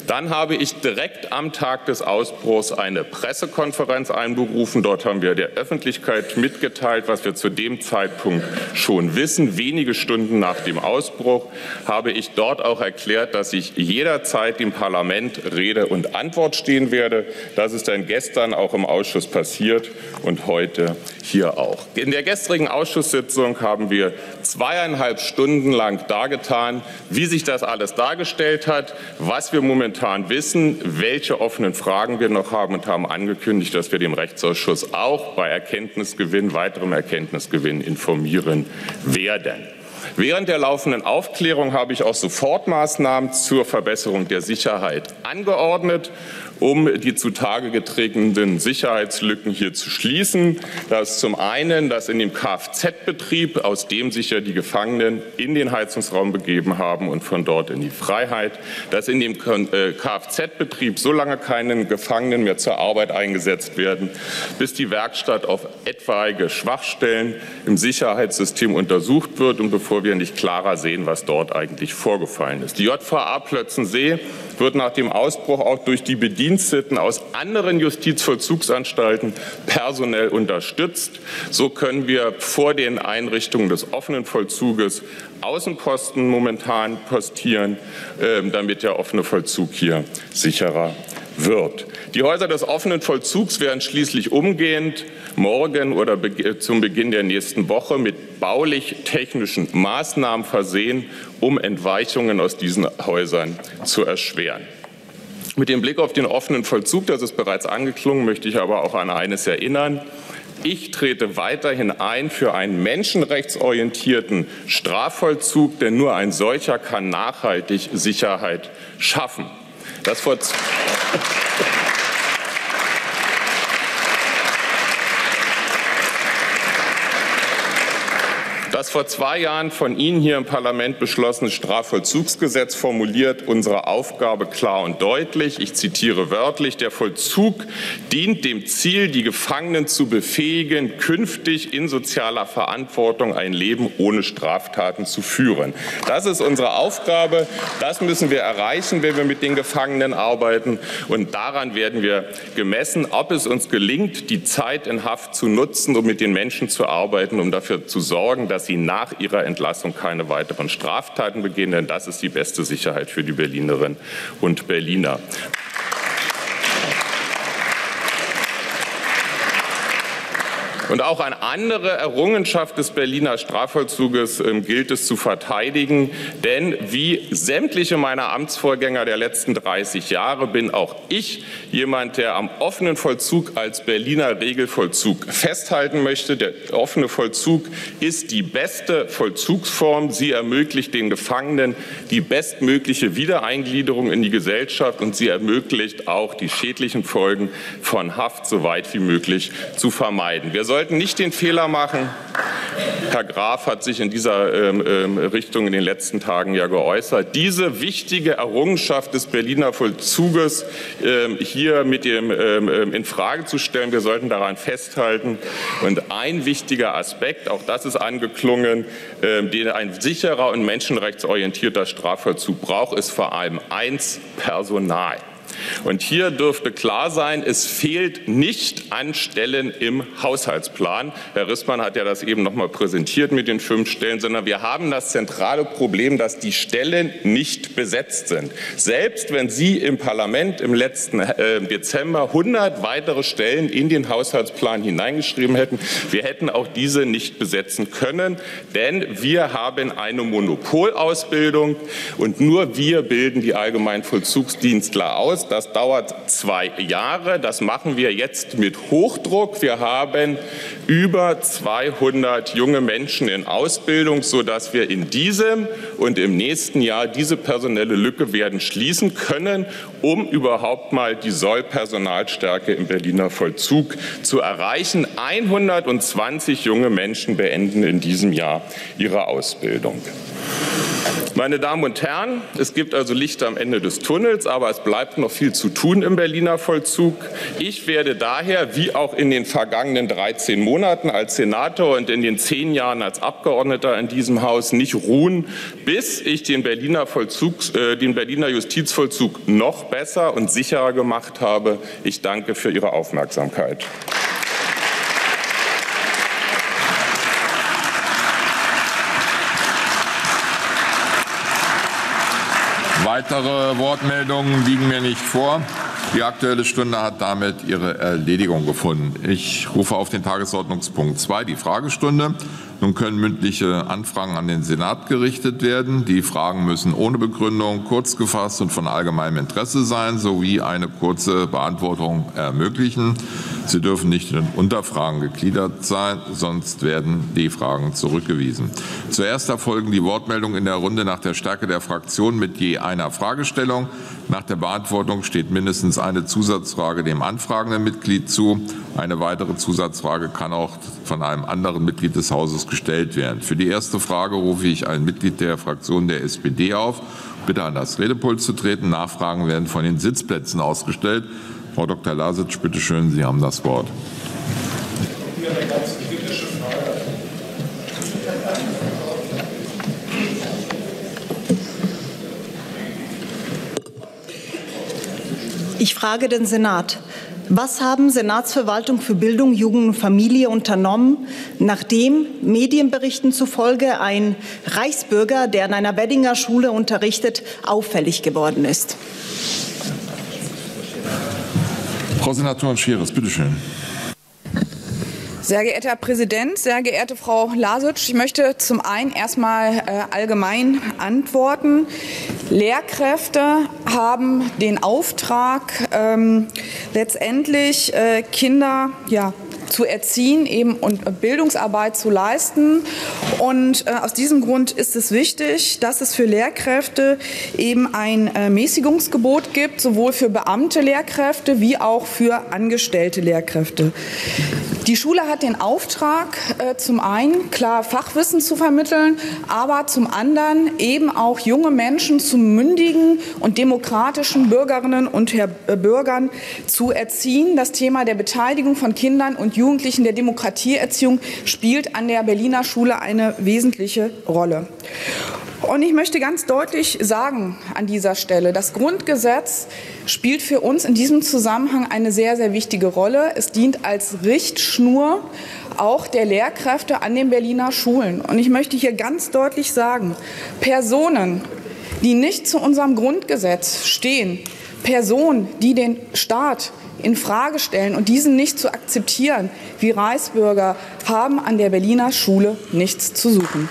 Dann habe ich direkt am Tag des Ausbruchs eine Pressekonferenz einberufen. Dort haben wir der Öffentlichkeit mitgeteilt, was wir zu dem Zeitpunkt schon wissen. Wenige Stunden nach dem Ausbruch habe ich dort auch erklärt, dass ich jederzeit dem Parlament Rede und Antwort stehen werde. Das ist dann gestern auch im Ausschuss passiert und heute hier auch. In der gestrigen Ausschusssitzung haben wir zweieinhalb Stunden lang dargetan, wie sich das alles dargestellt hat, was wir momentan wissen, welche offenen Fragen wir noch haben und haben angekündigt, dass wir dem Rechtsausschuss auch bei Erkenntnisgewinn, weiterem Erkenntnisgewinn informieren werden. Während der laufenden Aufklärung habe ich auch Sofortmaßnahmen zur Verbesserung der Sicherheit angeordnet, um die zutage getretenen Sicherheitslücken hier zu schließen. Das ist zum einen, dass in dem Kfz-Betrieb, aus dem sich ja die Gefangenen in den Heizungsraum begeben haben und von dort in die Freiheit, dass in dem Kfz-Betrieb so lange keine Gefangenen mehr zur Arbeit eingesetzt werden, bis die Werkstatt auf etwaige Schwachstellen im Sicherheitssystem untersucht wird und bevor wir nicht klarer sehen, was dort eigentlich vorgefallen ist. Die J V A Plötzensee wird nach dem Ausbruch auch durch die Bediensteten aus anderen Justizvollzugsanstalten personell unterstützt. So können wir vor den Einrichtungen des offenen Vollzuges Außenposten momentan postieren, damit der offene Vollzug hier sicherer wird. Die Häuser des offenen Vollzugs werden schließlich umgehend morgen oder zum Beginn der nächsten Woche mit baulich-technischen Maßnahmen versehen, um Entweichungen aus diesen Häusern zu erschweren. Mit dem Blick auf den offenen Vollzug, das ist bereits angeklungen, möchte ich aber auch an eines erinnern. Ich trete weiterhin ein für einen menschenrechtsorientierten Strafvollzug, denn nur ein solcher kann nachhaltig Sicherheit schaffen. Das vor Das vor zwei Jahren von Ihnen hier im Parlament beschlossene Strafvollzugsgesetz formuliert unsere Aufgabe klar und deutlich. Ich zitiere wörtlich: Der Vollzug dient dem Ziel, die Gefangenen zu befähigen, künftig in sozialer Verantwortung ein Leben ohne Straftaten zu führen. Das ist unsere Aufgabe. Das müssen wir erreichen, wenn wir mit den Gefangenen arbeiten. Und daran werden wir gemessen, ob es uns gelingt, die Zeit in Haft zu nutzen, um mit den Menschen zu arbeiten, um dafür zu sorgen, dass sie nach ihrer Entlassung keine weiteren Straftaten begehen, denn das ist die beste Sicherheit für die Berlinerinnen und Berliner. Und auch eine andere Errungenschaft des Berliner Strafvollzuges äh, gilt es zu verteidigen. Denn wie sämtliche meiner Amtsvorgänger der letzten dreißig Jahre bin auch ich jemand, der am offenen Vollzug als Berliner Regelvollzug festhalten möchte. Der offene Vollzug ist die beste Vollzugsform. Sie ermöglicht den Gefangenen die bestmögliche Wiedereingliederung in die Gesellschaft und sie ermöglicht auch, die schädlichen Folgen von Haft so weit wie möglich zu vermeiden. Wir sollten nicht den Fehler machen, Herr Graf hat sich in dieser ähm, Richtung in den letzten Tagen ja geäußert, diese wichtige Errungenschaft des Berliner Vollzuges ähm, hier mit dem ähm, in Frage zu stellen. Wir sollten daran festhalten. Und ein wichtiger Aspekt, auch das ist angeklungen, ähm, den ein sicherer und menschenrechtsorientierter Strafvollzug braucht, ist vor allem eins: Personal. Und hier dürfte klar sein, es fehlt nicht an Stellen im Haushaltsplan. Herr Rissmann hat ja das eben noch mal präsentiert mit den fünf Stellen, sondern wir haben das zentrale Problem, dass die Stellen nicht besetzt sind. Selbst wenn Sie im Parlament im letzten äh, Dezember hundert weitere Stellen in den Haushaltsplan hineingeschrieben hätten, wir hätten auch diese nicht besetzen können, denn wir haben eine Monopolausbildung und nur wir bilden die allgemeinen Vollzugsdienstler aus. Das dauert zwei Jahre. Das machen wir jetzt mit Hochdruck. Wir haben über zweihundert junge Menschen in Ausbildung, sodass wir in diesem und im nächsten Jahr diese personelle Lücke werden schließen können, um überhaupt mal die Sollpersonalstärke im Berliner Vollzug zu erreichen. hundertzwanzig junge Menschen beenden in diesem Jahr ihre Ausbildung. Meine Damen und Herren, es gibt also Licht am Ende des Tunnels, aber es bleibt noch viel zu tun im Berliner Vollzug. Ich werde daher, wie auch in den vergangenen dreizehn Monaten als Senator und in den zehn Jahren als Abgeordneter in diesem Haus, nicht ruhen, bis ich den Berliner, Vollzugs, äh, den Berliner Justizvollzug noch besser und sicherer gemacht habe. Ich danke für Ihre Aufmerksamkeit. Weitere Wortmeldungen liegen mir nicht vor. Die Aktuelle Stunde hat damit ihre Erledigung gefunden. Ich rufe auf den Tagesordnungspunkt zwei, die Fragestunde. Nun können mündliche Anfragen an den Senat gerichtet werden. Die Fragen müssen ohne Begründung, kurz gefasst und von allgemeinem Interesse sein, sowie eine kurze Beantwortung ermöglichen. Sie dürfen nicht in Unterfragen gegliedert sein, sonst werden die Fragen zurückgewiesen. Zuerst erfolgen die Wortmeldungen in der Runde nach der Stärke der Fraktionen mit je einer Fragestellung. Nach der Beantwortung steht mindestens eine Zusatzfrage dem anfragenden Mitglied zu. Eine weitere Zusatzfrage kann auch von einem anderen Mitglied des Hauses gestellt werden. Für die erste Frage rufe ich ein Mitglied der Fraktion der S P D auf, bitte an das Redepult zu treten. Nachfragen werden von den Sitzplätzen ausgestellt. Frau Doktor Lasic, bitte schön, Sie haben das Wort. Ich frage den Senat. Was haben Senatsverwaltung für Bildung, Jugend und Familie unternommen, nachdem Medienberichten zufolge ein Reichsbürger, der an einer Weddinger Schule unterrichtet, auffällig geworden ist? Frau Senatorin Scheres, bitte schön. Sehr geehrter Herr Präsident, sehr geehrte Frau Lasic, ich möchte zum einen erstmal äh, allgemein antworten. Lehrkräfte haben den Auftrag, ähm, letztendlich äh, Kinder ja, zu erziehen eben und Bildungsarbeit zu leisten. Und äh, aus diesem Grund ist es wichtig, dass es für Lehrkräfte eben ein äh, Mäßigungsgebot gibt, sowohl für beamte Lehrkräfte wie auch für angestellte Lehrkräfte. Die Schule hat den Auftrag, äh, zum einen klar Fachwissen zu vermitteln, aber zum anderen eben auch junge Menschen zu mündigen und demokratischen Bürgerinnen und Herr, äh, Bürgern zu erziehen. Das Thema der Beteiligung von Kindern und Jugendlichen der Demokratieerziehung spielt an der Berliner Schule eine wesentliche Rolle. Und ich möchte ganz deutlich sagen an dieser Stelle, das Grundgesetz spielt für uns in diesem Zusammenhang eine sehr, sehr wichtige Rolle. Es dient als Richtschnur auch der Lehrkräfte an den Berliner Schulen. Und ich möchte hier ganz deutlich sagen, Personen, die nicht zu unserem Grundgesetz stehen, Personen, die den Staat in Frage stellen und diesen nicht zu akzeptieren, wie Reichsbürger, haben an der Berliner Schule nichts zu suchen.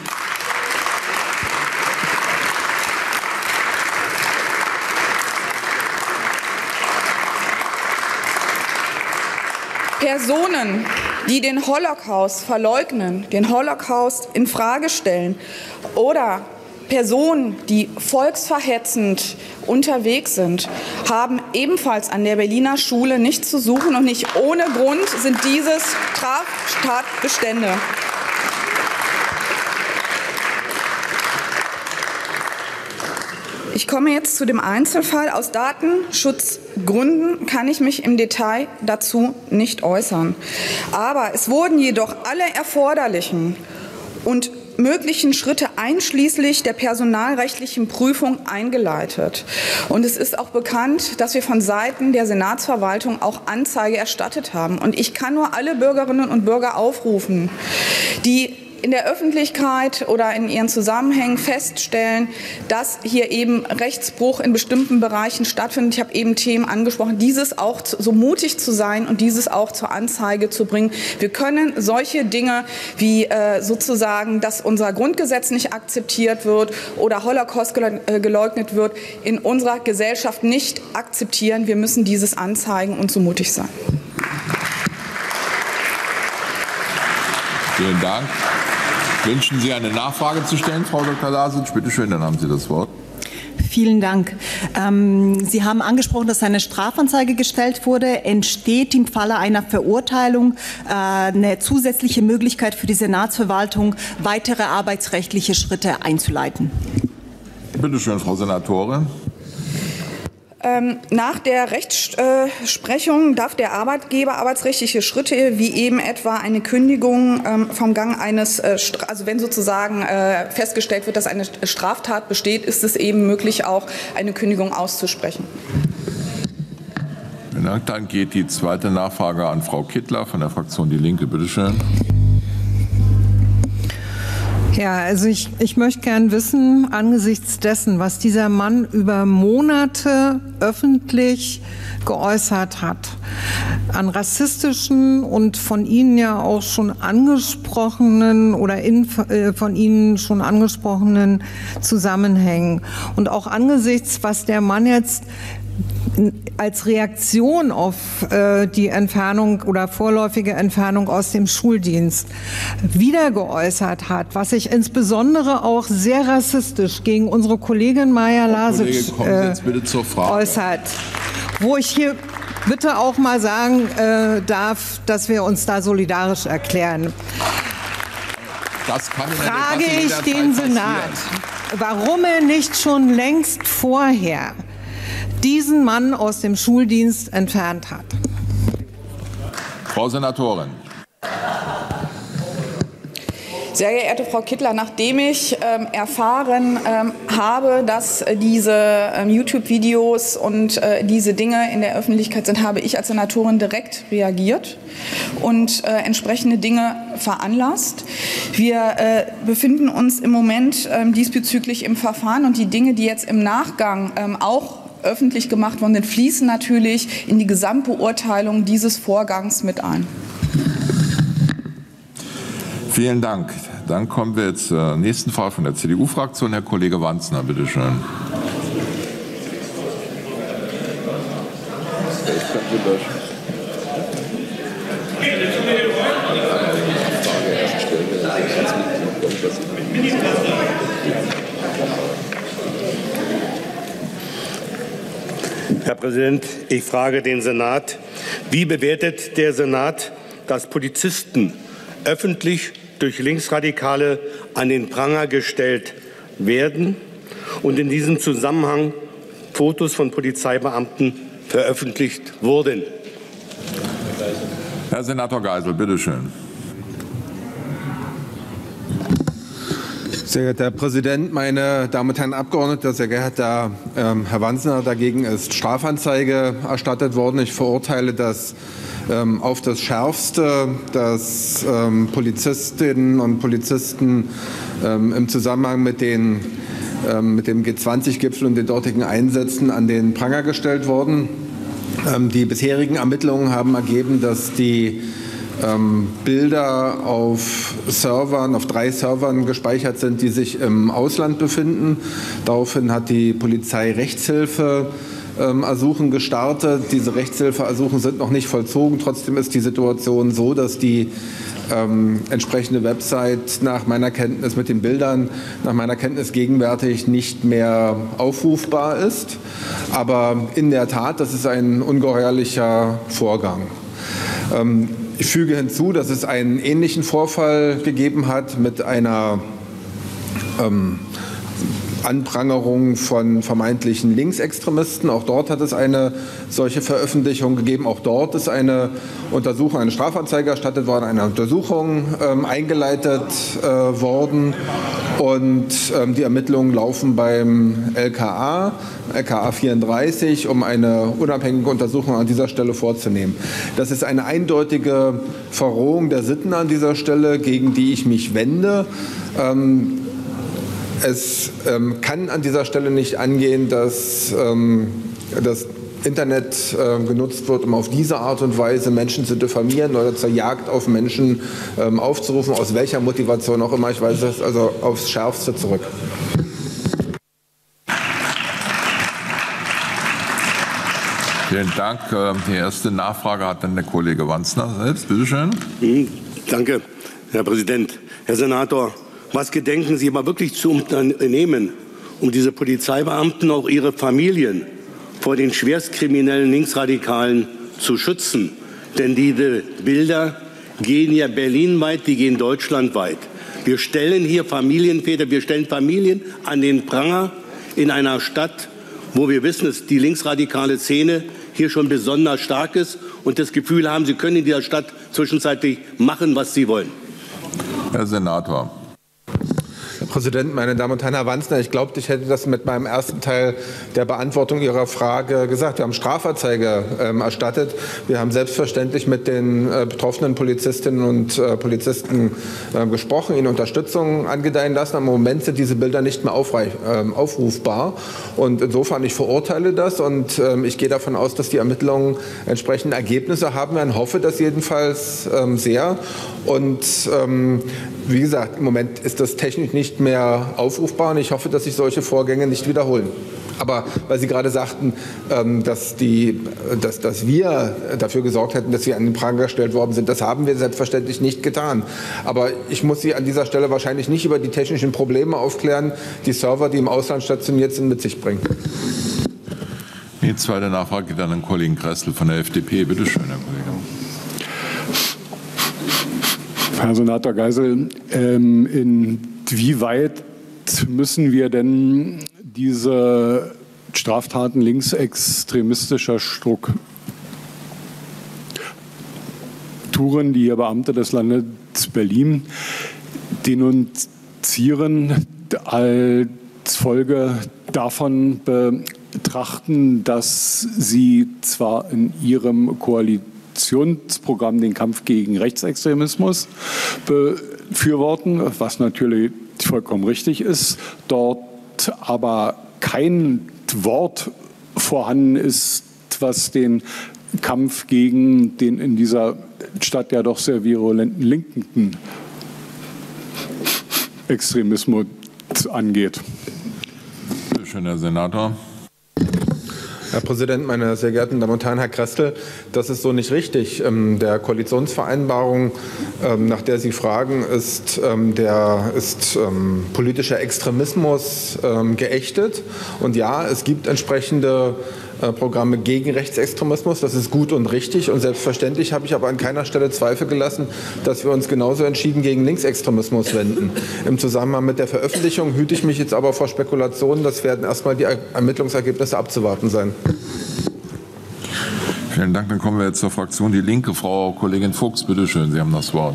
Personen, die den Holocaust verleugnen, den Holocaust in Frage stellen oder Personen, die volksverhetzend unterwegs sind, haben ebenfalls an der Berliner Schule nichts zu suchen und nicht ohne Grund sind dieses Straftatbestände. Ich komme jetzt zu dem Einzelfall. Aus Datenschutzgründen kann ich mich im Detail dazu nicht äußern. Aber es wurden jedoch alle erforderlichen und möglichen Schritte einschließlich der personalrechtlichen Prüfung eingeleitet. Und es ist auch bekannt, dass wir von Seiten der Senatsverwaltung auch Anzeige erstattet haben. Und ich kann nur alle Bürgerinnen und Bürger aufrufen, die in der Öffentlichkeit oder in ihren Zusammenhängen feststellen, dass hier eben Rechtsbruch in bestimmten Bereichen stattfindet. Ich habe eben Themen angesprochen, dieses auch so mutig zu sein und dieses auch zur Anzeige zu bringen. Wir können solche Dinge wie äh, sozusagen, dass unser Grundgesetz nicht akzeptiert wird oder Holocaust geleugnet wird, in unserer Gesellschaft nicht akzeptieren. Wir müssen dieses anzeigen und so mutig sein. Vielen Dank. Wünschen Sie eine Nachfrage zu stellen, Frau Doktor Lasic? Bitte schön, dann haben Sie das Wort. Vielen Dank. Ähm, Sie haben angesprochen, dass eine Strafanzeige gestellt wurde. Entsteht im Falle einer Verurteilung äh, eine zusätzliche Möglichkeit für die Senatsverwaltung, weitere arbeitsrechtliche Schritte einzuleiten? Bitte schön, Frau Senatorin. Nach der Rechtsprechung darf der Arbeitgeber arbeitsrechtliche Schritte wie eben etwa eine Kündigung vom Gang eines, also wenn sozusagen festgestellt wird, dass eine Straftat besteht, ist es eben möglich, auch eine Kündigung auszusprechen. Vielen Dank. Dann geht die zweite Nachfrage an Frau Kittler von der Fraktion Die Linke. Bitte schön. Ja, also ich, ich möchte gern wissen, angesichts dessen, was dieser Mann über Monate öffentlich geäußert hat, an rassistischen und von Ihnen ja auch schon angesprochenen oder in, äh, von Ihnen schon angesprochenen Zusammenhängen und auch angesichts, was der Mann jetzt als Reaktion auf äh, die Entfernung oder vorläufige Entfernung aus dem Schuldienst wieder geäußert hat, was sich insbesondere auch sehr rassistisch gegen unsere Kollegin Maja Lasic äh, äußert, wo ich hier bitte auch mal sagen äh, darf, dass wir uns da solidarisch erklären. Das kann in der Frage Debatte ich den Senat, warum er nicht schon längst vorher diesen Mann aus dem Schuldienst entfernt hat. Frau Senatorin. Sehr geehrte Frau Kittler, nachdem ich ähm, erfahren ähm, habe, dass äh, diese ähm, YouTube-Videos und äh, diese Dinge in der Öffentlichkeit sind, habe ich als Senatorin direkt reagiert und äh, entsprechende Dinge veranlasst. Wir äh, befinden uns im Moment äh, diesbezüglich im Verfahren und die Dinge, die jetzt im Nachgang äh, auch öffentlich gemacht worden sind, fließen natürlich in die Gesamtbeurteilung dieses Vorgangs mit ein. Vielen Dank. Dann kommen wir jetzt zur nächsten Frage von der C D U-Fraktion. Herr Kollege Wanzner, bitte schön. Herr Präsident, ich frage den Senat, wie bewertet der Senat, dass Polizisten öffentlich durch Linksradikale an den Pranger gestellt werden und in diesem Zusammenhang Fotos von Polizeibeamten veröffentlicht wurden? Herr Senator Geisel, bitte schön. Sehr geehrter Herr Präsident, meine Damen und Herren Abgeordnete, sehr geehrter ähm, Herr Wanzner, dagegen ist Strafanzeige erstattet worden. Ich verurteile das ähm, auf das Schärfste, dass ähm, Polizistinnen und Polizisten ähm, im Zusammenhang mit, den, ähm, mit dem G zwanzig Gipfel und den dortigen Einsätzen an den Pranger gestellt wurden. Ähm, die bisherigen Ermittlungen haben ergeben, dass die Ähm, Bilder auf Servern, auf drei Servern gespeichert sind, die sich im Ausland befinden. Daraufhin hat die Polizei Rechtshilfe ähm, Ersuchen gestartet. Diese Rechtshilfeersuchen sind noch nicht vollzogen. Trotzdem ist die Situation so, dass die ähm, entsprechende Website nach meiner Kenntnis mit den Bildern nach meiner Kenntnis gegenwärtig nicht mehr aufrufbar ist. Aber in der Tat, das ist ein ungeheuerlicher Vorgang. Ähm, Ich füge hinzu, dass es einen ähnlichen Vorfall gegeben hat mit einer ähm, Anprangerung von vermeintlichen Linksextremisten. Auch dort hat es eine solche Veröffentlichung gegeben. Auch dort ist eine Untersuchung, eine Strafanzeige erstattet worden, eine Untersuchung ähm, eingeleitet äh, worden. Und ähm, die Ermittlungen laufen beim L K A, L K A vierunddreißig, um eine unabhängige Untersuchung an dieser Stelle vorzunehmen. Das ist eine eindeutige Verrohung der Sitten an dieser Stelle, gegen die ich mich wende. Ähm, es ähm, kann an dieser Stelle nicht angehen, dass ähm, das Internet äh, genutzt wird, um auf diese Art und Weise Menschen zu diffamieren oder zur Jagd auf Menschen ähm, aufzurufen, aus welcher Motivation auch immer. Ich weise das also aufs Schärfste zurück. Vielen Dank. Die erste Nachfrage hat dann der Kollege Wanzner selbst. Bitte schön. Danke, Herr Präsident. Herr Senator, was gedenken Sie aber wirklich zu unternehmen, um diese Polizeibeamten, auch ihre Familien, vor den schwerstkriminellen Linksradikalen zu schützen? Denn diese Bilder gehen ja berlinweit, die gehen deutschlandweit. Wir stellen hier Familienväter, wir stellen Familien an den Pranger in einer Stadt, wo wir wissen, dass die linksradikale Szene hier schon besonders stark ist und das Gefühl haben, sie können in dieser Stadt zwischenzeitlich machen, was sie wollen? Herr Senator. Herr Präsident, meine Damen und Herren, Herr Wanzner, ich glaube, ich hätte das mit meinem ersten Teil der Beantwortung Ihrer Frage gesagt. Wir haben Strafanzeige ähm, erstattet. Wir haben selbstverständlich mit den äh, betroffenen Polizistinnen und äh, Polizisten äh, gesprochen, ihnen Unterstützung angedeihen lassen. Im Moment sind diese Bilder nicht mehr aufreich, äh, aufrufbar. Und insofern, ich verurteile das und äh, ich gehe davon aus, dass die Ermittlungen entsprechende Ergebnisse haben werden. Hoffe das jedenfalls ähm, sehr. Und ähm, wie gesagt, im Moment ist das technisch nicht mehr aufrufbar und ich hoffe, dass sich solche Vorgänge nicht wiederholen. Aber weil Sie gerade sagten, dass, die, dass, dass wir dafür gesorgt hätten, dass Sie an den Pranger gestellt worden sind, das haben wir selbstverständlich nicht getan. Aber ich muss Sie an dieser Stelle wahrscheinlich nicht über die technischen Probleme aufklären, die Server, die im Ausland stationiert sind, mit sich bringen. Die zweite Nachfrage geht an den Kollegen Kressel von der F D P. Bitte schön, Herr Kollege. Herr Senator Geisel, ähm, inwieweit müssen wir denn diese Straftaten linksextremistischer Strukturen, die hier Beamte des Landes Berlin denunzieren, als Folge davon betrachten, dass sie zwar in ihrem Koalitionsprogramm den Kampf gegen Rechtsextremismus befürworten, was natürlich vollkommen richtig ist, dort aber kein Wort vorhanden ist, was den Kampf gegen den in dieser Stadt ja doch sehr virulenten linken Extremismus angeht. Bitte schön, Herr Senator. Herr Präsident, meine sehr geehrten Damen und Herren, Herr Kressel, das ist so nicht richtig. Der Koalitionsvereinbarung, nach der Sie fragen, ist, der ist politischer Extremismus geächtet. Und ja, es gibt entsprechende Programme gegen Rechtsextremismus. Das ist gut und richtig. Und selbstverständlich habe ich aber an keiner Stelle Zweifel gelassen, dass wir uns genauso entschieden gegen Linksextremismus wenden. Im Zusammenhang mit der Veröffentlichung hüte ich mich jetzt aber vor Spekulationen. Das werden erstmal die Ermittlungsergebnisse abzuwarten sein. Vielen Dank. Dann kommen wir jetzt zur Fraktion Die Linke. Frau Kollegin Fuchs, bitte schön, Sie haben das Wort.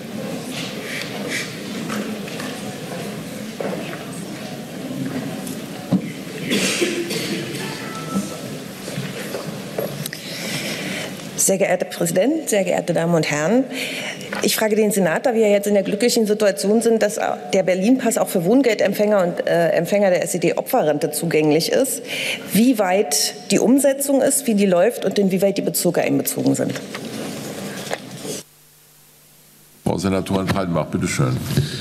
Sehr geehrter Präsident, sehr geehrte Damen und Herren, ich frage den Senat, da wir jetzt in der glücklichen Situation sind, dass der Berlin-Pass auch für Wohngeldempfänger und äh, Empfänger der S E D-Opferrente zugänglich ist, wie weit die Umsetzung ist, wie die läuft und inwieweit die Bezirke einbezogen sind. Frau Senatorin Freidenbach, bitte schön.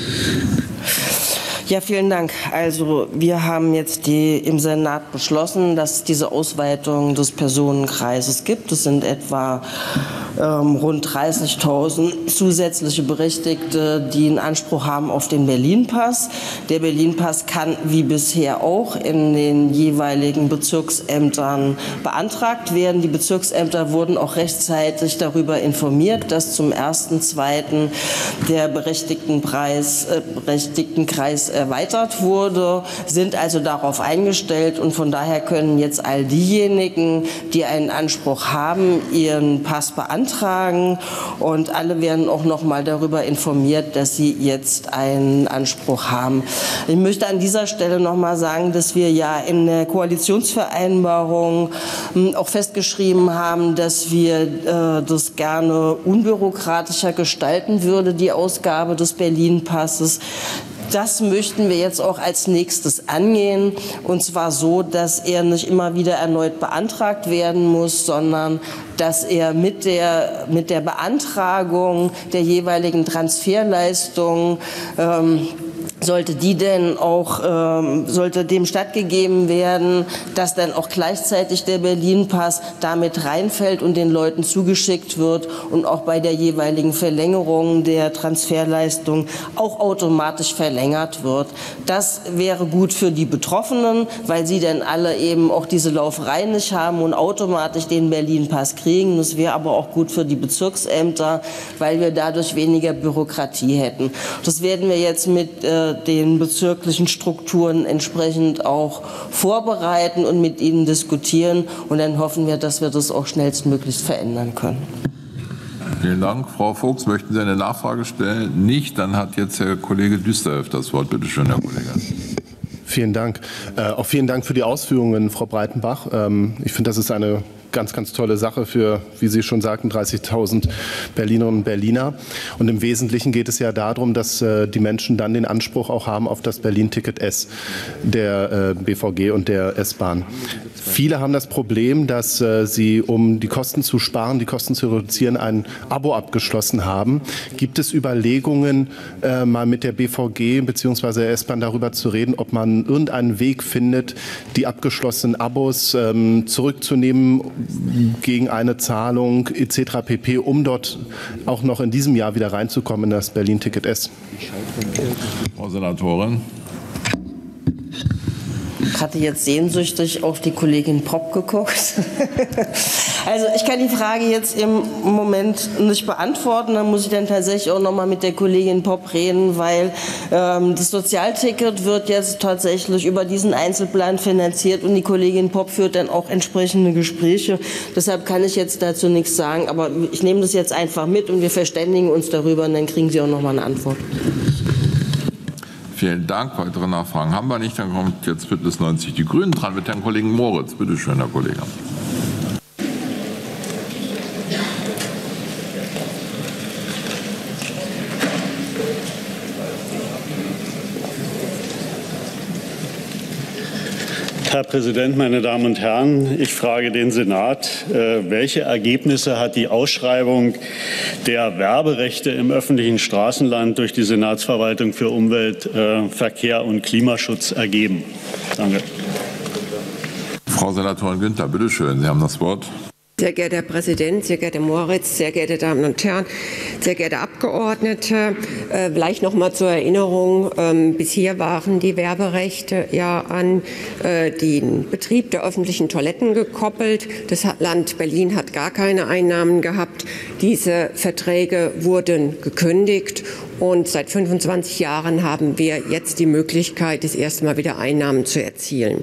Ja, vielen Dank. Also wir haben jetzt die, im Senat beschlossen, dass es diese Ausweitung des Personenkreises gibt. Es sind etwa ähm, rund dreißigtausend zusätzliche Berechtigte, die einen Anspruch haben auf den Berlin-Pass. Der Berlin-Pass kann wie bisher auch in den jeweiligen Bezirksämtern beantragt werden. Die Bezirksämter wurden auch rechtzeitig darüber informiert, dass zum ersten zweiten der Berechtigtenpreis, äh, Berechtigtenkreis erweitert wurde, sind also darauf eingestellt und von daher können jetzt all diejenigen, die einen Anspruch haben, ihren Pass beantragen und alle werden auch noch mal darüber informiert, dass sie jetzt einen Anspruch haben. Ich möchte an dieser Stelle noch mal sagen, dass wir ja in der Koalitionsvereinbarung auch festgeschrieben haben, dass wir äh, das gerne unbürokratischer gestalten würde, die Ausgabe des Berlin-Passes. Das möchten wir jetzt auch als nächstes angehen, und zwar so, dass er nicht immer wieder erneut beantragt werden muss, sondern dass er mit der, mit der Beantragung der jeweiligen Transferleistung ähm, sollte die denn auch, ähm, sollte dem stattgegeben werden, dass dann auch gleichzeitig der Berlin-Pass damit reinfällt und den Leuten zugeschickt wird und auch bei der jeweiligen Verlängerung der Transferleistung auch automatisch verlängert wird. Das wäre gut für die Betroffenen, weil sie dann alle eben auch diese Lauferei nicht haben und automatisch den Berlin-Pass kriegen. Das wäre aber auch gut für die Bezirksämter, weil wir dadurch weniger Bürokratie hätten. Das werden wir jetzt mit äh, wir den bezirklichen Strukturen entsprechend auch vorbereiten und mit ihnen diskutieren. Und dann hoffen wir, dass wir das auch schnellstmöglich verändern können. Vielen Dank. Frau Fuchs, möchten Sie eine Nachfrage stellen? Nicht. Dann hat jetzt Herr Kollege Düsterhoff das Wort. Bitte schön, Herr Kollege. Vielen Dank. Äh, auch vielen Dank für die Ausführungen, Frau Breitenbach. Ähm, ich finde, das ist eine ganz, ganz tolle Sache für, wie Sie schon sagten, dreißigtausend Berlinerinnen und Berliner. Und im Wesentlichen geht es ja darum, dass äh, die Menschen dann den Anspruch auch haben auf das Berlin-Ticket S der äh, B V G und der S-Bahn. Viele haben das Problem, dass äh, sie, um die Kosten zu sparen, die Kosten zu reduzieren, ein Abo abgeschlossen haben. Gibt es Überlegungen, äh, mal mit der B V G bzw. der S-Bahn darüber zu reden, ob man irgendeinen Weg findet, die abgeschlossenen Abos ähm, zurückzunehmen gegen eine Zahlung et cetera pp., um dort auch noch in diesem Jahr wieder reinzukommen in das Berlin-Ticket S? Frau Senatorin. Ich hatte jetzt sehnsüchtig auf die Kollegin Popp geguckt. Also ich kann die Frage jetzt im Moment nicht beantworten. Dann muss ich dann tatsächlich auch noch mal mit der Kollegin Popp reden, weil ähm, das Sozialticket wird jetzt tatsächlich über diesen Einzelplan finanziert und die Kollegin Popp führt dann auch entsprechende Gespräche. Deshalb kann ich jetzt dazu nichts sagen. Aber ich nehme das jetzt einfach mit und wir verständigen uns darüber und dann kriegen Sie auch noch mal eine Antwort. Vielen Dank. Weitere Nachfragen haben wir nicht. Dann kommt jetzt Bündnis neunzig Die Grünen dran mit Herrn Kollegen Moritz. Bitte schön, Herr Kollege. Herr Präsident, meine Damen und Herren! Ich frage den Senat, äh, welche Ergebnisse hat die Ausschreibung der Werberechte im öffentlichen Straßenland durch die Senatsverwaltung für Umwelt, äh, Verkehr und Klimaschutz ergeben? Danke. Frau Senatorin Günther, bitte schön, Sie haben das Wort. Sehr geehrter Herr Präsident, sehr geehrter Moritz, sehr geehrte Damen und Herren, sehr geehrte Abgeordnete, äh, vielleicht noch mal zur Erinnerung, ähm, bisher waren die Werberechte ja an äh, den Betrieb der öffentlichen Toiletten gekoppelt. Das Land Berlin hat gar keine Einnahmen gehabt. Diese Verträge wurden gekündigt und seit fünfundzwanzig Jahren haben wir jetzt die Möglichkeit, das erste Mal wieder Einnahmen zu erzielen.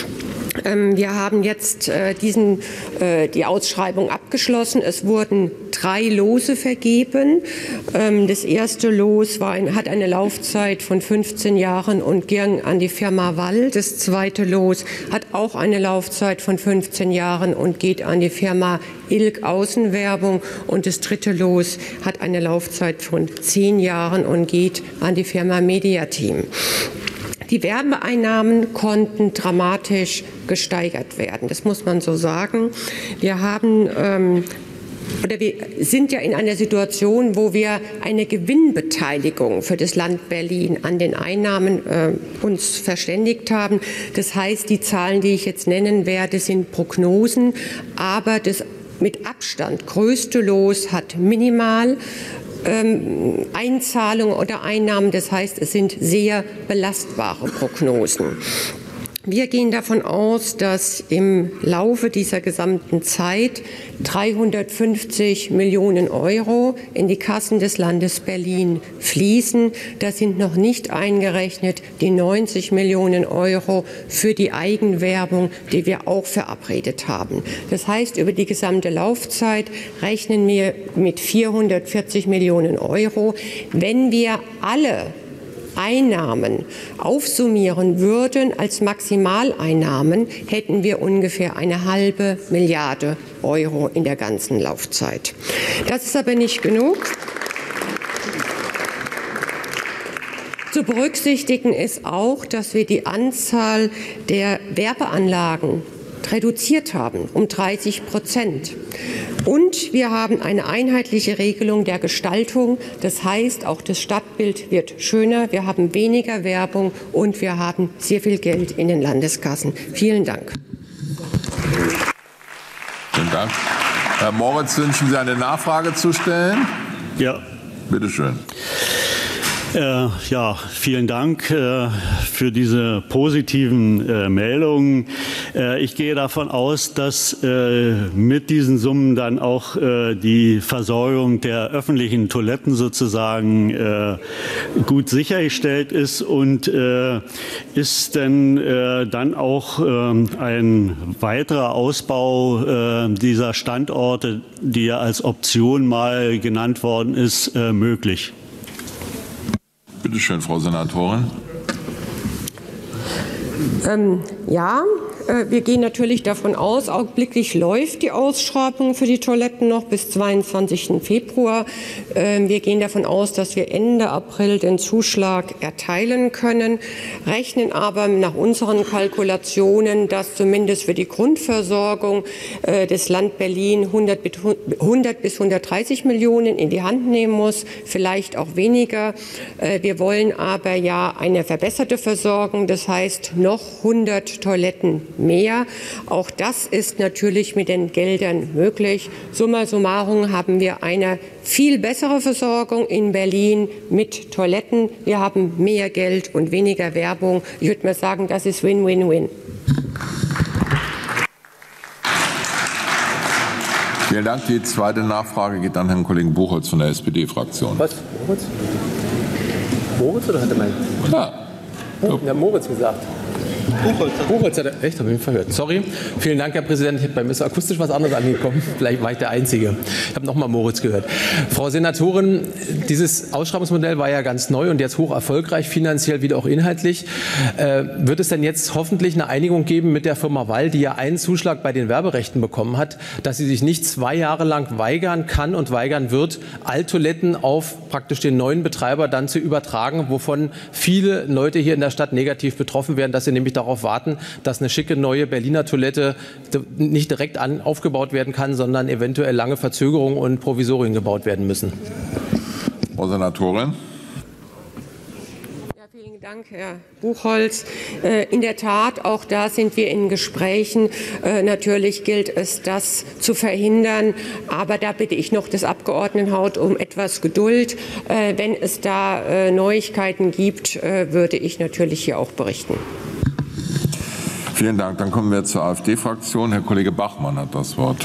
Wir haben jetzt äh, diesen, äh, die Ausschreibung abgeschlossen. Es wurden drei Lose vergeben. Ähm, das erste Los war ein, hat eine Laufzeit von fünfzehn Jahren und ging an die Firma Wall. Das zweite Los hat auch eine Laufzeit von fünfzehn Jahren und geht an die Firma Ilk Außenwerbung. Und das dritte Los hat eine Laufzeit von zehn Jahren und geht an die Firma Mediateam. Die Werbeeinnahmen konnten dramatisch gesteigert werden. Das muss man so sagen. Wir haben ähm, oder wir sind ja in einer Situation, wo wir eine Gewinnbeteiligung für das Land Berlin an den Einnahmen äh, uns verständigt haben. Das heißt, die Zahlen, die ich jetzt nennen werde, sind Prognosen, aber das mit Abstand größte Los hat minimal Ähm, Einzahlungen oder Einnahmen. Das heißt, es sind sehr belastbare Prognosen. Wir gehen davon aus, dass im Laufe dieser gesamten Zeit dreihundertfünfzig Millionen Euro in die Kassen des Landes Berlin fließen. Da sind noch nicht eingerechnet die neunzig Millionen Euro für die Eigenwerbung, die wir auch verabredet haben. Das heißt, über die gesamte Laufzeit rechnen wir mit vierhundertvierzig Millionen Euro. Wenn wir alle Einnahmen aufsummieren würden als Maximaleinnahmen, hätten wir ungefähr eine halbe Milliarde Euro in der ganzen Laufzeit. Das ist aber nicht genug. Zu berücksichtigen ist auch, dass wir die Anzahl der Werbeanlagen reduziert haben um dreißig Prozent. Und wir haben eine einheitliche Regelung der Gestaltung. Das heißt, auch das Stadtbild wird schöner. Wir haben weniger Werbung und wir haben sehr viel Geld in den Landeskassen. Vielen Dank. Vielen Dank. Herr Moritz, wünschen Sie eine Nachfrage zu stellen? Ja. Bitte schön. Äh, ja, vielen Dank äh, für diese positiven äh, Meldungen. Äh, ich gehe davon aus, dass äh, mit diesen Summen dann auch äh, die Versorgung der öffentlichen Toiletten sozusagen äh, gut sichergestellt ist. Und äh, ist denn äh, dann auch äh, ein weiterer Ausbau äh, dieser Standorte, die ja als Option mal genannt worden ist, äh, möglich? Bitte schön, Frau Senatorin. Ähm, ja, äh, wir gehen natürlich davon aus, augenblicklich läuft die Ausschreibung für die Toiletten noch bis zweiundzwanzigsten Februar. Äh, wir gehen davon aus, dass wir Ende April den Zuschlag erteilen können, rechnen aber nach unseren Kalkulationen, dass zumindest für die Grundversorgung äh, das Land Berlin hundert bis hundertdreißig Millionen in die Hand nehmen muss, vielleicht auch weniger. Äh, wir wollen aber ja eine verbesserte Versorgung, das heißt noch hundert Toiletten mehr. Auch das ist natürlich mit den Geldern möglich. Summa summarum haben wir eine viel bessere Versorgung in Berlin mit Toiletten. Wir haben mehr Geld und weniger Werbung. Ich würde mal sagen, das ist Win-Win-Win. Vielen Dank. Die zweite Nachfrage geht an Herrn Kollegen Buchholz von der S P D-Fraktion. Was? Moritz? Moritz oder hat er meinen? Klar. Oh, ja, Moritz gesagt. Buchholz. Buchholz hat er, echt, habe ich mich verhört. Sorry. Vielen Dank, Herr Präsident. Bei mir ist akustisch was anderes angekommen. Vielleicht war ich der Einzige. Ich habe noch mal Moritz gehört. Frau Senatorin, dieses Ausschreibungsmodell war ja ganz neu und jetzt hoch erfolgreich, finanziell wie auch inhaltlich. Äh, wird es denn jetzt hoffentlich eine Einigung geben mit der Firma Wall, die ja einen Zuschlag bei den Werberechten bekommen hat, dass sie sich nicht zwei Jahre lang weigern kann und weigern wird, Alttoiletten auf praktisch den neuen Betreiber dann zu übertragen, wovon viele Leute hier in der Stadt negativ betroffen werden, dass sie nämlich darauf warten, dass eine schicke neue Berliner Toilette nicht direkt an, aufgebaut werden kann, sondern eventuell lange Verzögerungen und Provisorien gebaut werden müssen. Frau Senatorin. Ja, vielen Dank, Herr Buchholz. In der Tat, auch da sind wir in Gesprächen. Natürlich gilt es, das zu verhindern. Aber da bitte ich noch das Abgeordnetenhaus um etwas Geduld. Wenn es da Neuigkeiten gibt, würde ich natürlich hier auch berichten. Vielen Dank. Dann kommen wir zur AfD-Fraktion. Herr Kollege Bachmann hat das Wort.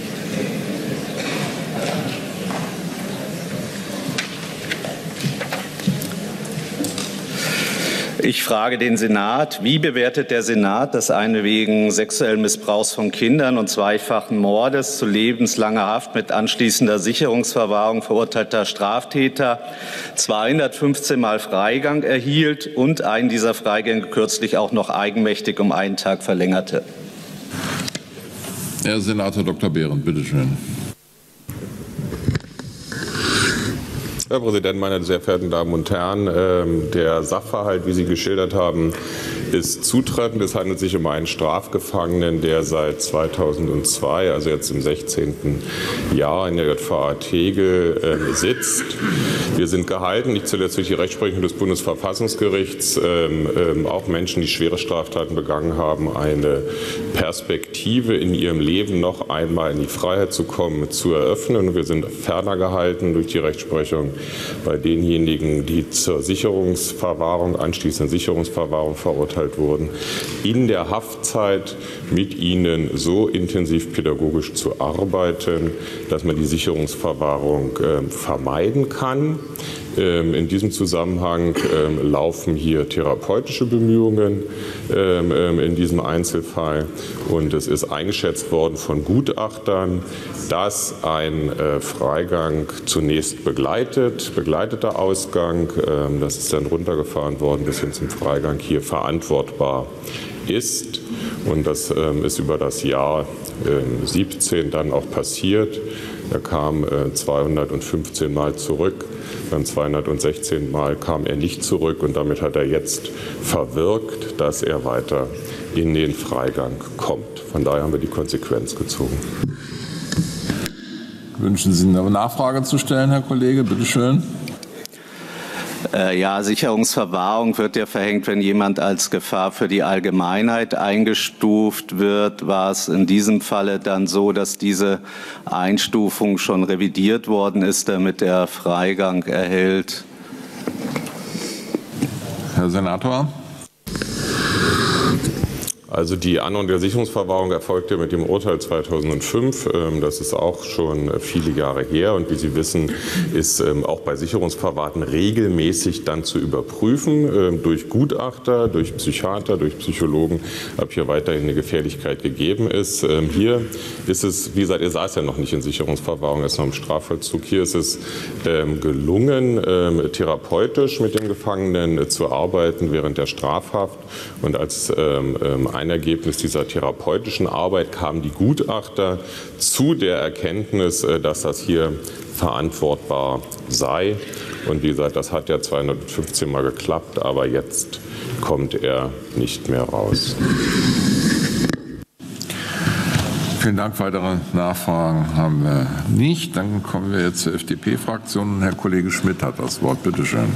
Ich frage den Senat, wie bewertet der Senat, dass eine wegen sexuellen Missbrauchs von Kindern und zweifachen Mordes zu lebenslanger Haft mit anschließender Sicherungsverwahrung verurteilter Straftäter zweihundertfünfzehn Mal Freigang erhielt und einen dieser Freigänge kürzlich auch noch eigenmächtig um einen Tag verlängerte? Herr Senator Doktor Behrendt, bitte schön. Herr Präsident, meine sehr verehrten Damen und Herren! Der Sachverhalt, wie Sie geschildert haben, ist zutreffend. Es handelt sich um einen Strafgefangenen, der seit zweitausendzwei, also jetzt im sechzehnten Jahr, in der J V A Tegel sitzt. Wir sind gehalten, nicht zuletzt durch die Rechtsprechung des Bundesverfassungsgerichts, auch Menschen, die schwere Straftaten begangen haben, eine Perspektive in ihrem Leben noch einmal in die Freiheit zu kommen, zu eröffnen. Wir sind ferner gehalten durch die Rechtsprechung bei denjenigen, die zur Sicherungsverwahrung, anschließenden Sicherungsverwahrung verurteilt wurden, in der Haftzeit mit ihnen so intensiv pädagogisch zu arbeiten, dass man die Sicherungsverwahrung äh, vermeiden kann. Ähm, in diesem Zusammenhang ähm, laufen hier therapeutische Bemühungen ähm, in diesem Einzelfall. Und es ist eingeschätzt worden von Gutachtern, dass ein äh, Freigang zunächst begleitet, begleiteter Ausgang, ähm, das ist dann runtergefahren worden bis hin zum Freigang, hier verantwortbar ist. Und das ähm, ist über das Jahr ähm, siebzehn dann auch passiert. Er kam äh, zweihundertfünfzehn Mal zurück. Beim zweihundertsechzehn Mal kam er nicht zurück. Und damit hat er jetzt verwirkt, dass er weiter in den Freigang kommt. Von daher haben wir die Konsequenz gezogen. Wünschen Sie eine Nachfrage zu stellen, Herr Kollege? Bitte schön. Äh, ja, Sicherungsverwahrung wird ja verhängt, wenn jemand als Gefahr für die Allgemeinheit eingestuft wird. War es in diesem Falle dann so, dass diese Einstufung schon revidiert worden ist, damit er Freigang erhält? Herr Senator. Also die Anordnung der Sicherungsverwahrung erfolgte mit dem Urteil zweitausendfünf. Das ist auch schon viele Jahre her. Und wie Sie wissen, ist auch bei Sicherungsverwahrten regelmäßig dann zu überprüfen durch Gutachter, durch Psychiater, durch Psychologen, ob hier weiterhin eine Gefährlichkeit gegeben ist. Hier ist es, wie gesagt, er saß ja noch nicht in Sicherungsverwahrung, er ist noch im Strafvollzug. Hier ist es gelungen, therapeutisch mit dem Gefangenen zu arbeiten während der Strafhaft. Und als ein Ergebnis dieser therapeutischen Arbeit kamen die Gutachter zu der Erkenntnis, dass das hier verantwortbar sei. Und wie gesagt, das hat ja zweihundertfünfzehn Mal geklappt, aber jetzt kommt er nicht mehr raus. Vielen Dank. Weitere Nachfragen haben wir nicht. Dann kommen wir jetzt zur F D P-Fraktion. Herr Kollege Schmidt hat das Wort. Bitte schön.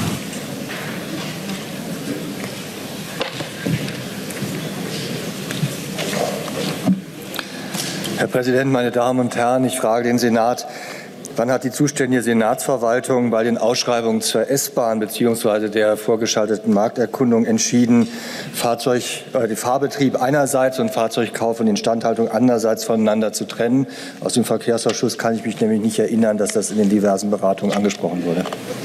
Herr Präsident, meine Damen und Herren! Ich frage den Senat, wann hat die zuständige Senatsverwaltung bei den Ausschreibungen zur S-Bahn bzw. der vorgeschalteten Markterkundung entschieden, Fahrzeug, äh, den Fahrbetrieb einerseits und Fahrzeugkauf und Instandhaltung andererseits voneinander zu trennen? Aus dem Verkehrsausschuss kann ich mich nämlich nicht erinnern, dass das in den diversen Beratungen angesprochen wurde.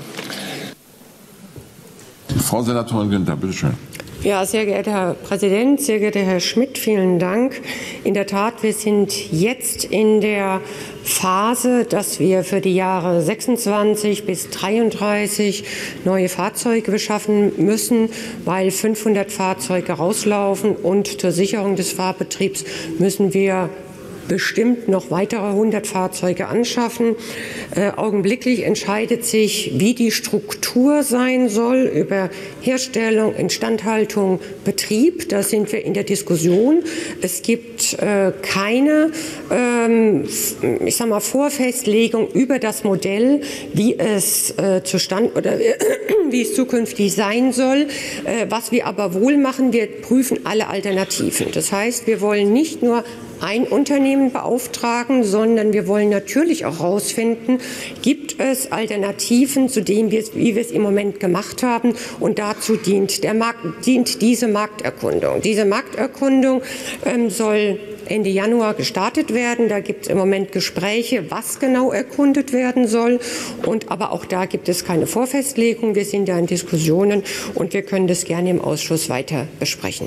Frau Senatorin Günther, bitte schön. Ja, sehr geehrter Herr Präsident, sehr geehrter Herr Schmidt, vielen Dank. In der Tat, wir sind jetzt in der Phase, dass wir für die Jahre sechsundzwanzig bis dreiunddreißig neue Fahrzeuge beschaffen müssen, weil fünfhundert Fahrzeuge rauslaufen, und zur Sicherung des Fahrbetriebs müssen wir bestimmt noch weitere hundert Fahrzeuge anschaffen. Äh, augenblicklich entscheidet sich, wie die Struktur sein soll über Herstellung, Instandhaltung, Betrieb. Da sind wir in der Diskussion. Es gibt äh, keine ähm, ich sag mal, Vorfestlegung über das Modell, wie es äh, zustand oder äh, wie es zukünftig sein soll. Äh, was wir aber wohl machen, wir prüfen alle Alternativen. Das heißt, wir wollen nicht nur ein Unternehmen beauftragen, sondern wir wollen natürlich auch herausfinden, gibt es Alternativen zu dem, wie wir es im Moment gemacht haben. Und dazu dient, der Markt, dient diese Markterkundung. Diese Markterkundung ähm, soll Ende Januar gestartet werden. Da gibt es im Moment Gespräche, was genau erkundet werden soll. Und aber auch da gibt es keine Vorfestlegung. Wir sind da in Diskussionen und wir können das gerne im Ausschuss weiter besprechen.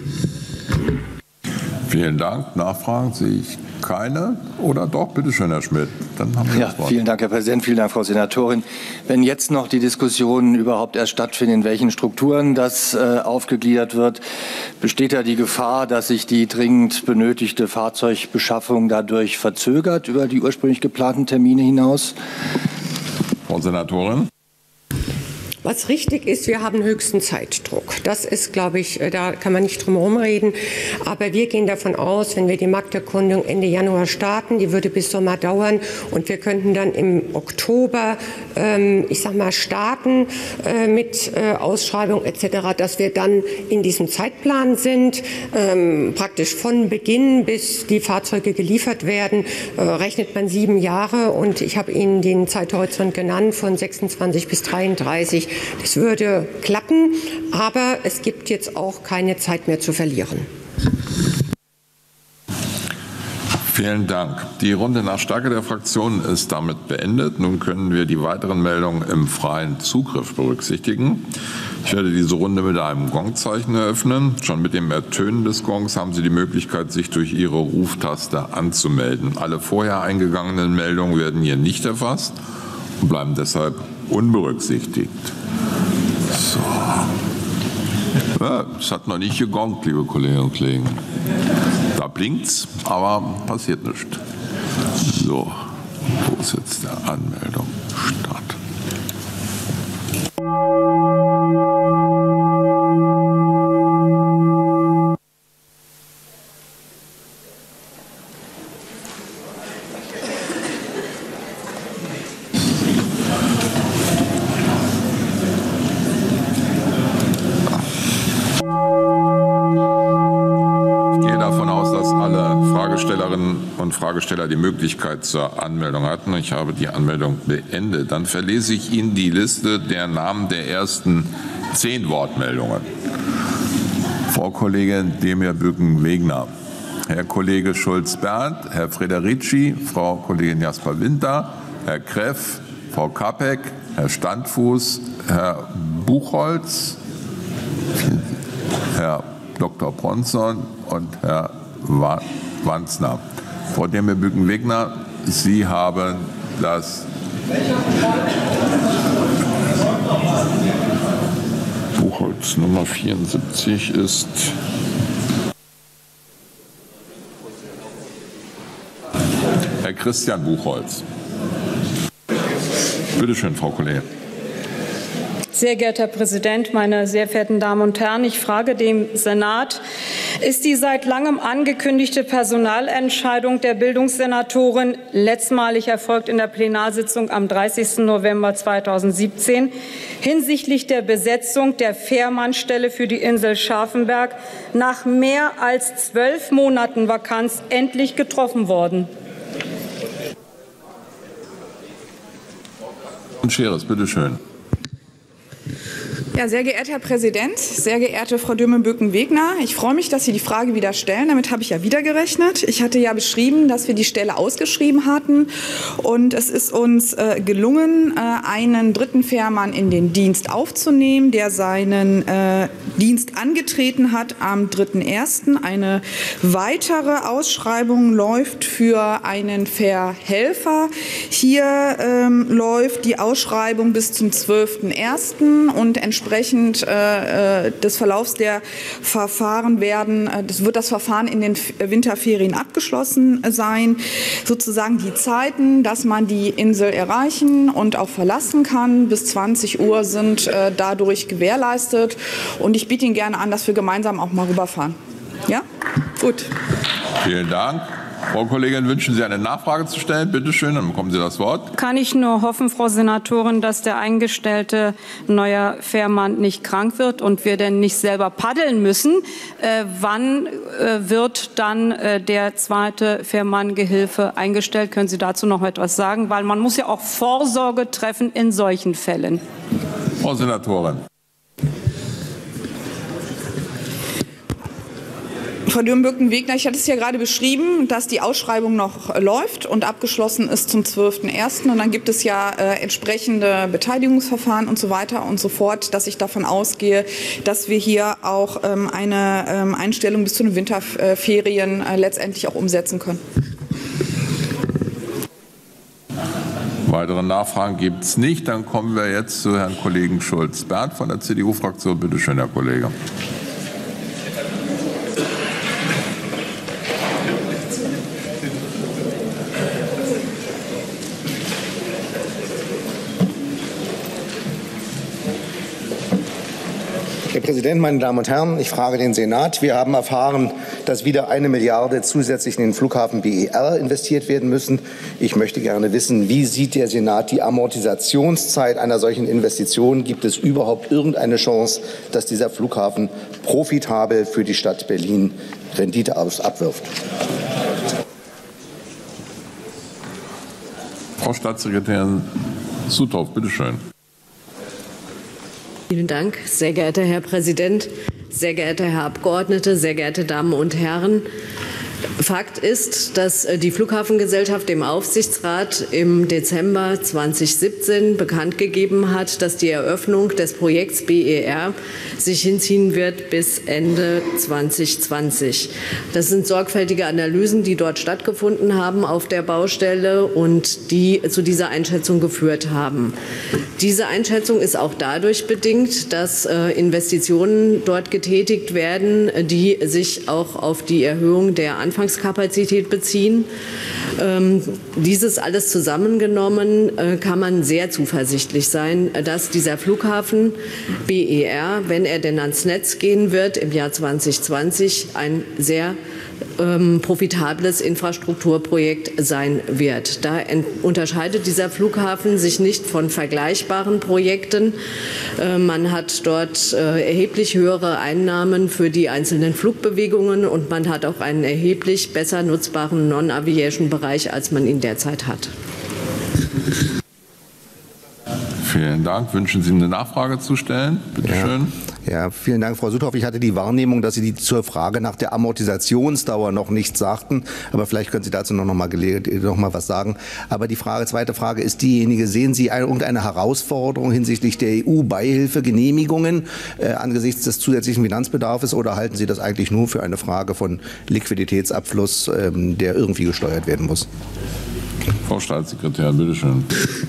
Vielen Dank. Nachfragen sehe ich keine. Oder doch? Bitte schön, Herr Schmidt. Dann haben wir ja, das Wort. Vielen Dank, Herr Präsident. Vielen Dank, Frau Senatorin. Wenn jetzt noch die Diskussionen überhaupt erst stattfinden, in welchen Strukturen das äh, aufgegliedert wird, besteht da die Gefahr, dass sich die dringend benötigte Fahrzeugbeschaffung dadurch verzögert über die ursprünglich geplanten Termine hinaus? Frau Senatorin. Was richtig ist, wir haben höchsten Zeitdruck. Das ist, glaube ich, da kann man nicht drum herum reden. Aber wir gehen davon aus, wenn wir die Markterkundung Ende Januar starten, die würde bis Sommer dauern, und wir könnten dann im Oktober, ähm, ich sag mal, starten äh, mit äh, Ausschreibung et cetera, dass wir dann in diesem Zeitplan sind, ähm, praktisch von Beginn bis die Fahrzeuge geliefert werden, äh, rechnet man sieben Jahre. Und ich habe Ihnen den Zeithorizont genannt von sechsundzwanzig bis dreiunddreißig. Das würde klappen, aber es gibt jetzt auch keine Zeit mehr zu verlieren. Vielen Dank. Die Runde nach Stärke der Fraktionen ist damit beendet. Nun können wir die weiteren Meldungen im freien Zugriff berücksichtigen. Ich werde diese Runde mit einem Gongzeichen eröffnen. Schon mit dem Ertönen des Gongs haben Sie die Möglichkeit, sich durch Ihre Ruftaste anzumelden. Alle vorher eingegangenen Meldungen werden hier nicht erfasst und bleiben deshalb unberücksichtigt. So. Ja, es hat noch nicht gegongt, liebe Kolleginnen und Kollegen. Da blinkt's, aber passiert nichts. So, wo ist jetzt der Anmeldung? Start. und Fragesteller die Möglichkeit zur Anmeldung hatten. Ich habe die Anmeldung beendet. Dann verlese ich Ihnen die Liste der Namen der ersten zehn Wortmeldungen. Frau Kollegin Demir-Bücken-Wegner, Herr Kollege Schulz-Berndt, Herr Frederici, Frau Kollegin Jasper-Winter, Herr Kreff, Frau Kapek, Herr Standfuß, Herr Buchholz, Herr Doktor Bronson und Herr Wanzner. Frau Demir-Bücken-Wegner, Sie haben das Buchholz Nummer vierundsiebzig ist Herr Christian Buchholz. Bitte schön, Frau Kollegin. Sehr geehrter Herr Präsident, meine sehr verehrten Damen und Herren! Ich frage den Senat, ist die seit langem angekündigte Personalentscheidung der Bildungssenatorin letztmalig erfolgt in der Plenarsitzung am dreißigsten November zweitausendsiebzehn hinsichtlich der Besetzung der Fährmann-Stelle für die Insel Scharfenberg nach mehr als zwölf Monaten Vakanz endlich getroffen worden? Und Scheres, bitte schön. Ja, sehr geehrter Herr Präsident, sehr geehrte Frau Demir-Bücken-Wegner, ich freue mich, dass Sie die Frage wieder stellen. Damit habe ich ja wieder gerechnet. Ich hatte ja beschrieben, dass wir die Stelle ausgeschrieben hatten. Und es ist uns äh, gelungen, äh, einen dritten Fährmann in den Dienst aufzunehmen, der seinen äh, Dienst angetreten hat am dritten ersten Eine weitere Ausschreibung läuft für einen Fährhelfer. Hier ähm, läuft die Ausschreibung bis zum zwölften ersten und entsprechend Entsprechend äh, des Verlaufs der Verfahren werden, äh, das wird das Verfahren in den Winterferien abgeschlossen sein. Sozusagen die Zeiten, dass man die Insel erreichen und auch verlassen kann, bis zwanzig Uhr sind äh, dadurch gewährleistet. Und ich biete Ihnen gerne an, dass wir gemeinsam auch mal rüberfahren. Ja? Gut. Vielen Dank. Frau Kollegin, wünschen Sie eine Nachfrage zu stellen? Bitte schön, dann bekommen Sie das Wort. Kann ich nur hoffen, Frau Senatorin, dass der eingestellte neue Fährmann nicht krank wird und wir denn nicht selber paddeln müssen. Äh, wann äh, wird dann äh, der zweite Fährmann-Gehilfe eingestellt? Können Sie dazu noch etwas sagen? Weil man muss ja auch Vorsorge treffen in solchen Fällen. Frau Senatorin. Frau Demir-Bücken-Wegner, ich hatte es ja gerade beschrieben, dass die Ausschreibung noch läuft und abgeschlossen ist zum zwölften ersten Und dann gibt es ja äh, entsprechende Beteiligungsverfahren und so weiter und so fort, dass ich davon ausgehe, dass wir hier auch ähm, eine ähm, Einstellung bis zu den Winterferien äh, letztendlich auch umsetzen können. Weitere Nachfragen gibt es nicht. Dann kommen wir jetzt zu Herrn Kollegen Schulz-Berndt von der C D U-Fraktion. Bitte schön, Herr Kollege. Herr Präsident, meine Damen und Herren! Ich frage den Senat. Wir haben erfahren, dass wieder eine Milliarde zusätzlich in den Flughafen B E R investiert werden müssen. Ich möchte gerne wissen, wie sieht der Senat die Amortisationszeit einer solchen Investition? Gibt es überhaupt irgendeine Chance, dass dieser Flughafen profitabel für die Stadt Berlin Rendite abwirft? Frau Staatssekretärin Suthoff, bitte schön. Vielen Dank, sehr geehrter Herr Präsident, sehr geehrter Herr Abgeordnete, sehr geehrte Damen und Herren. Fakt ist, dass die Flughafengesellschaft dem Aufsichtsrat im Dezember zweitausendsiebzehn bekannt gegeben hat, dass die Eröffnung des Projekts B E R sich hinziehen wird bis Ende zweitausendzwanzig. Das sind sorgfältige Analysen, die dort stattgefunden haben auf der Baustelle und die zu dieser Einschätzung geführt haben. Diese Einschätzung ist auch dadurch bedingt, dass Investitionen dort getätigt werden, die sich auch auf die Erhöhung der Anfangskapazität beziehen. Ähm, dieses alles zusammengenommen äh, kann man sehr zuversichtlich sein, dass dieser Flughafen B E R, wenn er denn ans Netz gehen wird im Jahr zweitausendzwanzig, ein sehr ähm, profitables Infrastrukturprojekt sein wird. Da unterscheidet dieser Flughafen sich nicht von vergleichbaren Projekten. Äh, man hat dort äh, erheblich höhere Einnahmen für die einzelnen Flugbewegungen und man hat auch einen erheblich besser nutzbaren Non-Aviation-Bereich, als man ihn derzeit hat. Vielen Dank. Wünschen Sie eine Nachfrage zu stellen? Bitte ja. schön. Ja, vielen Dank, Frau Süthoff. Ich hatte die Wahrnehmung, dass Sie die zur Frage nach der Amortisationsdauer noch nichts sagten. Aber vielleicht können Sie dazu noch mal, noch mal was sagen. Aber die Frage, zweite Frage ist diejenige, sehen Sie eine, irgendeine Herausforderung hinsichtlich der E U-Beihilfegenehmigungen äh, angesichts des zusätzlichen Finanzbedarfs oder halten Sie das eigentlich nur für eine Frage von Liquiditätsabfluss, ähm, der irgendwie gesteuert werden muss? Frau Staatssekretärin, bitte schön.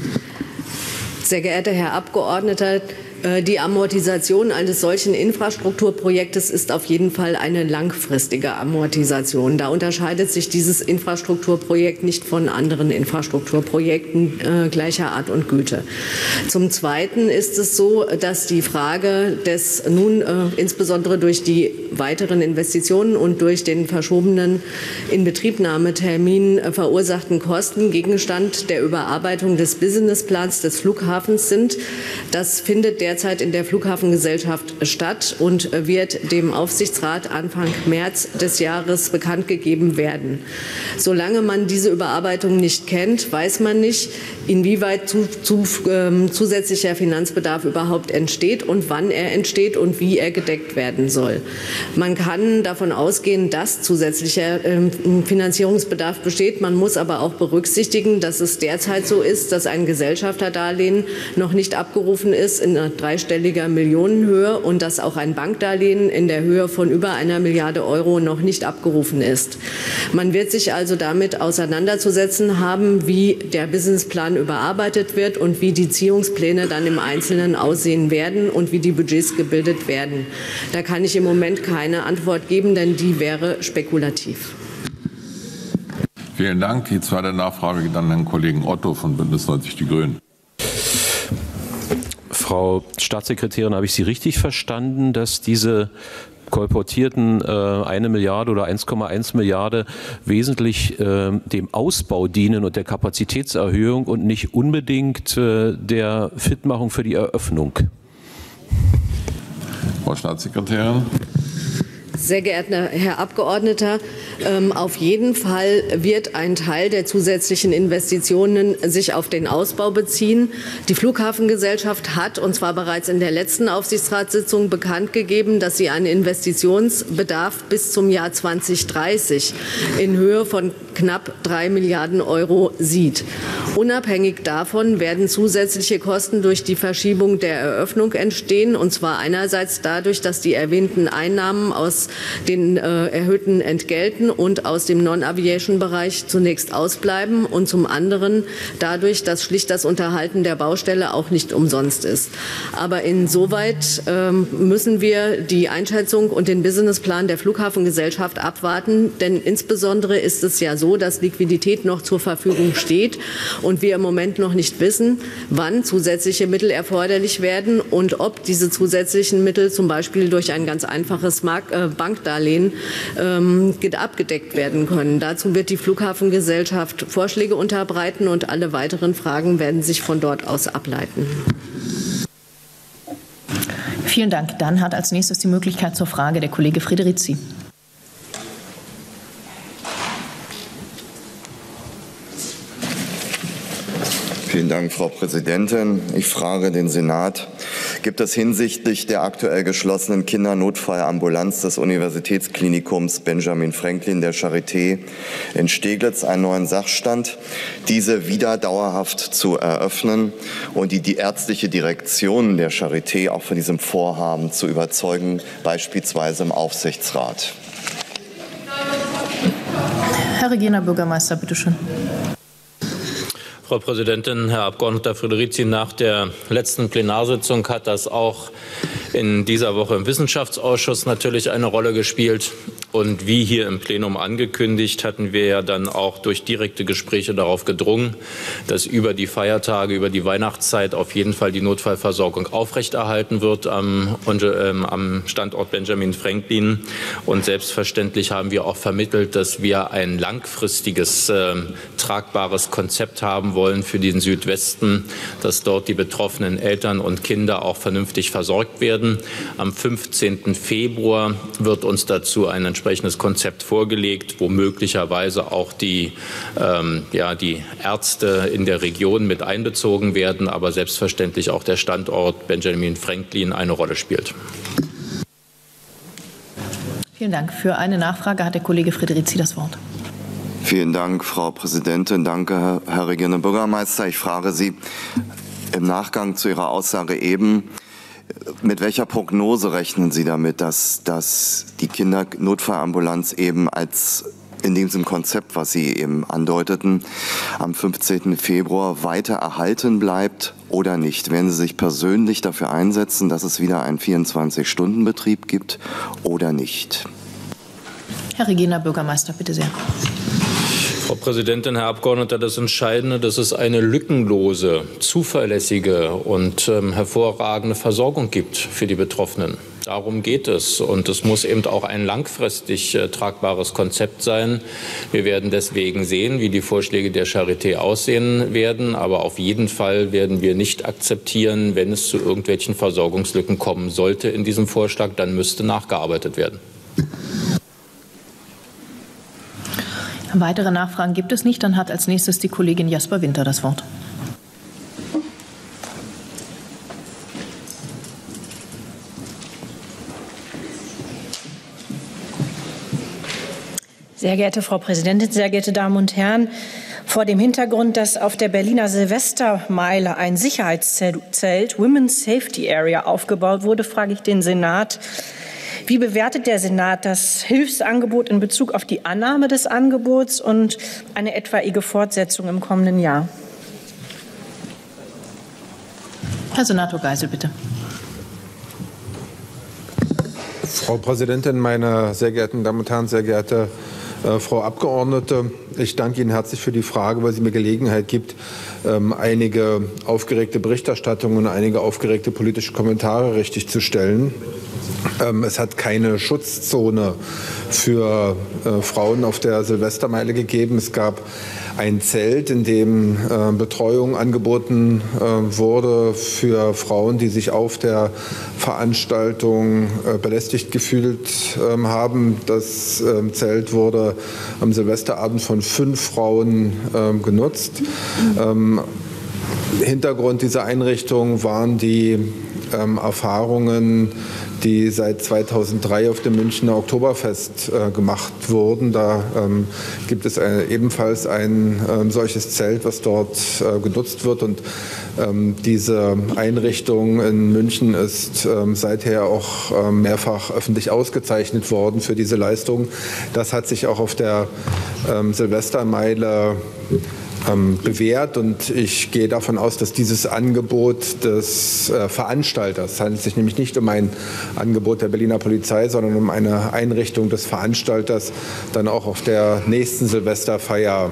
Sehr geehrter Herr Abgeordneter, die Amortisation eines solchen Infrastrukturprojektes ist auf jeden Fall eine langfristige Amortisation. Da unterscheidet sich dieses Infrastrukturprojekt nicht von anderen Infrastrukturprojekten äh, gleicher Art und Güte. Zum Zweiten ist es so, dass die Frage des nun äh, insbesondere durch die weiteren Investitionen und durch den verschobenen Inbetriebnahmetermin äh, verursachten Kosten Gegenstand der Überarbeitung des Businessplans des Flughafens sind. Das findet der derzeit in der Flughafengesellschaft statt und wird dem Aufsichtsrat Anfang März des Jahres bekannt gegeben werden. Solange man diese Überarbeitung nicht kennt, weiß man nicht, inwieweit zu, zu, ähm, zusätzlicher Finanzbedarf überhaupt entsteht und wann er entsteht und wie er gedeckt werden soll. Man kann davon ausgehen, dass zusätzlicher ähm, Finanzierungsbedarf besteht. Man muss aber auch berücksichtigen, dass es derzeit so ist, dass ein Gesellschafterdarlehen noch nicht abgerufen ist in einer dreistelliger Millionenhöhe und dass auch ein Bankdarlehen in der Höhe von über einer Milliarde Euro noch nicht abgerufen ist. Man wird sich also damit auseinanderzusetzen haben, wie der Businessplan überarbeitet wird und wie die Ziehungspläne dann im Einzelnen aussehen werden und wie die Budgets gebildet werden. Da kann ich im Moment keine Antwort geben, denn die wäre spekulativ. Vielen Dank. Die zweite Nachfrage geht an Herrn Kollegen Otto von Bündnis neunzig Die Grünen. Frau Staatssekretärin, habe ich Sie richtig verstanden, dass diese kolportierten äh, eine Milliarde oder eins Komma eins Milliarde wesentlich äh, dem Ausbau dienen und der Kapazitätserhöhung und nicht unbedingt äh, der Fitmachung für die Eröffnung? Frau Staatssekretärin. Sehr geehrter Herr Abgeordneter, ähm, auf jeden Fall wird ein Teil der zusätzlichen Investitionen sich auf den Ausbau beziehen. Die Flughafengesellschaft hat, und zwar bereits in der letzten Aufsichtsratssitzung, bekannt gegeben, dass sie einen Investitionsbedarf bis zum Jahr zweitausenddreißig in Höhe von knapp drei Milliarden Euro sieht. Unabhängig davon werden zusätzliche Kosten durch die Verschiebung der Eröffnung entstehen, und zwar einerseits dadurch, dass die erwähnten Einnahmen aus den äh, erhöhten Entgelten und aus dem Non-Aviation-Bereich zunächst ausbleiben und zum anderen dadurch, dass schlicht das Unterhalten der Baustelle auch nicht umsonst ist. Aber insoweit ähm, müssen wir die Einschätzung und den Businessplan der Flughafengesellschaft abwarten, denn insbesondere ist es ja so, dass Liquidität noch zur Verfügung steht und wir im Moment noch nicht wissen, wann zusätzliche Mittel erforderlich werden und ob diese zusätzlichen Mittel zum Beispiel durch ein ganz einfaches Markt, äh, Bankdarlehen ähm, abgedeckt werden können. Dazu wird die Flughafengesellschaft Vorschläge unterbreiten und alle weiteren Fragen werden sich von dort aus ableiten. Vielen Dank. Dann hat als nächstes die Möglichkeit zur Frage der Kollege Friederici. Vielen Dank, Frau Präsidentin. Ich frage den Senat, gibt es hinsichtlich der aktuell geschlossenen Kindernotfallambulanz des Universitätsklinikums Benjamin Franklin der Charité in Steglitz einen neuen Sachstand, diese wieder dauerhaft zu eröffnen und die, die ärztliche Direktion der Charité auch von diesem Vorhaben zu überzeugen, beispielsweise im Aufsichtsrat? Herr Regierender Bürgermeister, bitte schön. Frau Präsidentin, Herr Abgeordneter Friederici, nach der letzten Plenarsitzung hat das auch in dieser Woche im Wissenschaftsausschuss natürlich eine Rolle gespielt. Und wie hier im Plenum angekündigt, hatten wir ja dann auch durch direkte Gespräche darauf gedrungen, dass über die Feiertage, über die Weihnachtszeit auf jeden Fall die Notfallversorgung aufrechterhalten wird am, äh, am Standort Benjamin Franklin. Und selbstverständlich haben wir auch vermittelt, dass wir ein langfristiges, äh, tragbares Konzept haben wollen für den Südwesten, dass dort die betroffenen Eltern und Kinder auch vernünftig versorgt werden. Am fünfzehnten Februar wird uns dazu ein entsprechendes Konzept vorgelegt, wo möglicherweise auch die, ähm, ja, die Ärzte in der Region mit einbezogen werden, aber selbstverständlich auch der Standort Benjamin Franklin eine Rolle spielt. Vielen Dank. Für eine Nachfrage hat der Kollege Friederici das Wort. Vielen Dank, Frau Präsidentin. Danke, Herr Regierender Bürgermeister. Ich frage Sie im Nachgang zu Ihrer Aussage eben, mit welcher Prognose rechnen Sie damit, dass, dass die Kindernotfallambulanz eben als in diesem Konzept, was Sie eben andeuteten, am fünfzehnten Februar weiter erhalten bleibt oder nicht? Werden Sie sich persönlich dafür einsetzen, dass es wieder einen vierundzwanzig-Stunden-Betrieb gibt oder nicht? Herr Regierender Bürgermeister, bitte sehr. Frau Präsidentin, Herr Abgeordneter, das Entscheidende, dass es eine lückenlose, zuverlässige und ähm, hervorragende Versorgung gibt für die Betroffenen. Darum geht es. Und es muss eben auch ein langfristig äh, tragbares Konzept sein. Wir werden deswegen sehen, wie die Vorschläge der Charité aussehen werden. Aber auf jeden Fall werden wir nicht akzeptieren, wenn es zu irgendwelchen Versorgungslücken kommen sollte in diesem Vorschlag. Dann müsste nachgearbeitet werden. Weitere Nachfragen gibt es nicht. Dann hat als nächstes die Kollegin Jasper Winter das Wort. Sehr geehrte Frau Präsidentin, sehr geehrte Damen und Herren! Vor dem Hintergrund, dass auf der Berliner Silvestermeile ein Sicherheitszelt, Women's Safety Area, aufgebaut wurde, frage ich den Senat: Wie bewertet der Senat das Hilfsangebot in Bezug auf die Annahme des Angebots und eine etwaige Fortsetzung im kommenden Jahr? Herr Senator Geisel, bitte. Frau Präsidentin, meine sehr geehrten Damen und Herren, sehr geehrte äh, Frau Abgeordnete, ich danke Ihnen herzlich für die Frage, weil sie mir Gelegenheit gibt, ähm, einige aufgeregte Berichterstattungen und einige aufgeregte politische Kommentare richtigzustellen. Ähm, es hat keine Schutzzone für äh, Frauen auf der Silvestermeile gegeben. Es gab ein Zelt, in dem äh, Betreuung angeboten äh, wurde für Frauen, die sich auf der Veranstaltung äh, belästigt gefühlt äh, haben. Das äh, Zelt wurde am Silvesterabend von fünf Frauen äh, genutzt. Ähm, Hintergrund dieser Einrichtung waren die ähm, Erfahrungen, die seit zweitausenddrei auf dem Münchner Oktoberfest äh, gemacht wurden. Da ähm, gibt es eine, ebenfalls ein ähm, solches Zelt, was dort äh, genutzt wird. Und ähm, diese Einrichtung in München ist ähm, seither auch ähm, mehrfach öffentlich ausgezeichnet worden für diese Leistung. Das hat sich auch auf der ähm, Silvestermeile Ähm, bewährt, und ich gehe davon aus, dass dieses Angebot des äh, Veranstalters, es handelt sich nämlich nicht um ein Angebot der Berliner Polizei, sondern um eine Einrichtung des Veranstalters, dann auch auf der nächsten Silvesterfeier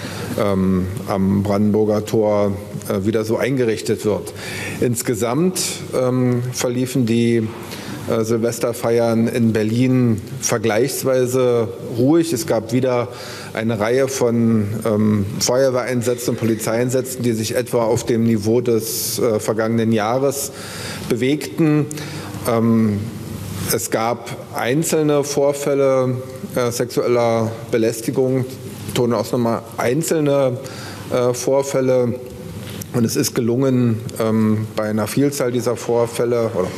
ähm, am Brandenburger Tor äh, wieder so eingerichtet wird. Insgesamt ähm, verliefen die äh, Silvesterfeiern in Berlin vergleichsweise ruhig. Es gab wieder eine Reihe von ähm, Feuerwehreinsätzen und Polizeieinsätzen, die sich etwa auf dem Niveau des äh, vergangenen Jahres bewegten. Ähm, es gab einzelne Vorfälle äh, sexueller Belästigung, ich betone auch nochmal einzelne äh, Vorfälle. Und es ist gelungen, ähm, bei einer Vielzahl dieser Vorfälle oder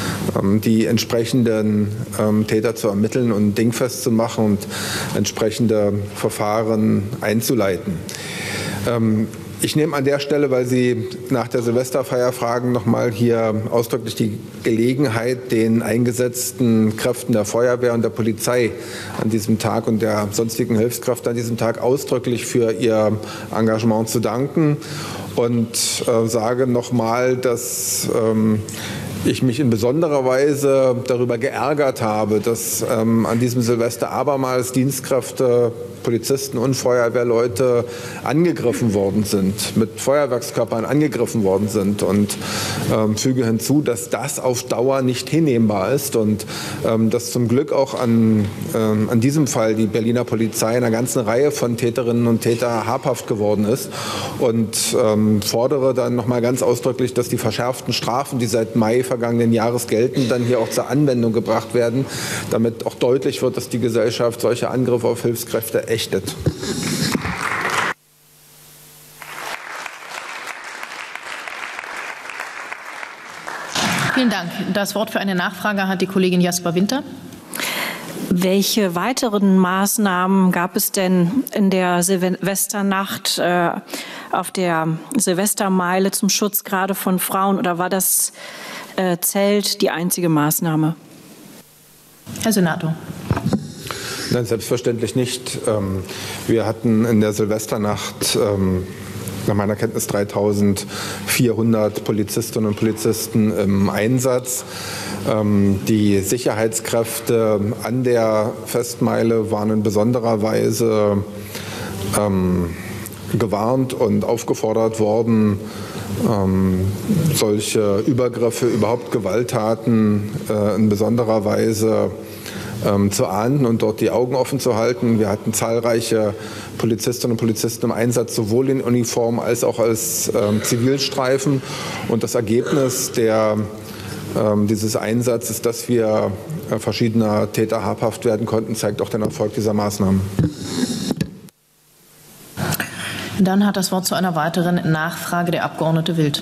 die entsprechenden ähm, Täter zu ermitteln und dingfest zu machen und entsprechende Verfahren einzuleiten. Ähm, Ich nehme an der Stelle, weil Sie nach der Silvesterfeier fragen, noch mal hier ausdrücklich die Gelegenheit, den eingesetzten Kräften der Feuerwehr und der Polizei an diesem Tag und der sonstigen Hilfskräfte an diesem Tag ausdrücklich für ihr Engagement zu danken und äh, sage noch mal, dass ähm, ich mich in besonderer Weise darüber geärgert habe, dass ähm, an diesem Silvester abermals Dienstkräfte, Polizisten und Feuerwehrleute angegriffen worden sind, mit Feuerwerkskörpern angegriffen worden sind und ähm, füge hinzu, dass das auf Dauer nicht hinnehmbar ist und ähm, dass zum Glück auch an, ähm, an diesem Fall die Berliner Polizei einer ganzen Reihe von Täterinnen und Täter habhaft geworden ist und ähm, fordere dann noch mal ganz ausdrücklich, dass die verschärften Strafen, die seit Mai vergangenen Jahres gelten, dann hier auch zur Anwendung gebracht werden, damit auch deutlich wird, dass die Gesellschaft solche Angriffe auf Hilfskräfte ächtet. Vielen Dank. Das Wort für eine Nachfrage hat die Kollegin Jasper Winter. Welche weiteren Maßnahmen gab es denn in der Silvesternacht äh, auf der Silvestermeile zum Schutz gerade von Frauen oder war das äh, Zelt die einzige Maßnahme? Herr Senator. Nein, selbstverständlich nicht. Wir hatten in der Silvesternacht nach meiner Kenntnis dreitausendvierhundert Polizistinnen und Polizisten im Einsatz. Die Sicherheitskräfte an der Festmeile waren in besonderer Weise gewarnt und aufgefordert worden, solche Übergriffe, überhaupt Gewalttaten in besonderer Weise zu ahnden und dort die Augen offen zu halten. Wir hatten zahlreiche Polizistinnen und Polizisten im Einsatz, sowohl in Uniform als auch als ähm, Zivilstreifen. Und das Ergebnis der, ähm, dieses Einsatzes, dass wir äh, verschiedener Täter habhaft werden konnten, zeigt auch den Erfolg dieser Maßnahmen. Dann hat das Wort zu einer weiteren Nachfrage der Abgeordnete Wild.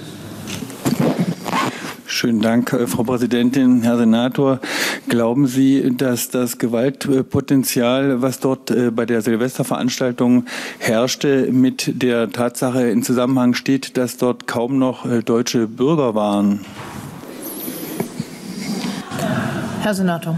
Schönen Dank, Frau Präsidentin, Herr Senator. Glauben Sie, dass das Gewaltpotenzial, was dort bei der Silvesterveranstaltung herrschte, mit der Tatsache in Zusammenhang steht, dass dort kaum noch deutsche Bürger waren? Herr Senator.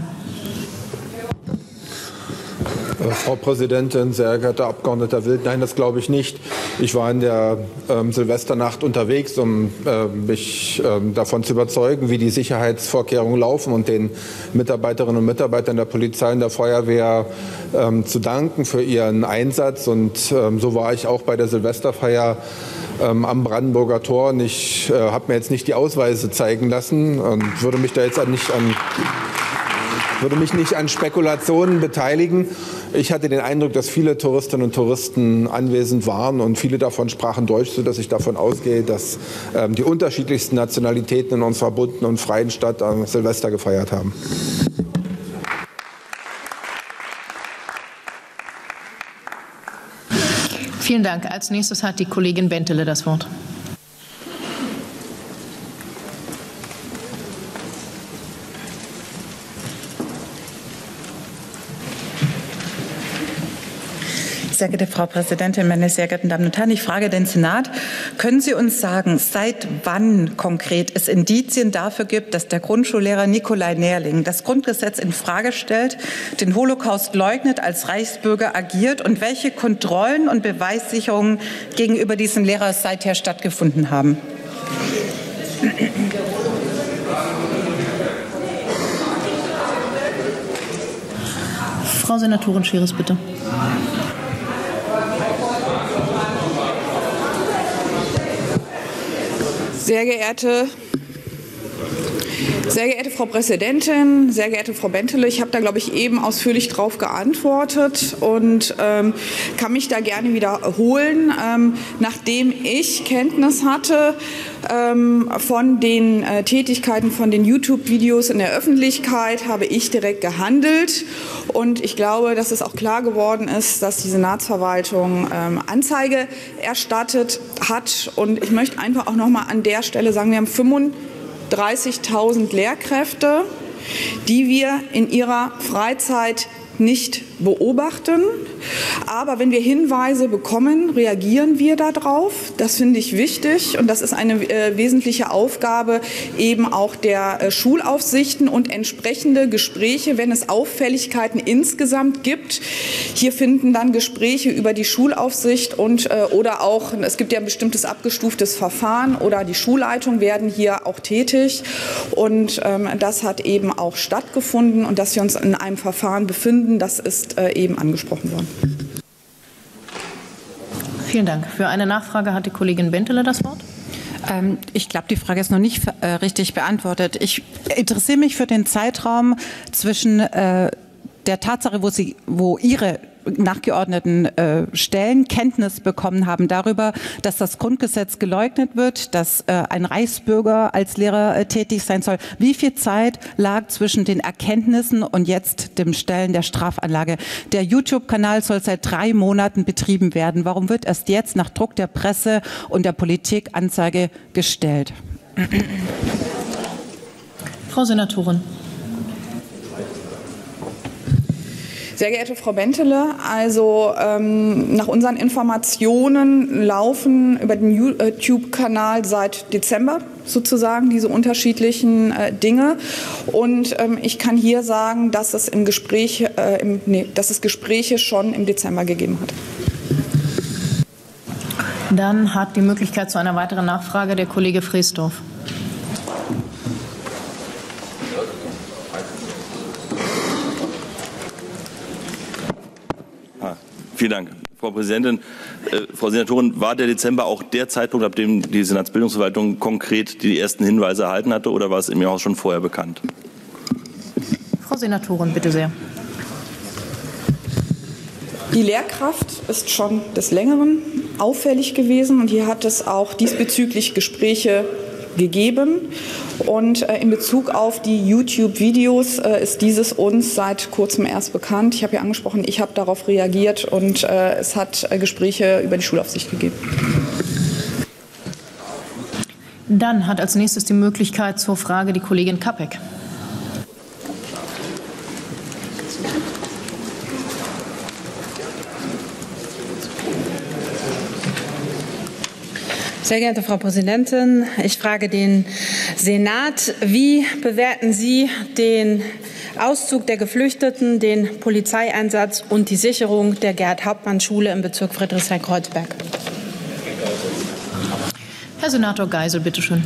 Frau Präsidentin, sehr geehrter Abgeordneter Wild, nein, das glaube ich nicht. Ich war in der ähm, Silvesternacht unterwegs, um äh, mich äh, davon zu überzeugen, wie die Sicherheitsvorkehrungen laufen und den Mitarbeiterinnen und Mitarbeitern der Polizei und der Feuerwehr ähm, zu danken für ihren Einsatz. Und ähm, so war ich auch bei der Silvesterfeier ähm, am Brandenburger Tor. Und ich äh, habe mir jetzt nicht die Ausweise zeigen lassen und würde mich da jetzt nicht an würde mich nicht an Spekulationen beteiligen. Ich hatte den Eindruck, dass viele Touristinnen und Touristen anwesend waren und viele davon sprachen Deutsch, sodass ich davon ausgehe, dass ähm, die unterschiedlichsten Nationalitäten in unserer bunten und freien Stadt am Silvester gefeiert haben. Vielen Dank. Als nächstes hat die Kollegin Bentele das Wort. Sehr geehrte Frau Präsidentin, meine sehr geehrten Damen und Herren, ich frage den Senat, können Sie uns sagen, seit wann konkret es Indizien dafür gibt, dass der Grundschullehrer Nikolai Nerling das Grundgesetz in Frage stellt, den Holocaust leugnet, als Reichsbürger agiert und welche Kontrollen und Beweissicherungen gegenüber diesem Lehrer seither stattgefunden haben? Frau Senatorin Scheres, bitte. Sehr geehrte, sehr geehrte Frau Präsidentin, sehr geehrte Frau Bentele, ich habe da, glaube ich, eben ausführlich darauf geantwortet und ähm, kann mich da gerne wiederholen. Ähm, nachdem ich Kenntnis hatte ähm, von den äh, Tätigkeiten, von den YouTube-Videos in der Öffentlichkeit, habe ich direkt gehandelt. Und ich glaube, dass es auch klar geworden ist, dass die Senatsverwaltung ähm, Anzeige erstattet hat. Und ich möchte einfach auch noch mal an der Stelle sagen, wir haben fünfunddreißigtausend Lehrkräfte, die wir in ihrer Freizeit nicht beobachten. Aber wenn wir Hinweise bekommen, reagieren wir darauf. Das finde ich wichtig und das ist eine äh, wesentliche Aufgabe eben auch der äh, Schulaufsichten und entsprechende Gespräche, wenn es Auffälligkeiten insgesamt gibt. Hier finden dann Gespräche über die Schulaufsicht und äh, oder auch, es gibt ja ein bestimmtes abgestuftes Verfahren oder die Schulleitung werden hier auch tätig und ähm, das hat eben auch stattgefunden und dass wir uns in einem Verfahren befinden, das ist äh, eben angesprochen worden. Vielen Dank. Für eine Nachfrage hat die Kollegin Bentele das Wort. Ähm, ich glaube, die Frage ist noch nicht äh, richtig beantwortet. Ich interessiere mich für den Zeitraum zwischen äh, der Tatsache, wo, Sie, wo Ihre nachgeordneten äh, Stellen Kenntnis bekommen haben darüber, dass das Grundgesetz geleugnet wird, dass äh, ein Reichsbürger als Lehrer äh, tätig sein soll. Wie viel Zeit lag zwischen den Erkenntnissen und jetzt dem Stellen der Strafanlage? Der YouTube-Kanal soll seit drei Monaten betrieben werden. Warum wird erst jetzt nach Druck der Presse und der Politik Anzeige gestellt? Frau Senatorin. Sehr geehrte Frau Bentele, also ähm, nach unseren Informationen laufen über den YouTube-Kanal seit Dezember sozusagen diese unterschiedlichen äh, Dinge. Und ähm, ich kann hier sagen, dass es, im Gespräch, äh, im, nee, dass es Gespräche schon im Dezember gegeben hat. Dann hat die Möglichkeit zu einer weiteren Nachfrage der Kollege Freesdorf. Vielen Dank, Frau Präsidentin. Äh, Frau Senatorin, war der Dezember auch der Zeitpunkt, ab dem die Senatsbildungsverwaltung konkret die ersten Hinweise erhalten hatte, oder war es im Haus schon vorher bekannt? Frau Senatorin, bitte sehr. Die Lehrkraft ist schon des Längeren auffällig gewesen und hier hat es auch diesbezüglich Gespräche gegeben. Und äh, in Bezug auf die YouTube-Videos äh, ist dieses uns seit kurzem erst bekannt. Ich habe ja angesprochen, ich habe darauf reagiert und äh, es hat äh, Gespräche über die Schulaufsicht gegeben. Dann hat als nächstes die Möglichkeit zur Frage die Kollegin Kapek. Sehr geehrte Frau Präsidentin, ich frage den Senat, wie bewerten Sie den Auszug der Geflüchteten, den Polizeieinsatz und die Sicherung der Gerhard-Hauptmann-Schule im Bezirk Friedrichshain-Kreuzberg? Herr Senator Geisel, bitte schön.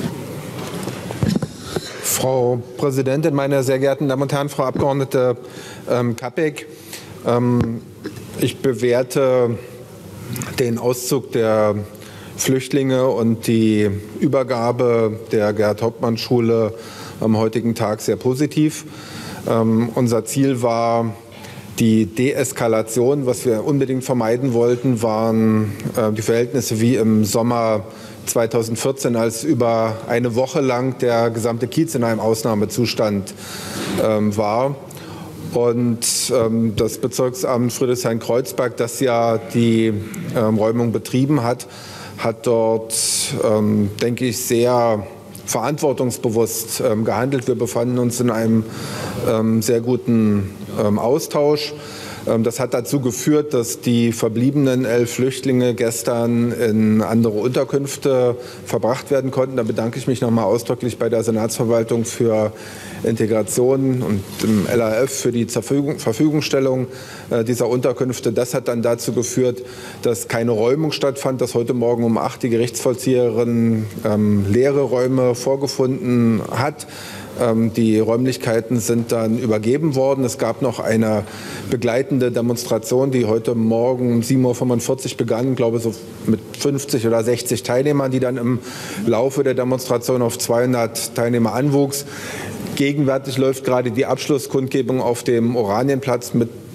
Frau Präsidentin, meine sehr geehrten Damen und Herren, Frau Abgeordnete ähm, Kapek, ähm, ich bewerte den Auszug der Flüchtlinge und die Übergabe der Gerhard-Hauptmann-Schule am heutigen Tag sehr positiv. Ähm, unser Ziel war die Deeskalation. Was wir unbedingt vermeiden wollten, waren äh, die Verhältnisse wie im Sommer zweitausendvierzehn, als über eine Woche lang der gesamte Kiez in einem Ausnahmezustand ähm, war. Und ähm, das Bezirksamt Friedrichshain-Kreuzberg, das ja die ähm, Räumung betrieben hat, hat dort, ähm, denke ich, sehr verantwortungsbewusst ähm, gehandelt. Wir befanden uns in einem ähm, sehr guten ähm, Austausch. Ähm, das hat dazu geführt, dass die verbliebenen elf Flüchtlinge gestern in andere Unterkünfte verbracht werden konnten. Da bedanke ich mich nochmal ausdrücklich bei der Senatsverwaltung für Integration und dem L A F für die Verfügung, Verfügungstellung äh, dieser Unterkünfte. Das hat dann dazu geführt, dass keine Räumung stattfand, dass heute Morgen um acht die Gerichtsvollzieherin ähm, leere Räume vorgefunden hat. Ähm, die Räumlichkeiten sind dann übergeben worden. Es gab noch eine begleitende Demonstration, die heute Morgen um sieben Uhr fünfundvierzig begann, glaube ich, so mit fünfzig oder sechzig Teilnehmern, die dann im Laufe der Demonstration auf zweihundert Teilnehmer anwuchs. Gegenwärtig läuft gerade die Abschlusskundgebung auf dem Oranienplatz mit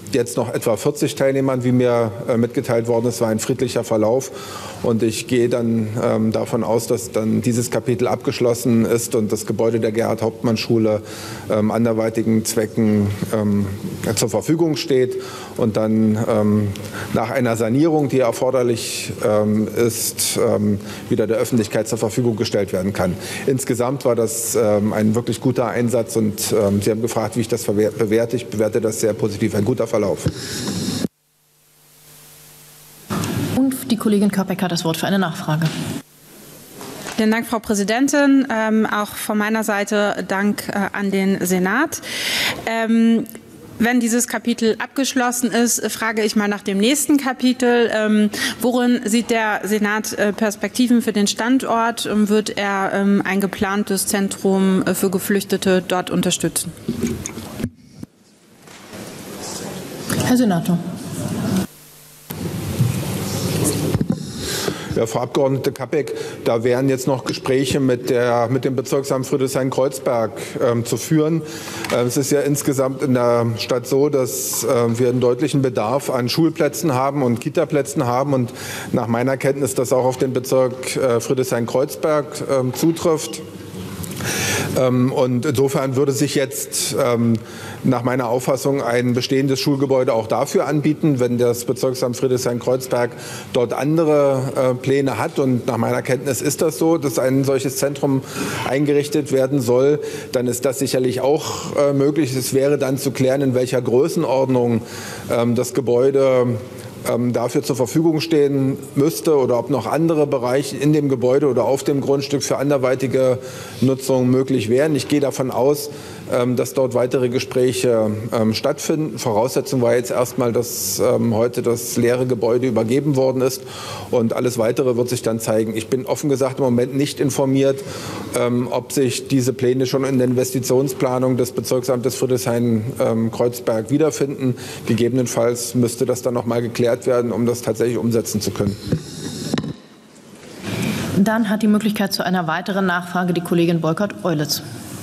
jetzt noch etwa vierzig Teilnehmern, wie mir äh, mitgeteilt worden ist, war ein friedlicher Verlauf. Und ich gehe dann ähm, davon aus, dass dann dieses Kapitel abgeschlossen ist und das Gebäude der Gerhard-Hauptmann-Schule ähm, anderweitigen Zwecken ähm, zur Verfügung steht und dann ähm, nach einer Sanierung, die erforderlich ähm, ist, ähm, wieder der Öffentlichkeit zur Verfügung gestellt werden kann. Insgesamt war das ähm, ein wirklich guter Einsatz und ähm, Sie haben gefragt, wie ich das bewerte. Ich bewerte das sehr positiv. Ein guter Verlauf. Und die Kollegin Köpek hat das Wort für eine Nachfrage. Vielen Dank, Frau Präsidentin. Ähm, auch von meiner Seite Dank äh, an den Senat. Ähm, Wenn dieses Kapitel abgeschlossen ist, frage ich mal nach dem nächsten Kapitel. Ähm, worin sieht der Senat äh, Perspektiven für den Standort? Ähm, wird er ähm, ein geplantes Zentrum äh, für Geflüchtete dort unterstützen? Herr Senator. Ja, Frau Abgeordnete Köpek, da wären jetzt noch Gespräche mit, der, mit dem Bezirksamt Friedrichshain-Kreuzberg ähm, zu führen. Äh, es ist ja insgesamt in der Stadt so, dass äh, wir einen deutlichen Bedarf an Schulplätzen haben und Kitaplätzen haben. Und nach meiner Kenntnis das auch auf den Bezirk äh, Friedrichshain-Kreuzberg äh, zutrifft. Und insofern würde sich jetzt ähm, nach meiner Auffassung ein bestehendes Schulgebäude auch dafür anbieten, wenn das Bezirksamt Friedrichshain-Kreuzberg dort andere äh, Pläne hat. Und nach meiner Kenntnis ist das so, dass ein solches Zentrum eingerichtet werden soll. Dann ist das sicherlich auch äh, möglich. Es wäre dann zu klären, in welcher Größenordnung ähm, das Gebäude dafür zur Verfügung stehen müsste oder ob noch andere Bereiche in dem Gebäude oder auf dem Grundstück für anderweitige Nutzung möglich wären. Ich gehe davon aus, dass dort weitere Gespräche stattfinden. Voraussetzung war jetzt erstmal, dass heute das leere Gebäude übergeben worden ist und alles Weitere wird sich dann zeigen. Ich bin offen gesagt im Moment nicht informiert, ob sich diese Pläne schon in der Investitionsplanung des Bezirksamtes Friedrichshain-Kreuzberg wiederfinden. Gegebenenfalls müsste das dann noch mal geklärt werden, um das tatsächlich umsetzen zu können. Dann hat die Möglichkeit zu einer weiteren Nachfrage die Kollegin Boykott-Eulitz.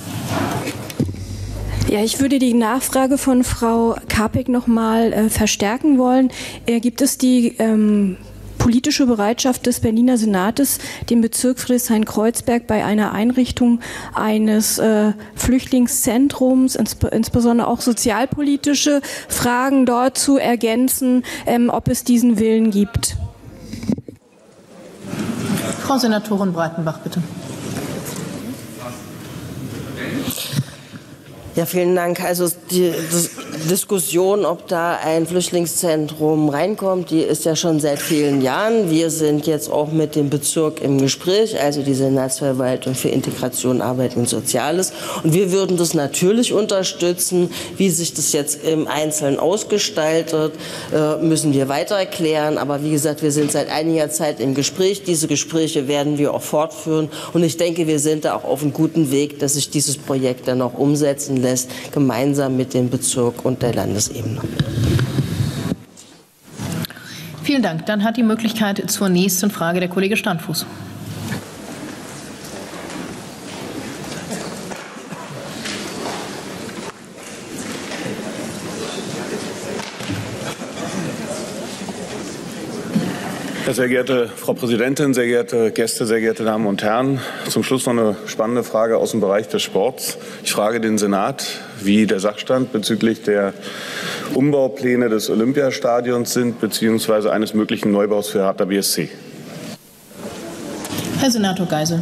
Ja, ich würde die Nachfrage von Frau Köpek noch mal äh, verstärken wollen. Äh, gibt es die ähm, politische Bereitschaft des Berliner Senates, den Bezirk Friedrichshain-Kreuzberg bei einer Einrichtung eines äh, Flüchtlingszentrums, ins, insbesondere auch sozialpolitische Fragen dort zu ergänzen, ähm, ob es diesen Willen gibt? Frau Senatorin Breitenbach, bitte. Ja, vielen Dank. Also die, die Diskussion, ob da ein Flüchtlingszentrum reinkommt, die ist ja schon seit vielen Jahren. Wir sind jetzt auch mit dem Bezirk im Gespräch, also die Senatsverwaltung für Integration, Arbeit und Soziales. Und wir würden das natürlich unterstützen. Wie sich das jetzt im Einzelnen ausgestaltet, müssen wir weiter erklären. Aber wie gesagt, wir sind seit einiger Zeit im Gespräch. Diese Gespräche werden wir auch fortführen. Und ich denke, wir sind da auch auf einem guten Weg, dass sich dieses Projekt dann auch umsetzen lässt, gemeinsam mit dem Bezirk und der Landesebene. Vielen Dank. Dann hat die Möglichkeit zur nächsten Frage der Kollege Standfuß. Sehr geehrte Frau Präsidentin, sehr geehrte Gäste, sehr geehrte Damen und Herren! Zum Schluss noch eine spannende Frage aus dem Bereich des Sports. Ich frage den Senat, wie der Sachstand bezüglich der Umbaupläne des Olympiastadions sind, beziehungsweise eines möglichen Neubaus für Hertha B S C. Herr Senator Geisel.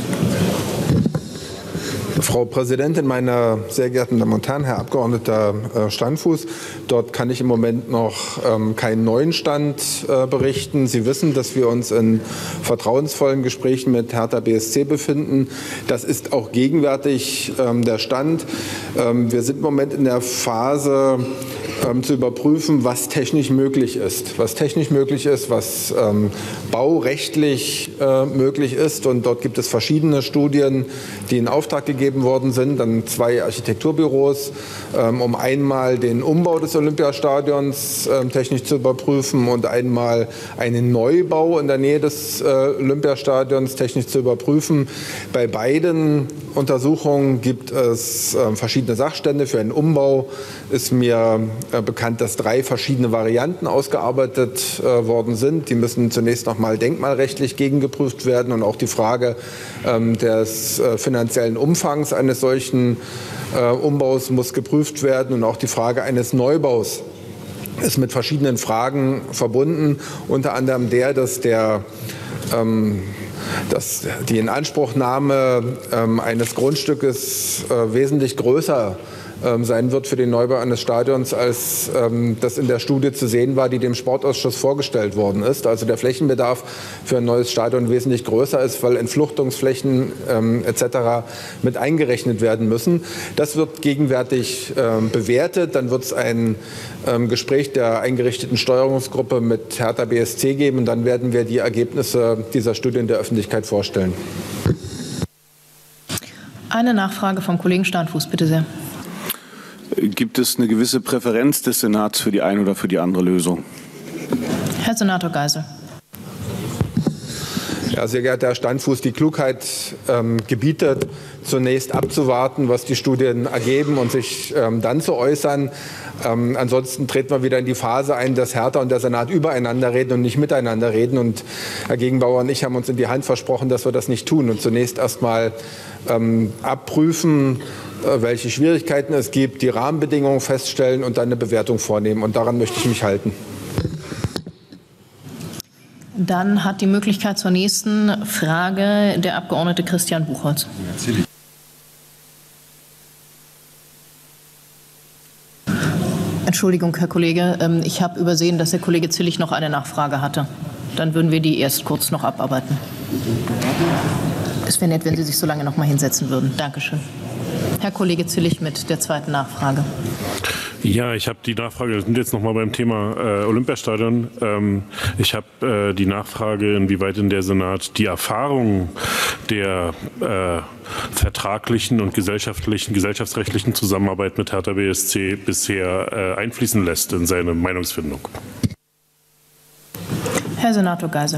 Frau Präsidentin, meine sehr geehrten Damen und Herren, Herr Abgeordneter Standfuß, dort kann ich im Moment noch ähm, keinen neuen Stand äh, berichten. Sie wissen, dass wir uns in vertrauensvollen Gesprächen mit Hertha B S C befinden. Das ist auch gegenwärtig ähm, der Stand. Ähm, wir sind im Moment in der Phase, ähm, zu überprüfen, was technisch möglich ist. Was technisch möglich ist, was ähm, baurechtlich äh, möglich ist. Und dort gibt es verschiedene Studien, die in Auftrag gegeben gegeben worden sind an zwei Architekturbüros, ähm, um einmal den Umbau des Olympiastadions ähm, technisch zu überprüfen und einmal einen Neubau in der Nähe des äh, Olympiastadions technisch zu überprüfen. Bei beiden Untersuchungen gibt es äh, verschiedene Sachstände. Für einen Umbau ist mir äh, bekannt, dass drei verschiedene Varianten ausgearbeitet äh, worden sind. Die müssen zunächst noch mal denkmalrechtlich gegengeprüft werden und auch die Frage ähm, des äh, finanziellen Umfangs eines solchen äh, Umbaus muss geprüft werden und auch die Frage eines Neubaus ist mit verschiedenen Fragen verbunden, unter anderem der, dass der ähm, dass die Inanspruchnahme ähm, eines Grundstückes äh, wesentlich größer ähm, sein wird für den Neubau eines Stadions, als ähm, das in der Studie zu sehen war, die dem Sportausschuss vorgestellt worden ist. Also der Flächenbedarf für ein neues Stadion wesentlich größer ist, weil Entfluchtungsflächen ähm, et cetera mit eingerechnet werden müssen. Das wird gegenwärtig ähm, bewertet. Dann wird es ein ähm, Gespräch der eingerichteten Steuerungsgruppe mit Hertha B S C geben und dann werden wir die Ergebnisse dieser Studien der Öffentlichkeit vorstellen. Eine Nachfrage vom Kollegen Steinfuß, bitte sehr. Gibt es eine gewisse Präferenz des Senats für die eine oder für die andere Lösung? Herr Senator Geisel. Ja, sehr geehrter Herr Steinfuß, die Klugheit ähm, gebietet, zunächst abzuwarten, was die Studien ergeben und sich ähm, dann zu äußern. Ähm, ansonsten treten wir wieder in die Phase ein, dass Hertha und der Senat übereinander reden und nicht miteinander reden. Und Herr Gegenbauer und ich haben uns in die Hand versprochen, dass wir das nicht tun und zunächst erst mal ähm, abprüfen, äh, welche Schwierigkeiten es gibt, die Rahmenbedingungen feststellen und dann eine Bewertung vornehmen. Und daran möchte ich mich halten. Dann hat die Möglichkeit zur nächsten Frage der Abgeordnete Christian Buchholz. Entschuldigung, Herr Kollege, ich habe übersehen, dass der Kollege Zillig noch eine Nachfrage hatte. Dann würden wir die erst kurz noch abarbeiten. Es wäre nett, wenn Sie sich so lange noch mal hinsetzen würden. Dankeschön. Herr Kollege Zillig mit der zweiten Nachfrage. Ja, ich habe die Nachfrage, wir sind jetzt noch mal beim Thema äh, Olympiastadion. Ähm, ich habe äh, die Nachfrage, inwieweit in der Senat die Erfahrung der äh, vertraglichen und gesellschaftlichen, gesellschaftsrechtlichen Zusammenarbeit mit Hertha B S C bisher äh, einfließen lässt in seine Meinungsfindung. Herr Senator Geisel.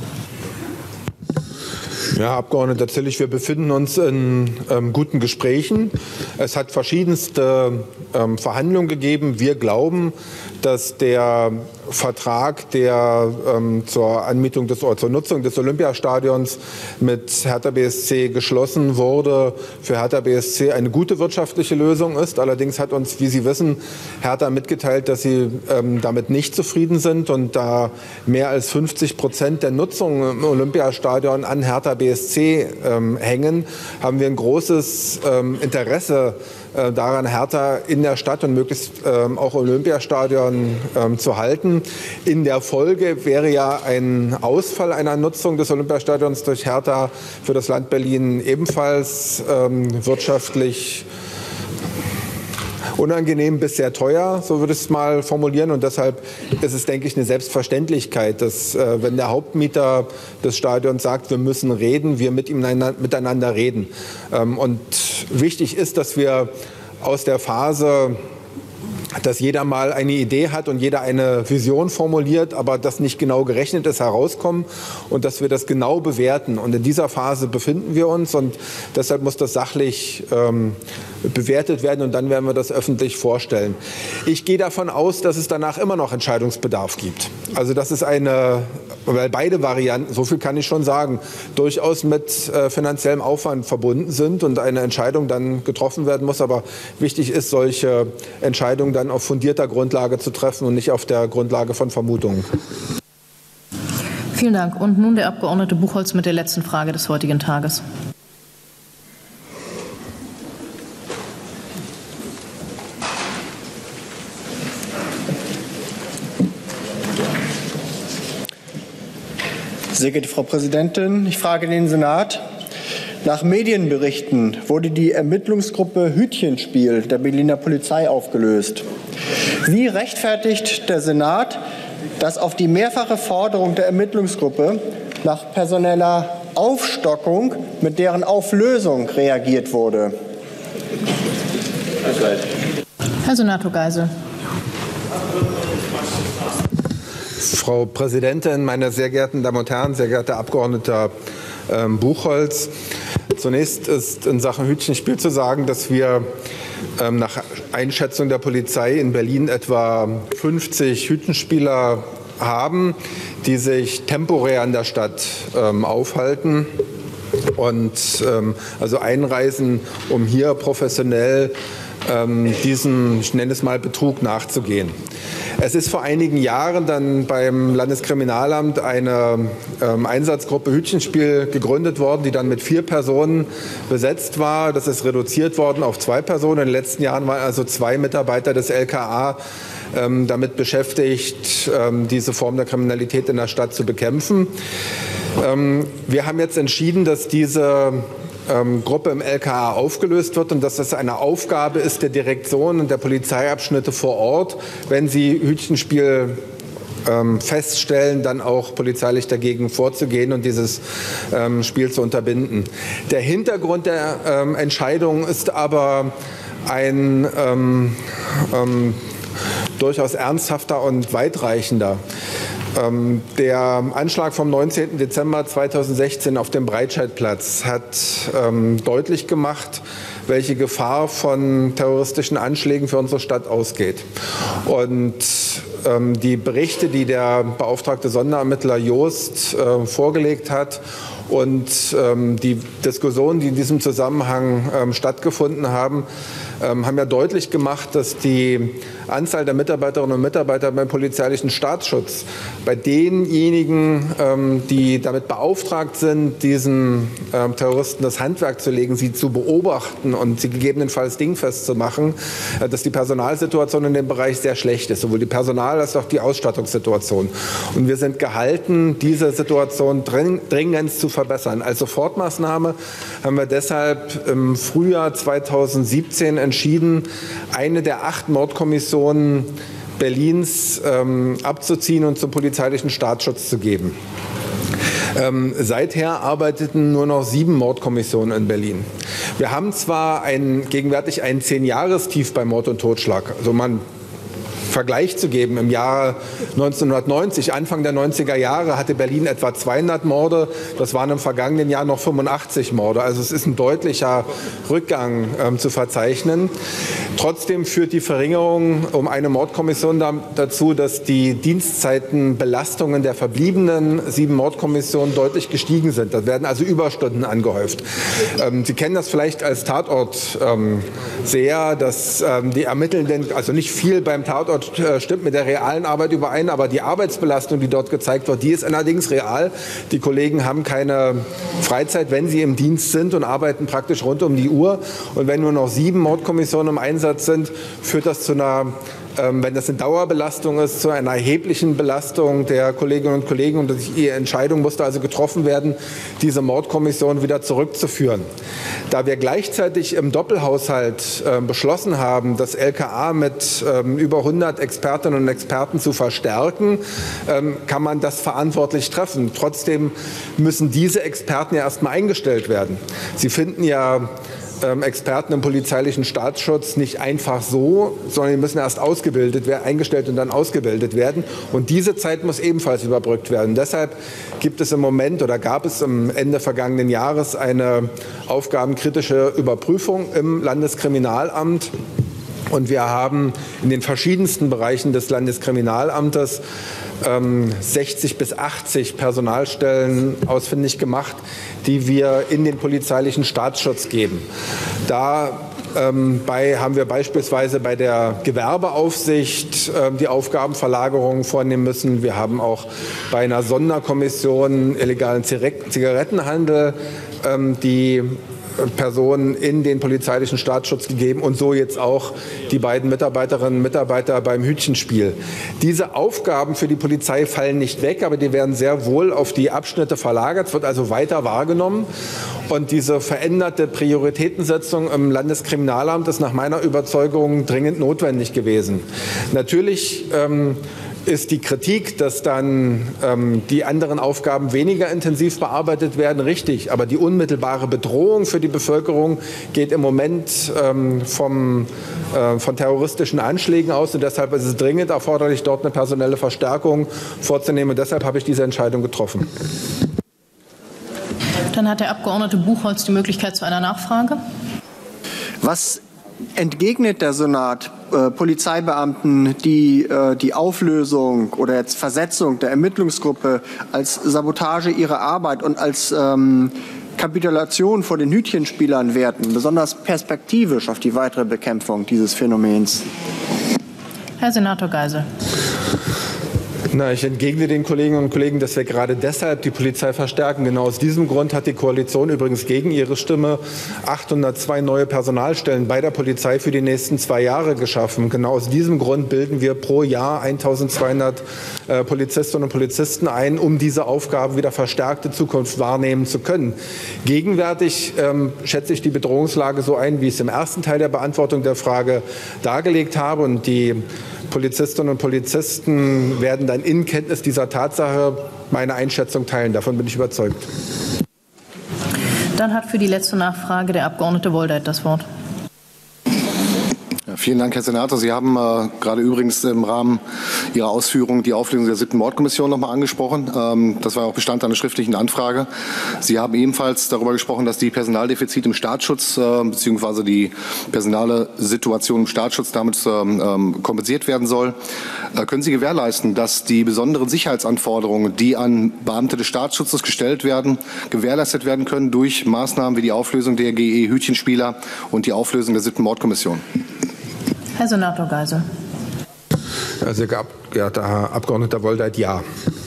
Ja, Herr Abgeordneter Zillig, wir befinden uns in ähm, guten Gesprächen. Es hat verschiedenste ähm, Verhandlungen gegeben. Wir glauben, dass der Vertrag, der ähm, zur Anmietung des, oder zur Nutzung des Olympiastadions mit Hertha B S C geschlossen wurde, für Hertha B S C eine gute wirtschaftliche Lösung ist. Allerdings hat uns, wie Sie wissen, Hertha mitgeteilt, dass sie ähm, damit nicht zufrieden sind und da mehr als fünfzig Prozent der Nutzung im Olympiastadion an Hertha B S C ähm, hängen, haben wir ein großes ähm, Interesse äh, daran, Hertha in der Stadt und möglichst ähm, auch Olympiastadion ähm, zu halten. In der Folge wäre ja ein Ausfall einer Nutzung des Olympiastadions durch Hertha für das Land Berlin ebenfalls ähm, wirtschaftlich unangenehm bis sehr teuer, so würde ich es mal formulieren. Und deshalb ist es, denke ich, eine Selbstverständlichkeit, dass äh, wenn der Hauptmieter des Stadions sagt, wir müssen reden, wir mit ihm miteinander reden. Ähm, und wichtig ist, dass wir aus der Phase, dass jeder mal eine Idee hat und jeder eine Vision formuliert, aber das nicht genau gerechnet ist, herauskommen und dass wir das genau bewerten. Und in dieser Phase befinden wir uns und deshalb muss das sachlich ähm, bewertet werden und dann werden wir das öffentlich vorstellen. Ich gehe davon aus, dass es danach immer noch Entscheidungsbedarf gibt. Also das ist eine, weil beide Varianten, so viel kann ich schon sagen, durchaus mit äh, finanziellem Aufwand verbunden sind und eine Entscheidung dann getroffen werden muss. Aber wichtig ist, solche Entscheidungen dann auf fundierter Grundlage zu treffen und nicht auf der Grundlage von Vermutungen. Vielen Dank. Und nun der Abgeordnete Buchholz mit der letzten Frage des heutigen Tages. Sehr geehrte Frau Präsidentin, ich frage den Senat. Nach Medienberichten wurde die Ermittlungsgruppe Hütchenspiel der Berliner Polizei aufgelöst. Wie rechtfertigt der Senat, dass auf die mehrfache Forderung der Ermittlungsgruppe nach personeller Aufstockung mit deren Auflösung reagiert wurde? Herr Senator Geisel. Frau Präsidentin, meine sehr geehrten Damen und Herren, sehr geehrter Abgeordneter ähm, Buchholz. Zunächst ist in Sachen Hütchenspiel zu sagen, dass wir ähm, nach Einschätzung der Polizei in Berlin etwa fünfzig Hütchenspieler haben, die sich temporär in der Stadt ähm, aufhalten und ähm, also einreisen, um hier professionell ähm, diesem, ich nenne es mal, Betrug nachzugehen. Es ist vor einigen Jahren dann beim Landeskriminalamt eine ähm, Einsatzgruppe Hütchenspiel gegründet worden, die dann mit vier Personen besetzt war. Das ist reduziert worden auf zwei Personen. In den letzten Jahren waren also zwei Mitarbeiter des L K A ähm, damit beschäftigt, ähm, diese Form der Kriminalität in der Stadt zu bekämpfen. Ähm, wir haben jetzt entschieden, dass diese Ähm, Gruppe im L K A aufgelöst wird und dass das eine Aufgabe ist der Direktion und der Polizeiabschnitte vor Ort, wenn sie Hütchenspiel ähm, feststellen, dann auch polizeilich dagegen vorzugehen und dieses ähm, Spiel zu unterbinden. Der Hintergrund der ähm, Entscheidung ist aber ein ähm, ähm, durchaus ernsthafter und weitreichender. Der Anschlag vom neunzehnten Dezember zweitausendsechzehn auf dem Breitscheidplatz hat ähm, deutlich gemacht, welche Gefahr von terroristischen Anschlägen für unsere Stadt ausgeht. Und ähm, die Berichte, die der beauftragte Sonderermittler Joost äh, vorgelegt hat, und ähm, die Diskussionen, die in diesem Zusammenhang ähm, stattgefunden haben, ähm, haben ja deutlich gemacht, dass die Anzahl der Mitarbeiterinnen und Mitarbeiter beim polizeilichen Staatsschutz bei denjenigen, ähm, die damit beauftragt sind, diesen ähm, Terroristen das Handwerk zu legen, sie zu beobachten und sie gegebenenfalls dingfest zu machen, äh, dass die Personalsituation in dem Bereich sehr schlecht ist, sowohl die Personal- als auch die Ausstattungssituation. Und wir sind gehalten, diese Situation dring, dringend zu verbessern. Als Sofortmaßnahme haben wir deshalb im Frühjahr zweitausendsiebzehn entschieden, eine der acht Mordkommissionen Berlins ähm, abzuziehen und zum polizeilichen Staatsschutz zu geben. Ähm, seither arbeiteten nur noch sieben Mordkommissionen in Berlin. Wir haben zwar ein, gegenwärtig ein Zehn-Jahres-Tief bei Mord und Totschlag. Also man Vergleich zu geben, im Jahre neunzehnhundertneunzig, Anfang der neunziger Jahre, hatte Berlin etwa zweihundert Morde. Das waren im vergangenen Jahr noch fünfundachtzig Morde. Also es ist ein deutlicher Rückgang ähm, zu verzeichnen. Trotzdem führt die Verringerung um eine Mordkommission da, dazu, dass die Dienstzeitenbelastungen der verbliebenen sieben Mordkommissionen deutlich gestiegen sind. Da werden also Überstunden angehäuft. Ähm, Sie kennen das vielleicht als Tatort ähm, sehr, dass ähm, die Ermittelnden, also nicht viel beim Tatort stimmt mit der realen Arbeit überein, aber die Arbeitsbelastung, die dort gezeigt wird, die ist allerdings real. Die Kollegen haben keine Freizeit, wenn sie im Dienst sind und arbeiten praktisch rund um die Uhr. Und wenn nur noch sieben Mordkommissionen im Einsatz sind, führt das zu einer, ähm, wenn das eine Dauerbelastung ist, zu einer erheblichen Belastung der Kolleginnen und Kollegen. Und die Entscheidung musste also getroffen werden, diese Mordkommission wieder zurückzuführen. Da wir gleichzeitig im Doppelhaushalt äh, beschlossen haben, das L K A mit ähm, über hundert Expertinnen und Experten zu verstärken, ähm, kann man das verantwortlich treffen. Trotzdem müssen diese Experten ja erstmal eingestellt werden. Sie finden ja ähm, Experten im polizeilichen Staatsschutz nicht einfach so, sondern die müssen erst ausgebildet werden, eingestellt und dann ausgebildet werden. Und diese Zeit muss ebenfalls überbrückt werden. Deshalb gibt es im Moment oder gab es am Ende vergangenen Jahres eine aufgabenkritische Überprüfung im Landeskriminalamt. Und wir haben in den verschiedensten Bereichen des Landeskriminalamtes ähm, sechzig bis achtzig Personalstellen ausfindig gemacht, die wir in den polizeilichen Staatsschutz geben. Dabei haben wir beispielsweise bei der Gewerbeaufsicht äh, die Aufgabenverlagerung vornehmen müssen. Wir haben auch bei einer Sonderkommission illegalen Zigarettenhandel ähm, die Personen in den polizeilichen Staatsschutz gegeben und so jetzt auch die beiden Mitarbeiterinnen und Mitarbeiter beim Hütchenspiel. Diese Aufgaben für die Polizei fallen nicht weg, aber die werden sehr wohl auf die Abschnitte verlagert, es wird also weiter wahrgenommen. Und diese veränderte Prioritätensetzung im Landeskriminalamt ist nach meiner Überzeugung dringend notwendig gewesen. Natürlich ähm, ist die Kritik, dass dann ähm, die anderen Aufgaben weniger intensiv bearbeitet werden, richtig. Aber die unmittelbare Bedrohung für die Bevölkerung geht im Moment ähm, vom, äh, von terroristischen Anschlägen aus. Und deshalb ist es dringend erforderlich, dort eine personelle Verstärkung vorzunehmen. Und deshalb habe ich diese Entscheidung getroffen. Dann hat der Abgeordnete Buchholz die Möglichkeit zu einer Nachfrage. Was entgegnet der Senat äh, Polizeibeamten, die äh, die Auflösung oder jetzt Versetzung der Ermittlungsgruppe als Sabotage ihrer Arbeit und als ähm, Kapitulation vor den Hütchenspielern werten, besonders perspektivisch auf die weitere Bekämpfung dieses Phänomens? Herr Senator Geisel. Na, ich entgegne den Kolleginnen und Kollegen, dass wir gerade deshalb die Polizei verstärken. Genau aus diesem Grund hat die Koalition übrigens gegen ihre Stimme achthundertzwei neue Personalstellen bei der Polizei für die nächsten zwei Jahre geschaffen. Genau aus diesem Grund bilden wir pro Jahr eintausendzweihundert äh, Polizistinnen und Polizisten ein, um diese Aufgaben wieder verstärkt in Zukunft wahrnehmen zu können. Gegenwärtig ähm, schätze ich die Bedrohungslage so ein, wie ich es im ersten Teil der Beantwortung der Frage dargelegt habe. Und die Polizistinnen und Polizisten werden dann in Kenntnis dieser Tatsache meine Einschätzung teilen. Davon bin ich überzeugt. Dann hat für die letzte Nachfrage der Abgeordnete Woldeit das Wort. Ja, vielen Dank, Herr Senator. Sie haben äh, gerade übrigens im Rahmen Ihrer Ausführungen die Auflösung der siebten Mordkommission noch mal angesprochen. Ähm, das war auch Bestandteil einer schriftlichen Anfrage. Sie haben ebenfalls darüber gesprochen, dass die Personaldefizite im Staatsschutz äh, bzw. die personale Situation im Staatsschutz damit ähm, kompensiert werden soll. Äh, können Sie gewährleisten, dass die besonderen Sicherheitsanforderungen, die an Beamte des Staatsschutzes gestellt werden, gewährleistet werden können durch Maßnahmen wie die Auflösung der G E-Hütchenspieler und die Auflösung der siebten Mordkommission? Herr Senator Geisel. Sehr geehrter Herr Abgeordneter Woldeit, ja.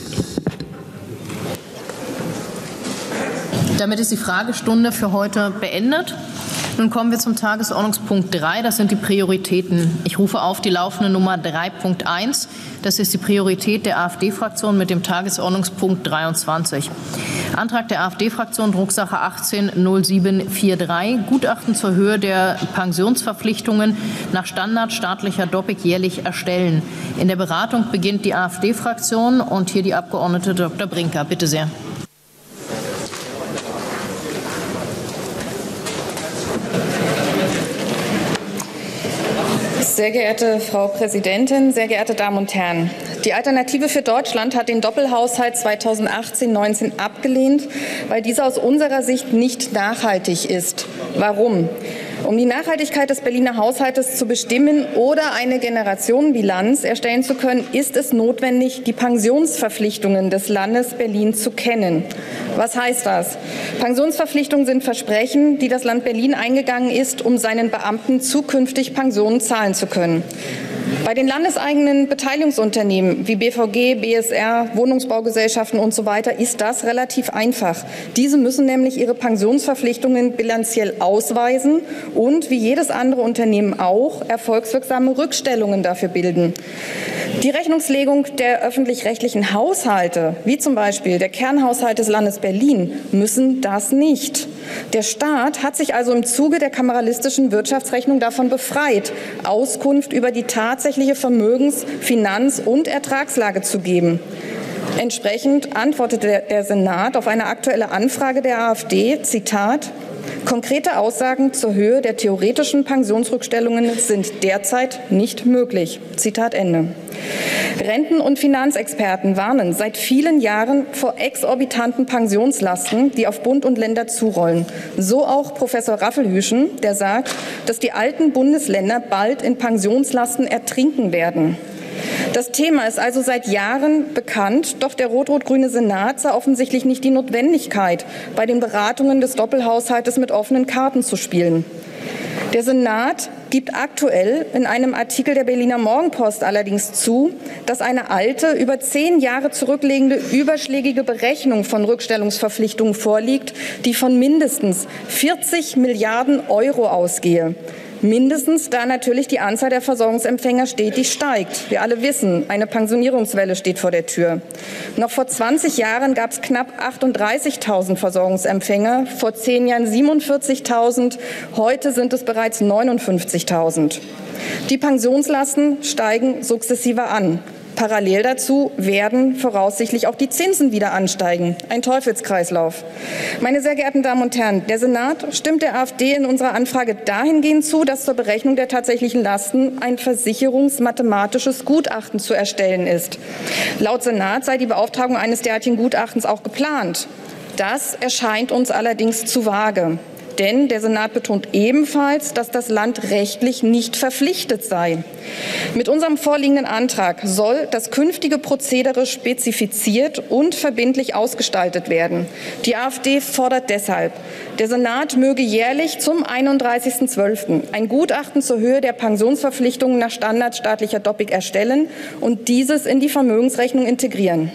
Damit ist die Fragestunde für heute beendet. Nun kommen wir zum Tagesordnungspunkt drei. Das sind die Prioritäten. Ich rufe auf die laufende Nummer drei Punkt eins. Das ist die Priorität der AfD-Fraktion mit dem Tagesordnungspunkt dreiundzwanzig. Antrag der AfD-Fraktion, Drucksache achtzehn null sieben dreiundvierzig, Gutachten zur Höhe der Pensionsverpflichtungen nach Standard staatlicher Doppik jährlich erstellen. In der Beratung beginnt die AfD-Fraktion und hier die Abgeordnete Doktor Brinker. Bitte sehr. Sehr geehrte Frau Präsidentin, sehr geehrte Damen und Herren! Die Alternative für Deutschland hat den Doppelhaushalt zweitausendachtzehn neunzehn abgelehnt, weil dieser aus unserer Sicht nicht nachhaltig ist. Warum? Um die Nachhaltigkeit des Berliner Haushaltes zu bestimmen oder eine Generationenbilanz erstellen zu können, ist es notwendig, die Pensionsverpflichtungen des Landes Berlin zu kennen. Was heißt das? Pensionsverpflichtungen sind Versprechen, die das Land Berlin eingegangen ist, um seinen Beamten zukünftig Pensionen zahlen zu können. Bei den landeseigenen Beteiligungsunternehmen wie B V G, B S R, Wohnungsbaugesellschaften und so weiter ist das relativ einfach. Diese müssen nämlich ihre Pensionsverpflichtungen bilanziell ausweisen und wie jedes andere Unternehmen auch erfolgswirksame Rückstellungen dafür bilden. Die Rechnungslegung der öffentlich-rechtlichen Haushalte, wie zum Beispiel der Kernhaushalt des Landes Berlin, müssen das nicht. Der Staat hat sich also im Zuge der kameralistischen Wirtschaftsrechnung davon befreit, Auskunft über die tatsächliche Vermögens-, Finanz- und Ertragslage zu geben. Entsprechend antwortete der Senat auf eine aktuelle Anfrage der AfD, Zitat, konkrete Aussagen zur Höhe der theoretischen Pensionsrückstellungen sind derzeit nicht möglich. Zitat Ende. Renten- und Finanzexperten warnen seit vielen Jahren vor exorbitanten Pensionslasten, die auf Bund und Länder zurollen. So auch Professor Raffelhüschen, der sagt, dass die alten Bundesländer bald in Pensionslasten ertrinken werden. Das Thema ist also seit Jahren bekannt, doch der rot-rot-grüne Senat sah offensichtlich nicht die Notwendigkeit, bei den Beratungen des Doppelhaushaltes mit offenen Karten zu spielen. Der Senat gibt aktuell in einem Artikel der Berliner Morgenpost allerdings zu, dass eine alte, über zehn Jahre zurückliegende überschlägige Berechnung von Rückstellungsverpflichtungen vorliegt, die von mindestens vierzig Milliarden Euro ausgehe. Mindestens, da natürlich die Anzahl der Versorgungsempfänger stetig steigt. Wir alle wissen, eine Pensionierungswelle steht vor der Tür. Noch vor zwanzig Jahren gab es knapp achtunddreißigtausend Versorgungsempfänger, vor zehn Jahren siebenundvierzigtausend, heute sind es bereits neunundfünfzigtausend. Die Pensionslasten steigen sukzessive an. Parallel dazu werden voraussichtlich auch die Zinsen wieder ansteigen. Ein Teufelskreislauf. Meine sehr geehrten Damen und Herren, der Senat stimmt der AfD in unserer Anfrage dahingehend zu, dass zur Berechnung der tatsächlichen Lasten ein versicherungsmathematisches Gutachten zu erstellen ist. Laut Senat sei die Beauftragung eines derartigen Gutachtens auch geplant. Das erscheint uns allerdings zu vage. Denn der Senat betont ebenfalls, dass das Land rechtlich nicht verpflichtet sei. Mit unserem vorliegenden Antrag soll das künftige Prozedere spezifiziert und verbindlich ausgestaltet werden. Die AfD fordert deshalb, der Senat möge jährlich zum einunddreißigsten zwölften ein Gutachten zur Höhe der Pensionsverpflichtungen nach standardstaatlicher Doppik erstellen und dieses in die Vermögensrechnung integrieren.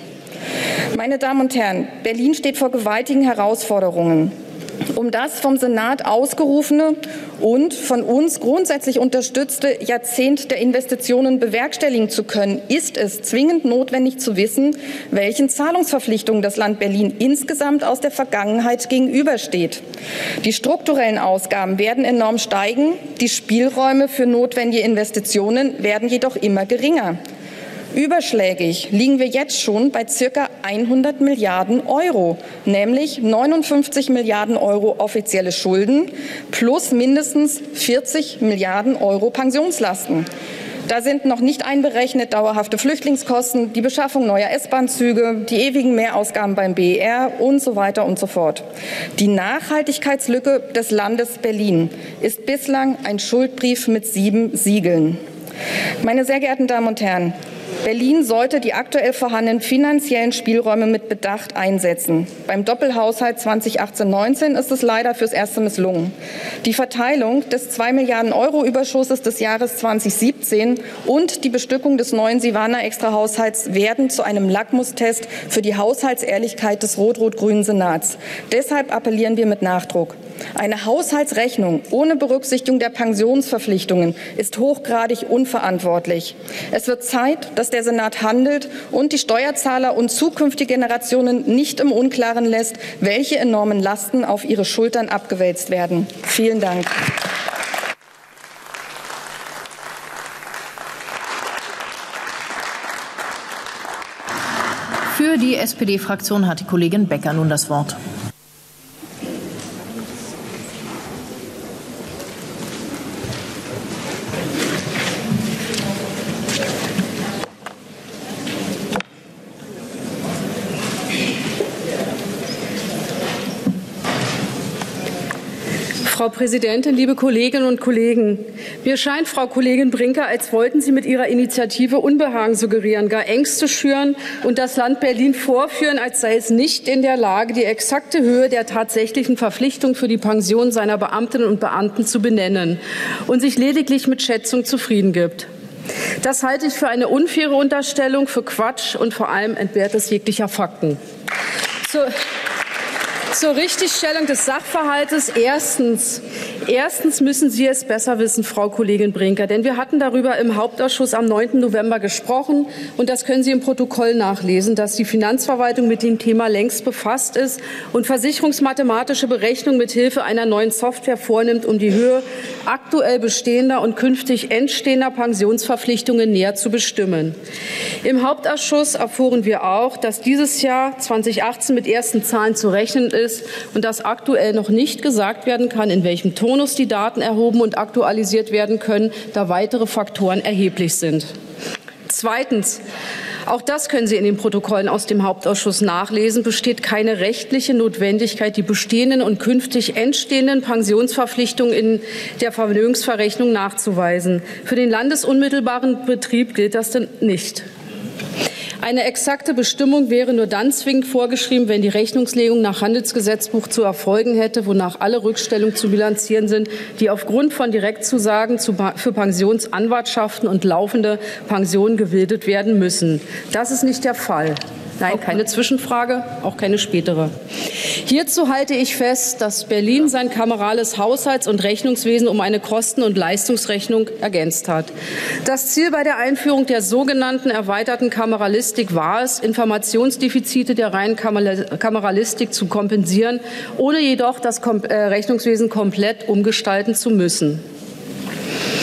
Meine Damen und Herren, Berlin steht vor gewaltigen Herausforderungen. Um das vom Senat ausgerufene und von uns grundsätzlich unterstützte Jahrzehnt der Investitionen bewerkstelligen zu können, ist es zwingend notwendig zu wissen, welchen Zahlungsverpflichtungen das Land Berlin insgesamt aus der Vergangenheit gegenübersteht. Die strukturellen Ausgaben werden enorm steigen, die Spielräume für notwendige Investitionen werden jedoch immer geringer. Überschlägig liegen wir jetzt schon bei circa hundert Milliarden Euro, nämlich neunundfünfzig Milliarden Euro offizielle Schulden plus mindestens vierzig Milliarden Euro Pensionslasten. Da sind noch nicht einberechnet dauerhafte Flüchtlingskosten, die Beschaffung neuer S-Bahn-Züge, die ewigen Mehrausgaben beim B E R und so weiter und so fort. Die Nachhaltigkeitslücke des Landes Berlin ist bislang ein Schuldbrief mit sieben Siegeln. Meine sehr geehrten Damen und Herren, Berlin sollte die aktuell vorhandenen finanziellen Spielräume mit Bedacht einsetzen. Beim Doppelhaushalt zweitausendachtzehn neunzehn ist es leider fürs Erste misslungen. Die Verteilung des zwei Milliarden Euro Überschusses des Jahres zweitausendsiebzehn und die Bestückung des neuen Silvana-Extrahaushalts werden zu einem Lackmustest für die Haushaltsehrlichkeit des rot-rot-grünen Senats. Deshalb appellieren wir mit Nachdruck. Eine Haushaltsrechnung ohne Berücksichtigung der Pensionsverpflichtungen ist hochgradig unverantwortlich. Es wird Zeit, dass der Senat handelt und die Steuerzahler und zukünftige Generationen nicht im Unklaren lässt, welche enormen Lasten auf ihre Schultern abgewälzt werden. Vielen Dank. Für die S P D-Fraktion hat die Kollegin Becker nun das Wort. Frau Präsidentin, liebe Kolleginnen und Kollegen! Mir scheint, Frau Kollegin Brinker, als wollten Sie mit Ihrer Initiative Unbehagen suggerieren, gar Ängste schüren und das Land Berlin vorführen, als sei es nicht in der Lage, die exakte Höhe der tatsächlichen Verpflichtung für die Pension seiner Beamtinnen und Beamten zu benennen und sich lediglich mit Schätzung zufrieden gibt. Das halte ich für eine unfaire Unterstellung, für Quatsch und vor allem entbehrt es jeglicher Fakten. Zur Zur Richtigstellung des Sachverhaltes. Erstens. Erstens müssen Sie es besser wissen, Frau Kollegin Brinker, denn wir hatten darüber im Hauptausschuss am neunten November gesprochen, und das können Sie im Protokoll nachlesen, dass die Finanzverwaltung mit dem Thema längst befasst ist und versicherungsmathematische Berechnungen mit Hilfe einer neuen Software vornimmt, um die Höhe aktuell bestehender und künftig entstehender Pensionsverpflichtungen näher zu bestimmen. Im Hauptausschuss erfuhren wir auch, dass dieses Jahr zweitausendachtzehn mit ersten Zahlen zu rechnen ist und dass aktuell noch nicht gesagt werden kann, in welchem Tonus die Daten erhoben und aktualisiert werden können, da weitere Faktoren erheblich sind. Zweitens. Auch das können Sie in den Protokollen aus dem Hauptausschuss nachlesen. Besteht keine rechtliche Notwendigkeit, die bestehenden und künftig entstehenden Pensionsverpflichtungen in der Vermögensverrechnung nachzuweisen. Für den landesunmittelbaren Betrieb gilt das denn nicht. Eine exakte Bestimmung wäre nur dann zwingend vorgeschrieben, wenn die Rechnungslegung nach Handelsgesetzbuch zu erfolgen hätte, wonach alle Rückstellungen zu bilanzieren sind, die aufgrund von Direktzusagen für Pensionsanwartschaften und laufende Pensionen gebildet werden müssen. Das ist nicht der Fall. Nein, keine Zwischenfrage, auch keine spätere. Hierzu halte ich fest, dass Berlin sein kamerales Haushalts- und Rechnungswesen um eine Kosten- und Leistungsrechnung ergänzt hat. Das Ziel bei der Einführung der sogenannten erweiterten Kameralistik war es, Informationsdefizite der reinen Kameralistik zu kompensieren, ohne jedoch das Rechnungswesen komplett umgestalten zu müssen.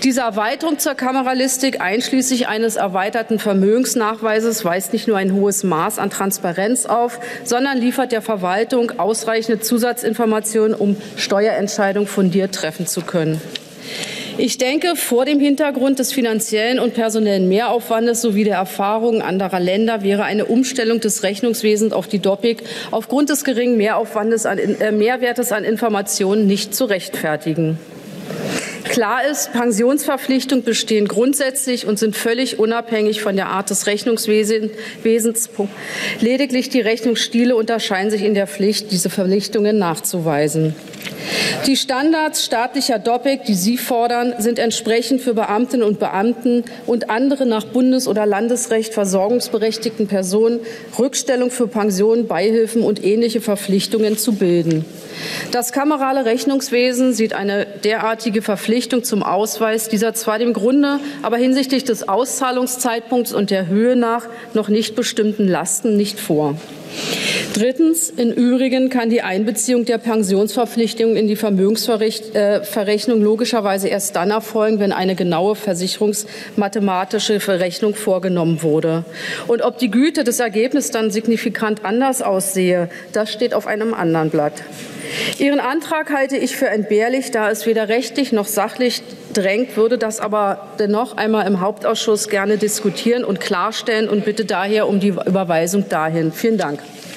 Diese Erweiterung zur Kameralistik einschließlich eines erweiterten Vermögensnachweises weist nicht nur ein hohes Maß an Transparenz auf, sondern liefert der Verwaltung ausreichende Zusatzinformationen, um Steuerentscheidungen fundiert treffen zu können. Ich denke, vor dem Hintergrund des finanziellen und personellen Mehraufwandes sowie der Erfahrungen anderer Länder wäre eine Umstellung des Rechnungswesens auf die D O P I C aufgrund des geringen Mehraufwandes an, äh, Mehrwertes an Informationen nicht zu rechtfertigen. Klar ist, Pensionsverpflichtungen bestehen grundsätzlich und sind völlig unabhängig von der Art des Rechnungswesens. Lediglich die Rechnungsstile unterscheiden sich in der Pflicht, diese Verpflichtungen nachzuweisen. Die Standards staatlicher D O P I C, die Sie fordern, sind entsprechend für Beamtinnen und Beamten und andere nach Bundes- oder Landesrecht versorgungsberechtigten Personen Rückstellung für Pensionen, Beihilfen und ähnliche Verpflichtungen zu bilden. Das kamerale Rechnungswesen sieht eine derartige Verpflichtung zum Ausweis dieser zwar dem Grunde, aber hinsichtlich des Auszahlungszeitpunkts und der Höhe nach noch nicht bestimmten Lasten nicht vor. Drittens. Im Übrigen kann die Einbeziehung der Pensionsverpflichtungen in die Vermögensverrechnung logischerweise erst dann erfolgen, wenn eine genaue versicherungsmathematische Verrechnung vorgenommen wurde. Und ob die Güte des Ergebnisses dann signifikant anders aussehe, das steht auf einem anderen Blatt. Ihren Antrag halte ich für entbehrlich, da es weder rechtlich noch sachlich drängt, würde das aber dennoch einmal im Hauptausschuss gerne diskutieren und klarstellen und bitte daher um die Überweisung dahin. Vielen Dank.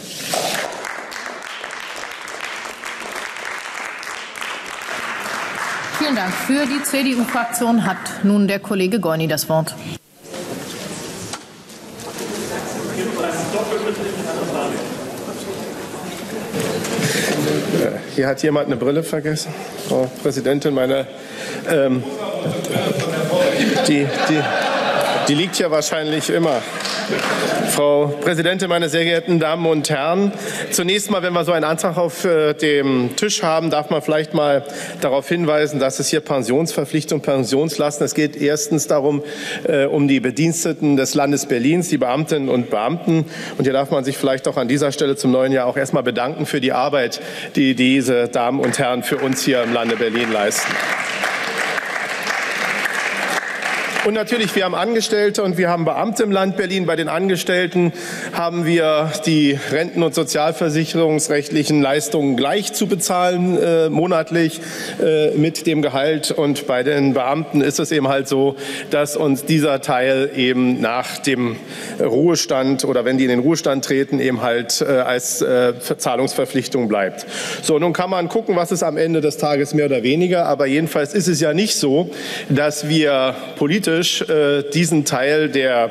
Vielen Dank. Für die C D U-Fraktion hat nun der Kollege Gorni das Wort. Hier hat jemand eine Brille vergessen. Frau Präsidentin, meine, ähm, die, die, die liegt ja wahrscheinlich immer. Frau Präsidentin, meine sehr geehrten Damen und Herren! Zunächst mal, wenn wir so einen Antrag auf äh, dem Tisch haben, darf man vielleicht mal darauf hinweisen, dass es hier Pensionsverpflichtungen, Pensionslasten. Es geht erstens darum, äh, um die Bediensteten des Landes Berlins, die Beamtinnen und Beamten. Und hier darf man sich vielleicht auch an dieser Stelle zum neuen Jahr auch erstmal bedanken für die Arbeit, die diese Damen und Herren für uns hier im Lande Berlin leisten. Und natürlich, wir haben Angestellte und wir haben Beamte im Land Berlin. Bei den Angestellten haben wir die renten- und sozialversicherungsrechtlichen Leistungen gleich zu bezahlen, äh, monatlich äh, mit dem Gehalt. Und bei den Beamten ist es eben halt so, dass uns dieser Teil eben nach dem Ruhestand oder wenn die in den Ruhestand treten, eben halt äh, als äh, Zahlungsverpflichtung bleibt. So, nun kann man gucken, was ist am Ende des Tages mehr oder weniger. Aber jedenfalls ist es ja nicht so, dass wir politisch diesen Teil der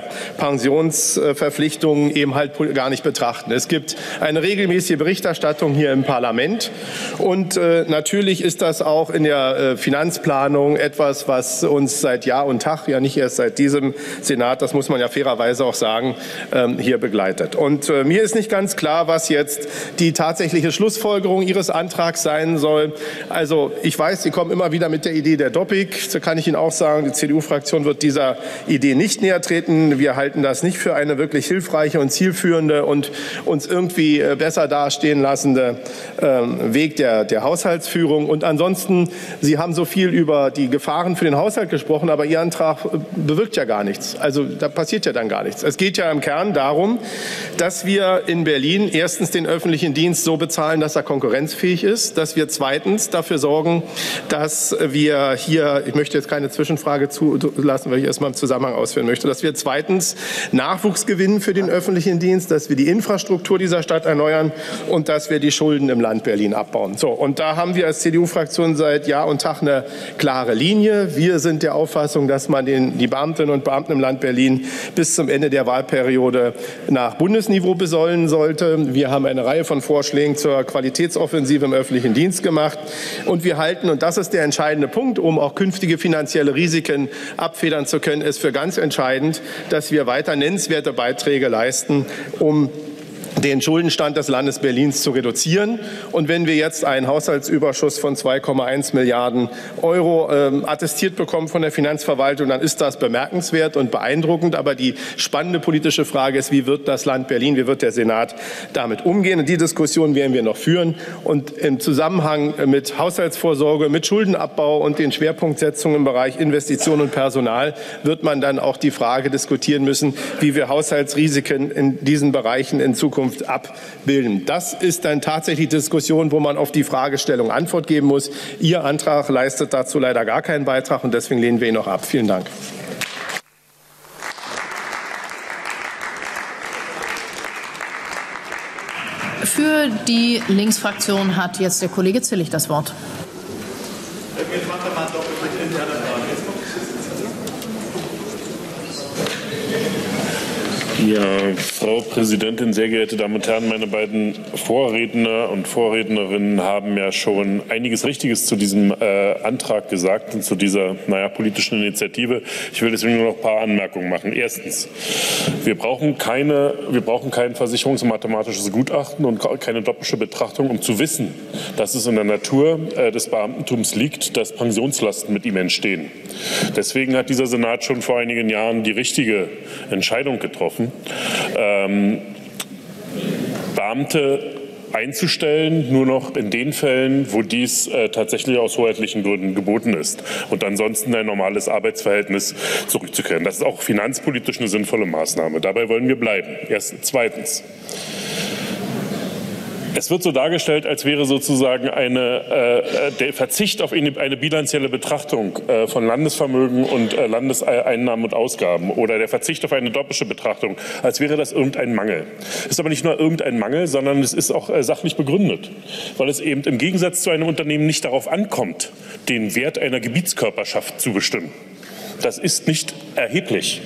Pensionsverpflichtungen eben halt gar nicht betrachten. Es gibt eine regelmäßige Berichterstattung hier im Parlament und äh, natürlich ist das auch in der äh, Finanzplanung etwas, was uns seit Jahr und Tag, ja nicht erst seit diesem Senat, das muss man ja fairerweise auch sagen, ähm, hier begleitet. Und äh, mir ist nicht ganz klar, was jetzt die tatsächliche Schlussfolgerung Ihres Antrags sein soll. Also ich weiß, Sie kommen immer wieder mit der Idee der D O P I C. Da kann ich Ihnen auch sagen, die C D U-Fraktion wird dieser Idee nicht näher treten. Wir halten das nicht für eine wirklich hilfreiche und zielführende und uns irgendwie besser dastehen lassende äh, Weg der, der Haushaltsführung. Und ansonsten, Sie haben so viel über die Gefahren für den Haushalt gesprochen, aber Ihr Antrag bewirkt ja gar nichts. Also da passiert ja dann gar nichts. Es geht ja im Kern darum, dass wir in Berlin erstens den öffentlichen Dienst so bezahlen, dass er konkurrenzfähig ist, dass wir zweitens dafür sorgen, dass wir hier, ich möchte jetzt keine Zwischenfrage zulassen, weil ich erstmal im Zusammenhang ausführen möchte, dass wir zweitens Nachwuchs gewinnen für den öffentlichen Dienst, dass wir die Infrastruktur dieser Stadt erneuern und dass wir die Schulden im Land Berlin abbauen. So, und da haben wir als C D U-Fraktion seit Jahr und Tag eine klare Linie. Wir sind der Auffassung, dass man den, die Beamtinnen und Beamten im Land Berlin bis zum Ende der Wahlperiode nach Bundesniveau besollen sollte. Wir haben eine Reihe von Vorschlägen zur Qualitätsoffensive im öffentlichen Dienst gemacht. Und wir halten, und das ist der entscheidende Punkt, um auch künftige finanzielle Risiken abfedern zu können, ist für ganz entscheidend, dass wir weiter nennenswerte Beiträge leisten, um den Schuldenstand des Landes Berlins zu reduzieren. Und wenn wir jetzt einen Haushaltsüberschuss von zwei Komma eins Milliarden Euro ähm, attestiert bekommen von der Finanzverwaltung, dann ist das bemerkenswert und beeindruckend. Aber die spannende politische Frage ist, wie wird das Land Berlin, wie wird der Senat damit umgehen? Und die Diskussion werden wir noch führen. Und im Zusammenhang mit Haushaltsvorsorge, mit Schuldenabbau und den Schwerpunktsetzungen im Bereich Investitionen und Personal wird man dann auch die Frage diskutieren müssen, wie wir Haushaltsrisiken in diesen Bereichen in Zukunft abbilden. Das ist dann tatsächlich Diskussion, wo man auf die Fragestellung Antwort geben muss. Ihr Antrag leistet dazu leider gar keinen Beitrag, und deswegen lehnen wir ihn auch ab. Vielen Dank. Für die Linksfraktion hat jetzt der Kollege Zillig das Wort. Ja, Frau Präsidentin, sehr geehrte Damen und Herren, meine beiden Vorredner und Vorrednerinnen haben ja schon einiges Richtiges zu diesem äh, Antrag gesagt und zu dieser, naja, politischen Initiative. Ich will deswegen nur noch ein paar Anmerkungen machen. Erstens, wir brauchen keine, wir brauchen kein versicherungs- und mathematisches Gutachten und keine doppelte Betrachtung, um zu wissen, dass es in der Natur äh, des Beamtentums liegt, dass Pensionslasten mit ihm entstehen. Deswegen hat dieser Senat schon vor einigen Jahren die richtige Entscheidung getroffen, Ähm, Beamte einzustellen, nur noch in den Fällen, wo dies äh, tatsächlich aus hoheitlichen Gründen geboten ist und ansonsten ein normales Arbeitsverhältnis zurückzukehren. Das ist auch finanzpolitisch eine sinnvolle Maßnahme. Dabei wollen wir bleiben. Erstens. Zweitens. Es wird so dargestellt, als wäre sozusagen eine, äh, der Verzicht auf eine, eine bilanzielle Betrachtung äh, von Landesvermögen und äh, Landeseinnahmen und Ausgaben oder der Verzicht auf eine doppelte Betrachtung, als wäre das irgendein Mangel. Es ist aber nicht nur irgendein Mangel, sondern es ist auch äh, sachlich begründet, weil es eben im Gegensatz zu einem Unternehmen nicht darauf ankommt, den Wert einer Gebietskörperschaft zu bestimmen. Das ist nicht erheblich.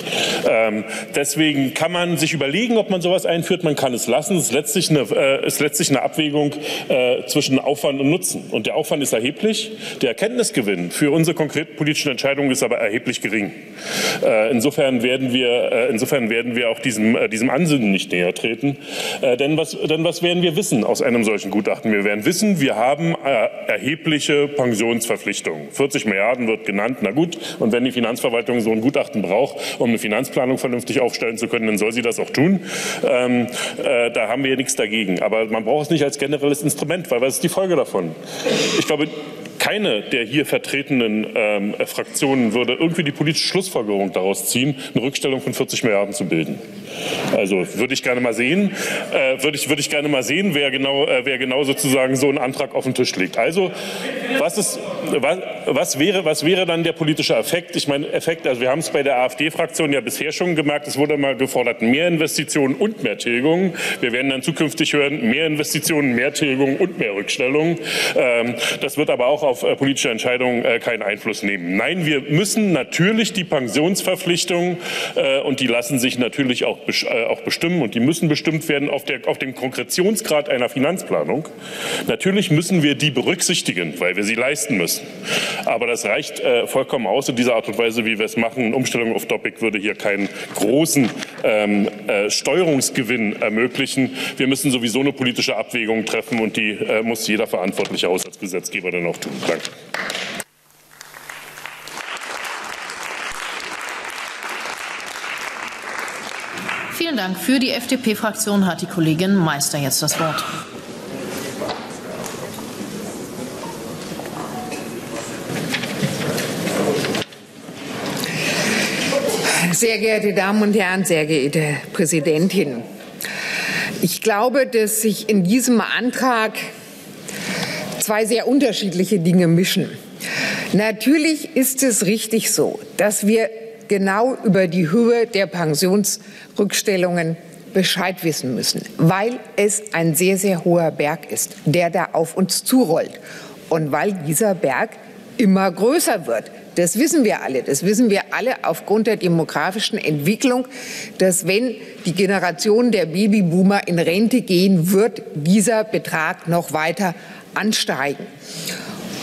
Ähm, deswegen kann man sich überlegen, ob man sowas einführt. Man kann es lassen. Es ist letztlich eine, äh, ist letztlich eine Abwägung äh, zwischen Aufwand und Nutzen. Und der Aufwand ist erheblich. Der Erkenntnisgewinn für unsere konkreten politischen Entscheidungen ist aber erheblich gering. Äh, insofern werden wir, äh, insofern werden wir auch diesem, äh, diesem Ansinnen nicht näher treten. Äh, denn, was, denn was werden wir wissen aus einem solchen Gutachten? Wir werden wissen, wir haben äh, erhebliche Pensionsverpflichtungen. vierzig Milliarden wird genannt. Na gut. Und wenn die Finanzverwaltung so ein Gutachten braucht, um eine Finanzplanung vernünftig aufstellen zu können, dann soll sie das auch tun. Ähm, äh, da haben wir ja nichts dagegen. Aber man braucht es nicht als generelles Instrument, weil was ist die Folge davon? Ich glaube, keine der hier vertretenen ähm, Fraktionen würde irgendwie die politische Schlussfolgerung daraus ziehen, eine Rückstellung von vierzig Milliarden zu bilden. Also würde ich gerne mal sehen, äh, würde ich, würde ich gerne mal sehen, wer genau, äh, wer genau sozusagen so einen Antrag auf den Tisch legt. Also was ist, was, was wäre, was wäre dann der politische Effekt? Ich meine, Effekt, also wir haben es bei der AfD-Fraktion ja bisher schon gemerkt, es wurde mal gefordert, mehr Investitionen und mehr Tilgungen. Wir werden dann zukünftig hören, mehr Investitionen, mehr Tilgungen und mehr Rückstellungen. Ähm, das wird aber auch auf äh, politische Entscheidungen äh, keinen Einfluss nehmen. Nein, wir müssen natürlich die Pensionsverpflichtungen äh, und die lassen sich natürlich auch, äh, auch bestimmen und die müssen bestimmt werden auf, der, auf dem Konkretionsgrad einer Finanzplanung. Natürlich müssen wir die berücksichtigen, weil wir sie leisten müssen. Aber das reicht äh, vollkommen aus in dieser Art und Weise, wie wir es machen. Eine Umstellung auf Topic würde hier keinen großen ähm, äh, Steuerungsgewinn ermöglichen. Wir müssen sowieso eine politische Abwägung treffen und die äh, muss jeder verantwortliche Haushaltsgesetzgeber dann auch tun. Danke. Vielen Dank. Für die F D P-Fraktion hat die Kollegin Meister jetzt das Wort. Sehr geehrte Damen und Herren, sehr geehrte Präsidentin! Ich glaube, dass sich in diesem Antrag zwei sehr unterschiedliche Dinge mischen. Natürlich ist es richtig so, dass wir genau über die Höhe der Pensionsrückstellungen Bescheid wissen müssen, weil es ein sehr, sehr hoher Berg ist, der da auf uns zurollt und weil dieser Berg immer größer wird. Das wissen wir alle. Das wissen wir alle aufgrund der demografischen Entwicklung, dass wenn die Generation der Babyboomer in Rente gehen, wird dieser Betrag noch weiter ansteigen.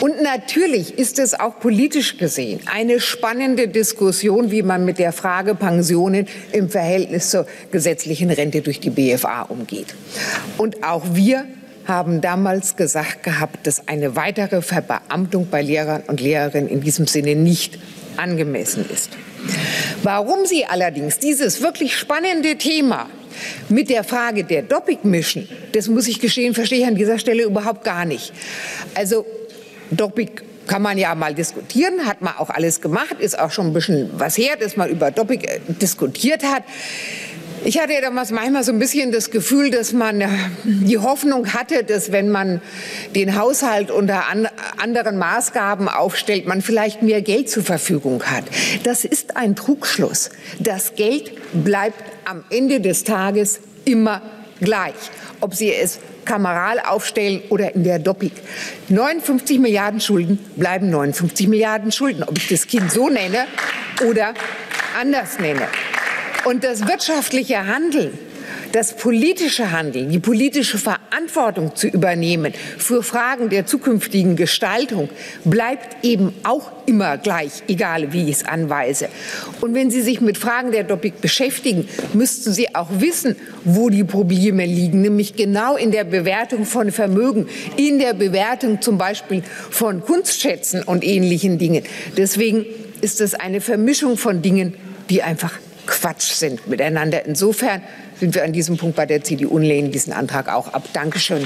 Und natürlich ist es auch politisch gesehen eine spannende Diskussion, wie man mit der Frage Pensionen im Verhältnis zur gesetzlichen Rente durch die B F A umgeht. Und auch wir haben damals gesagt gehabt, dass eine weitere Verbeamtung bei Lehrern und Lehrerinnen in diesem Sinne nicht angemessen ist. Warum Sie allerdings dieses wirklich spannende Thema mit der Frage der Doppik mischen, das muss ich gestehen, verstehe ich an dieser Stelle überhaupt gar nicht. Also Doppik kann man ja mal diskutieren, hat man auch alles gemacht, ist auch schon ein bisschen was her, dass man über Doppik diskutiert hat. Ich hatte ja damals manchmal so ein bisschen das Gefühl, dass man die Hoffnung hatte, dass wenn man den Haushalt unter an, anderen Maßgaben aufstellt, man vielleicht mehr Geld zur Verfügung hat. Das ist ein Trugschluss. Das Geld bleibt am Ende des Tages immer gleich, ob Sie es kameral aufstellen oder in der Doppik. neunundfünfzig Milliarden Schulden bleiben neunundfünfzig Milliarden Schulden, ob ich das Kind so nenne oder anders nenne. Und das wirtschaftliche Handeln, das politische Handeln, die politische Verantwortung zu übernehmen für Fragen der zukünftigen Gestaltung bleibt eben auch immer gleich, egal wie ich es anweise. Und wenn Sie sich mit Fragen der Doppik beschäftigen, müssten Sie auch wissen, wo die Probleme liegen, nämlich genau in der Bewertung von Vermögen, in der Bewertung zum Beispiel von Kunstschätzen und ähnlichen Dingen. Deswegen ist es eine Vermischung von Dingen, die einfach Quatsch sind miteinander. Insofern sind wir an diesem Punkt bei der C D U und lehnen diesen Antrag auch ab. Dankeschön.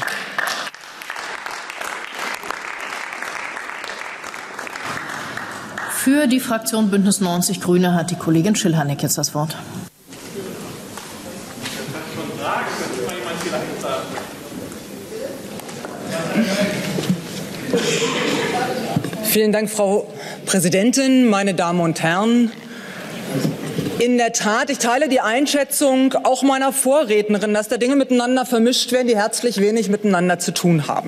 Für die Fraktion Bündnis neunzig Grüne hat die Kollegin Schilhanek jetzt das Wort. Vielen Dank, Frau Präsidentin, meine Damen und Herren. In der Tat, ich teile die Einschätzung auch meiner Vorrednerin, dass da Dinge miteinander vermischt werden, die herzlich wenig miteinander zu tun haben.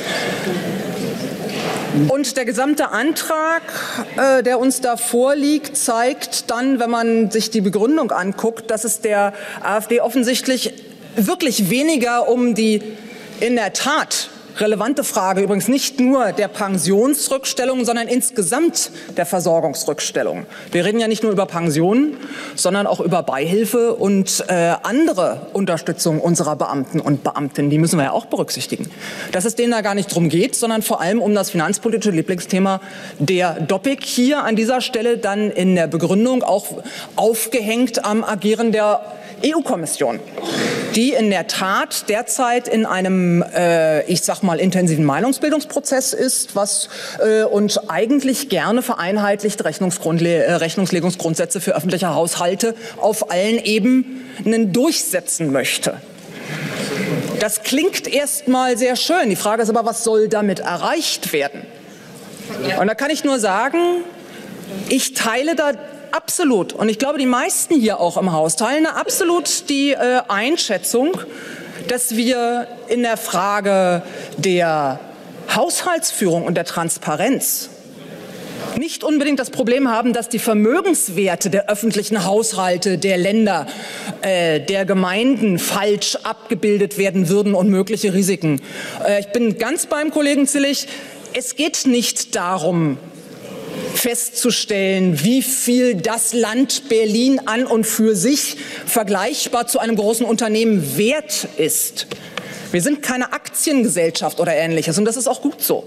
Und der gesamte Antrag, äh, der uns da vorliegt, zeigt dann, wenn man sich die Begründung anguckt, dass es der AfD offensichtlich wirklich weniger um die in der Tat relevante Frage, übrigens nicht nur der Pensionsrückstellung, sondern insgesamt der Versorgungsrückstellung. Wir reden ja nicht nur über Pensionen, sondern auch über Beihilfe und äh, andere Unterstützung unserer Beamten und Beamtinnen. Die müssen wir ja auch berücksichtigen. Dass es denen da gar nicht drum geht, sondern vor allem um das finanzpolitische Lieblingsthema der Doppik. Hier an dieser Stelle dann in der Begründung auch aufgehängt am Agieren der E U-Kommission, die in der Tat derzeit in einem, äh, ich sag mal, intensiven Meinungsbildungsprozess ist, was äh, und eigentlich gerne vereinheitlichte Rechnungsgrundle- äh, Rechnungslegungsgrundsätze für öffentliche Haushalte auf allen Ebenen durchsetzen möchte. Das klingt erstmal sehr schön. Die Frage ist aber, was soll damit erreicht werden? Und da kann ich nur sagen, ich teile da absolut, und ich glaube, die meisten hier auch im Haus teilen absolut die äh, Einschätzung, dass wir in der Frage der Haushaltsführung und der Transparenz nicht unbedingt das Problem haben, dass die Vermögenswerte der öffentlichen Haushalte, der Länder, äh, der Gemeinden falsch abgebildet werden würden und mögliche Risiken. Äh, ich bin ganz beim Kollegen Zillig. Es geht nicht darum, festzustellen, wie viel das Land Berlin an und für sich vergleichbar zu einem großen Unternehmen wert ist. Wir sind keine Aktiengesellschaft oder Ähnliches, und das ist auch gut so.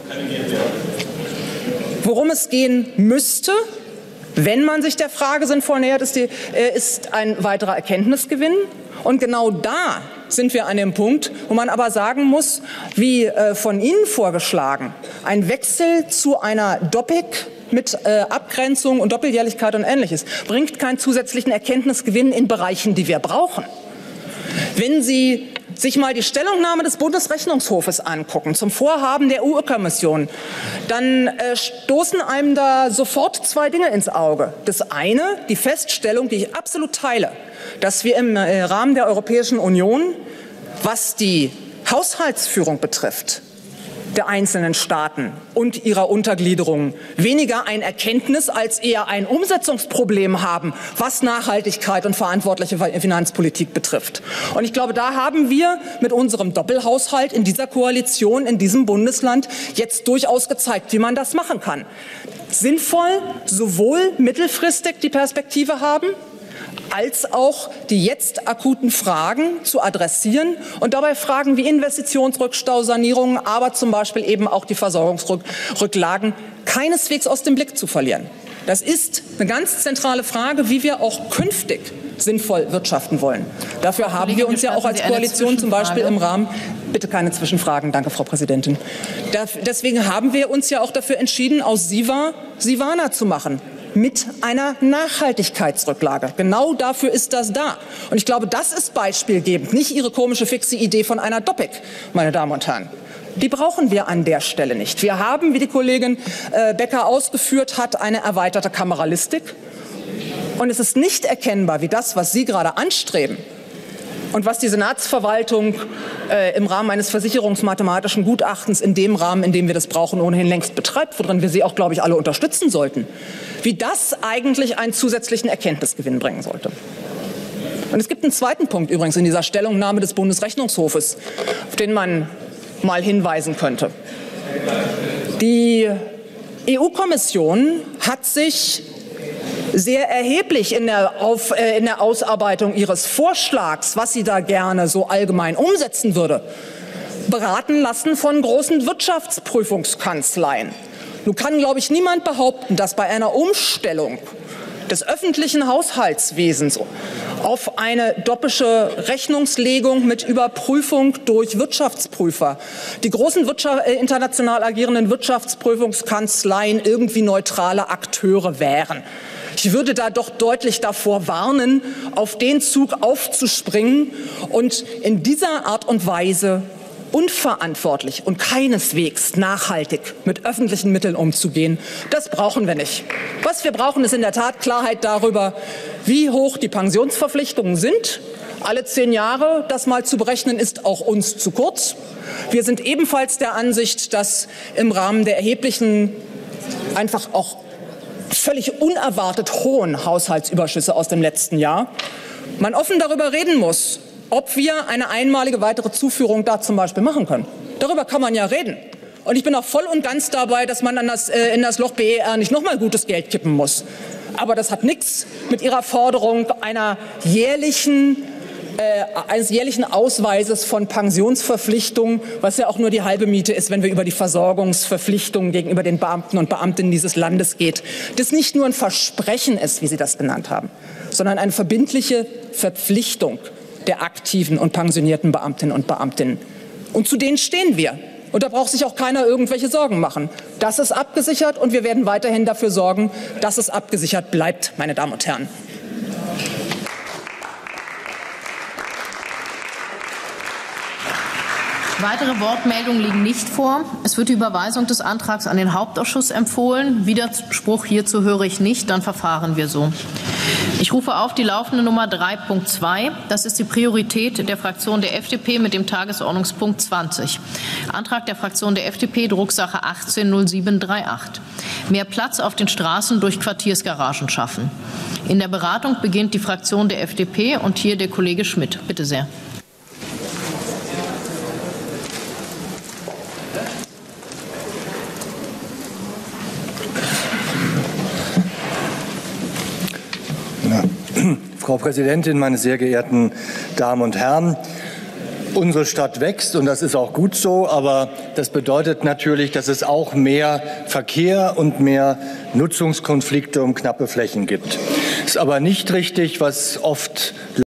Worum es gehen müsste, wenn man sich der Frage sinnvoll nähert, ist, die, ist ein weiterer Erkenntnisgewinn. Und genau da sind wir an dem Punkt, wo man aber sagen muss, wie äh, von Ihnen vorgeschlagen, ein Wechsel zu einer Doppik mit äh, Abgrenzung und Doppeljährlichkeit und Ähnliches bringt keinen zusätzlichen Erkenntnisgewinn in Bereichen, die wir brauchen. Wenn Sie sich mal die Stellungnahme des Bundesrechnungshofes angucken zum Vorhaben der E U-Kommission, dann äh, stoßen einem da sofort zwei Dinge ins Auge. Das eine, die Feststellung, die ich absolut teile, dass wir im äh, Rahmen der Europäischen Union, was die Haushaltsführung betrifft, der einzelnen Staaten und ihrer Untergliederungen weniger ein Erkenntnis als eher ein Umsetzungsproblem haben, was Nachhaltigkeit und verantwortliche Finanzpolitik betrifft. Und ich glaube, da haben wir mit unserem Doppelhaushalt in dieser Koalition, in diesem Bundesland jetzt durchaus gezeigt, wie man das machen kann. Sinnvoll, sowohl mittelfristig die Perspektive haben, als auch die jetzt akuten Fragen zu adressieren und dabei Fragen wie Investitionsrückstausanierungen, aber zum Beispiel eben auch die Versorgungsrücklagen keineswegs aus dem Blick zu verlieren. Das ist eine ganz zentrale Frage, wie wir auch künftig sinnvoll wirtschaften wollen. Dafür haben wir uns ja auch als Koalition zum Beispiel im Rahmen, bitte keine Zwischenfragen, danke Frau Präsidentin. Deswegen haben wir uns ja auch dafür entschieden, aus SIVA SIVANA zu machen. Mit einer Nachhaltigkeitsrücklage. Genau dafür ist das da. Und ich glaube, das ist beispielgebend, nicht Ihre komische fixe Idee von einer Doppik, meine Damen und Herren. Die brauchen wir an der Stelle nicht. Wir haben, wie die Kollegin äh, Becker ausgeführt hat, eine erweiterte Kameralistik. Und es ist nicht erkennbar, wie das, was Sie gerade anstreben, und was die Senatsverwaltung äh, im Rahmen eines versicherungsmathematischen Gutachtens in dem Rahmen, in dem wir das brauchen, ohnehin längst betreibt, worin wir Sie auch, glaube ich, alle unterstützen sollten, wie das eigentlich einen zusätzlichen Erkenntnisgewinn bringen sollte. Und es gibt einen zweiten Punkt übrigens in dieser Stellungnahme des Bundesrechnungshofes, auf den man mal hinweisen könnte. Die E U-Kommission hat sich sehr erheblich in der, Auf, äh, in der Ausarbeitung ihres Vorschlags, was sie da gerne so allgemein umsetzen würde, beraten lassen von großen Wirtschaftsprüfungskanzleien. Nun kann, glaube ich, niemand behaupten, dass bei einer Umstellung des öffentlichen Haushaltswesens auf eine doppische Rechnungslegung mit Überprüfung durch Wirtschaftsprüfer die großen Wirtschaft, äh, international agierenden Wirtschaftsprüfungskanzleien irgendwie neutrale Akteure wären. Ich würde da doch deutlich davor warnen, auf den Zug aufzuspringen und in dieser Art und Weise unverantwortlich und keineswegs nachhaltig mit öffentlichen Mitteln umzugehen. Das brauchen wir nicht. Was wir brauchen, ist in der Tat Klarheit darüber, wie hoch die Pensionsverpflichtungen sind. Alle zehn Jahre das mal zu berechnen, ist auch uns zu kurz. Wir sind ebenfalls der Ansicht, dass im Rahmen der erheblichen, einfach auch völlig unerwartet hohen Haushaltsüberschüsse aus dem letzten Jahr man offen darüber reden muss, ob wir eine einmalige weitere Zuführung da zum Beispiel machen können. Darüber kann man ja reden. Und ich bin auch voll und ganz dabei, dass man an das, äh, in das Loch B E R nicht noch mal gutes Geld kippen muss. Aber das hat nichts mit Ihrer Forderung einer jährlichen Äh, eines jährlichen Ausweises von Pensionsverpflichtungen, was ja auch nur die halbe Miete ist, wenn wir über die Versorgungsverpflichtungen gegenüber den Beamten und Beamtinnen dieses Landes geht. Das nicht nur ein Versprechen ist, wie Sie das genannt haben, sondern eine verbindliche Verpflichtung der aktiven und pensionierten Beamtinnen und Beamtinnen. Und zu denen stehen wir. Und da braucht sich auch keiner irgendwelche Sorgen machen. Das ist abgesichert und wir werden weiterhin dafür sorgen, dass es abgesichert bleibt, meine Damen und Herren. Weitere Wortmeldungen liegen nicht vor. Es wird die Überweisung des Antrags an den Hauptausschuss empfohlen. Widerspruch hierzu höre ich nicht. Dann verfahren wir so. Ich rufe auf die laufende Nummer drei Punkt zwei. Das ist die Priorität der Fraktion der F D P mit dem Tagesordnungspunkt zwanzig. Antrag der Fraktion der F D P, Drucksache achtzehn null sieben drei acht. Mehr Platz auf den Straßen durch Quartiersgaragen schaffen. In der Beratung beginnt die Fraktion der F D P und hier der Kollege Schmidt. Bitte sehr. Frau Präsidentin, meine sehr geehrten Damen und Herren! Unsere Stadt wächst und das ist auch gut so, aber das bedeutet natürlich, dass es auch mehr Verkehr und mehr Nutzungskonflikte um knappe Flächen gibt. Es ist aber nicht richtig, was oft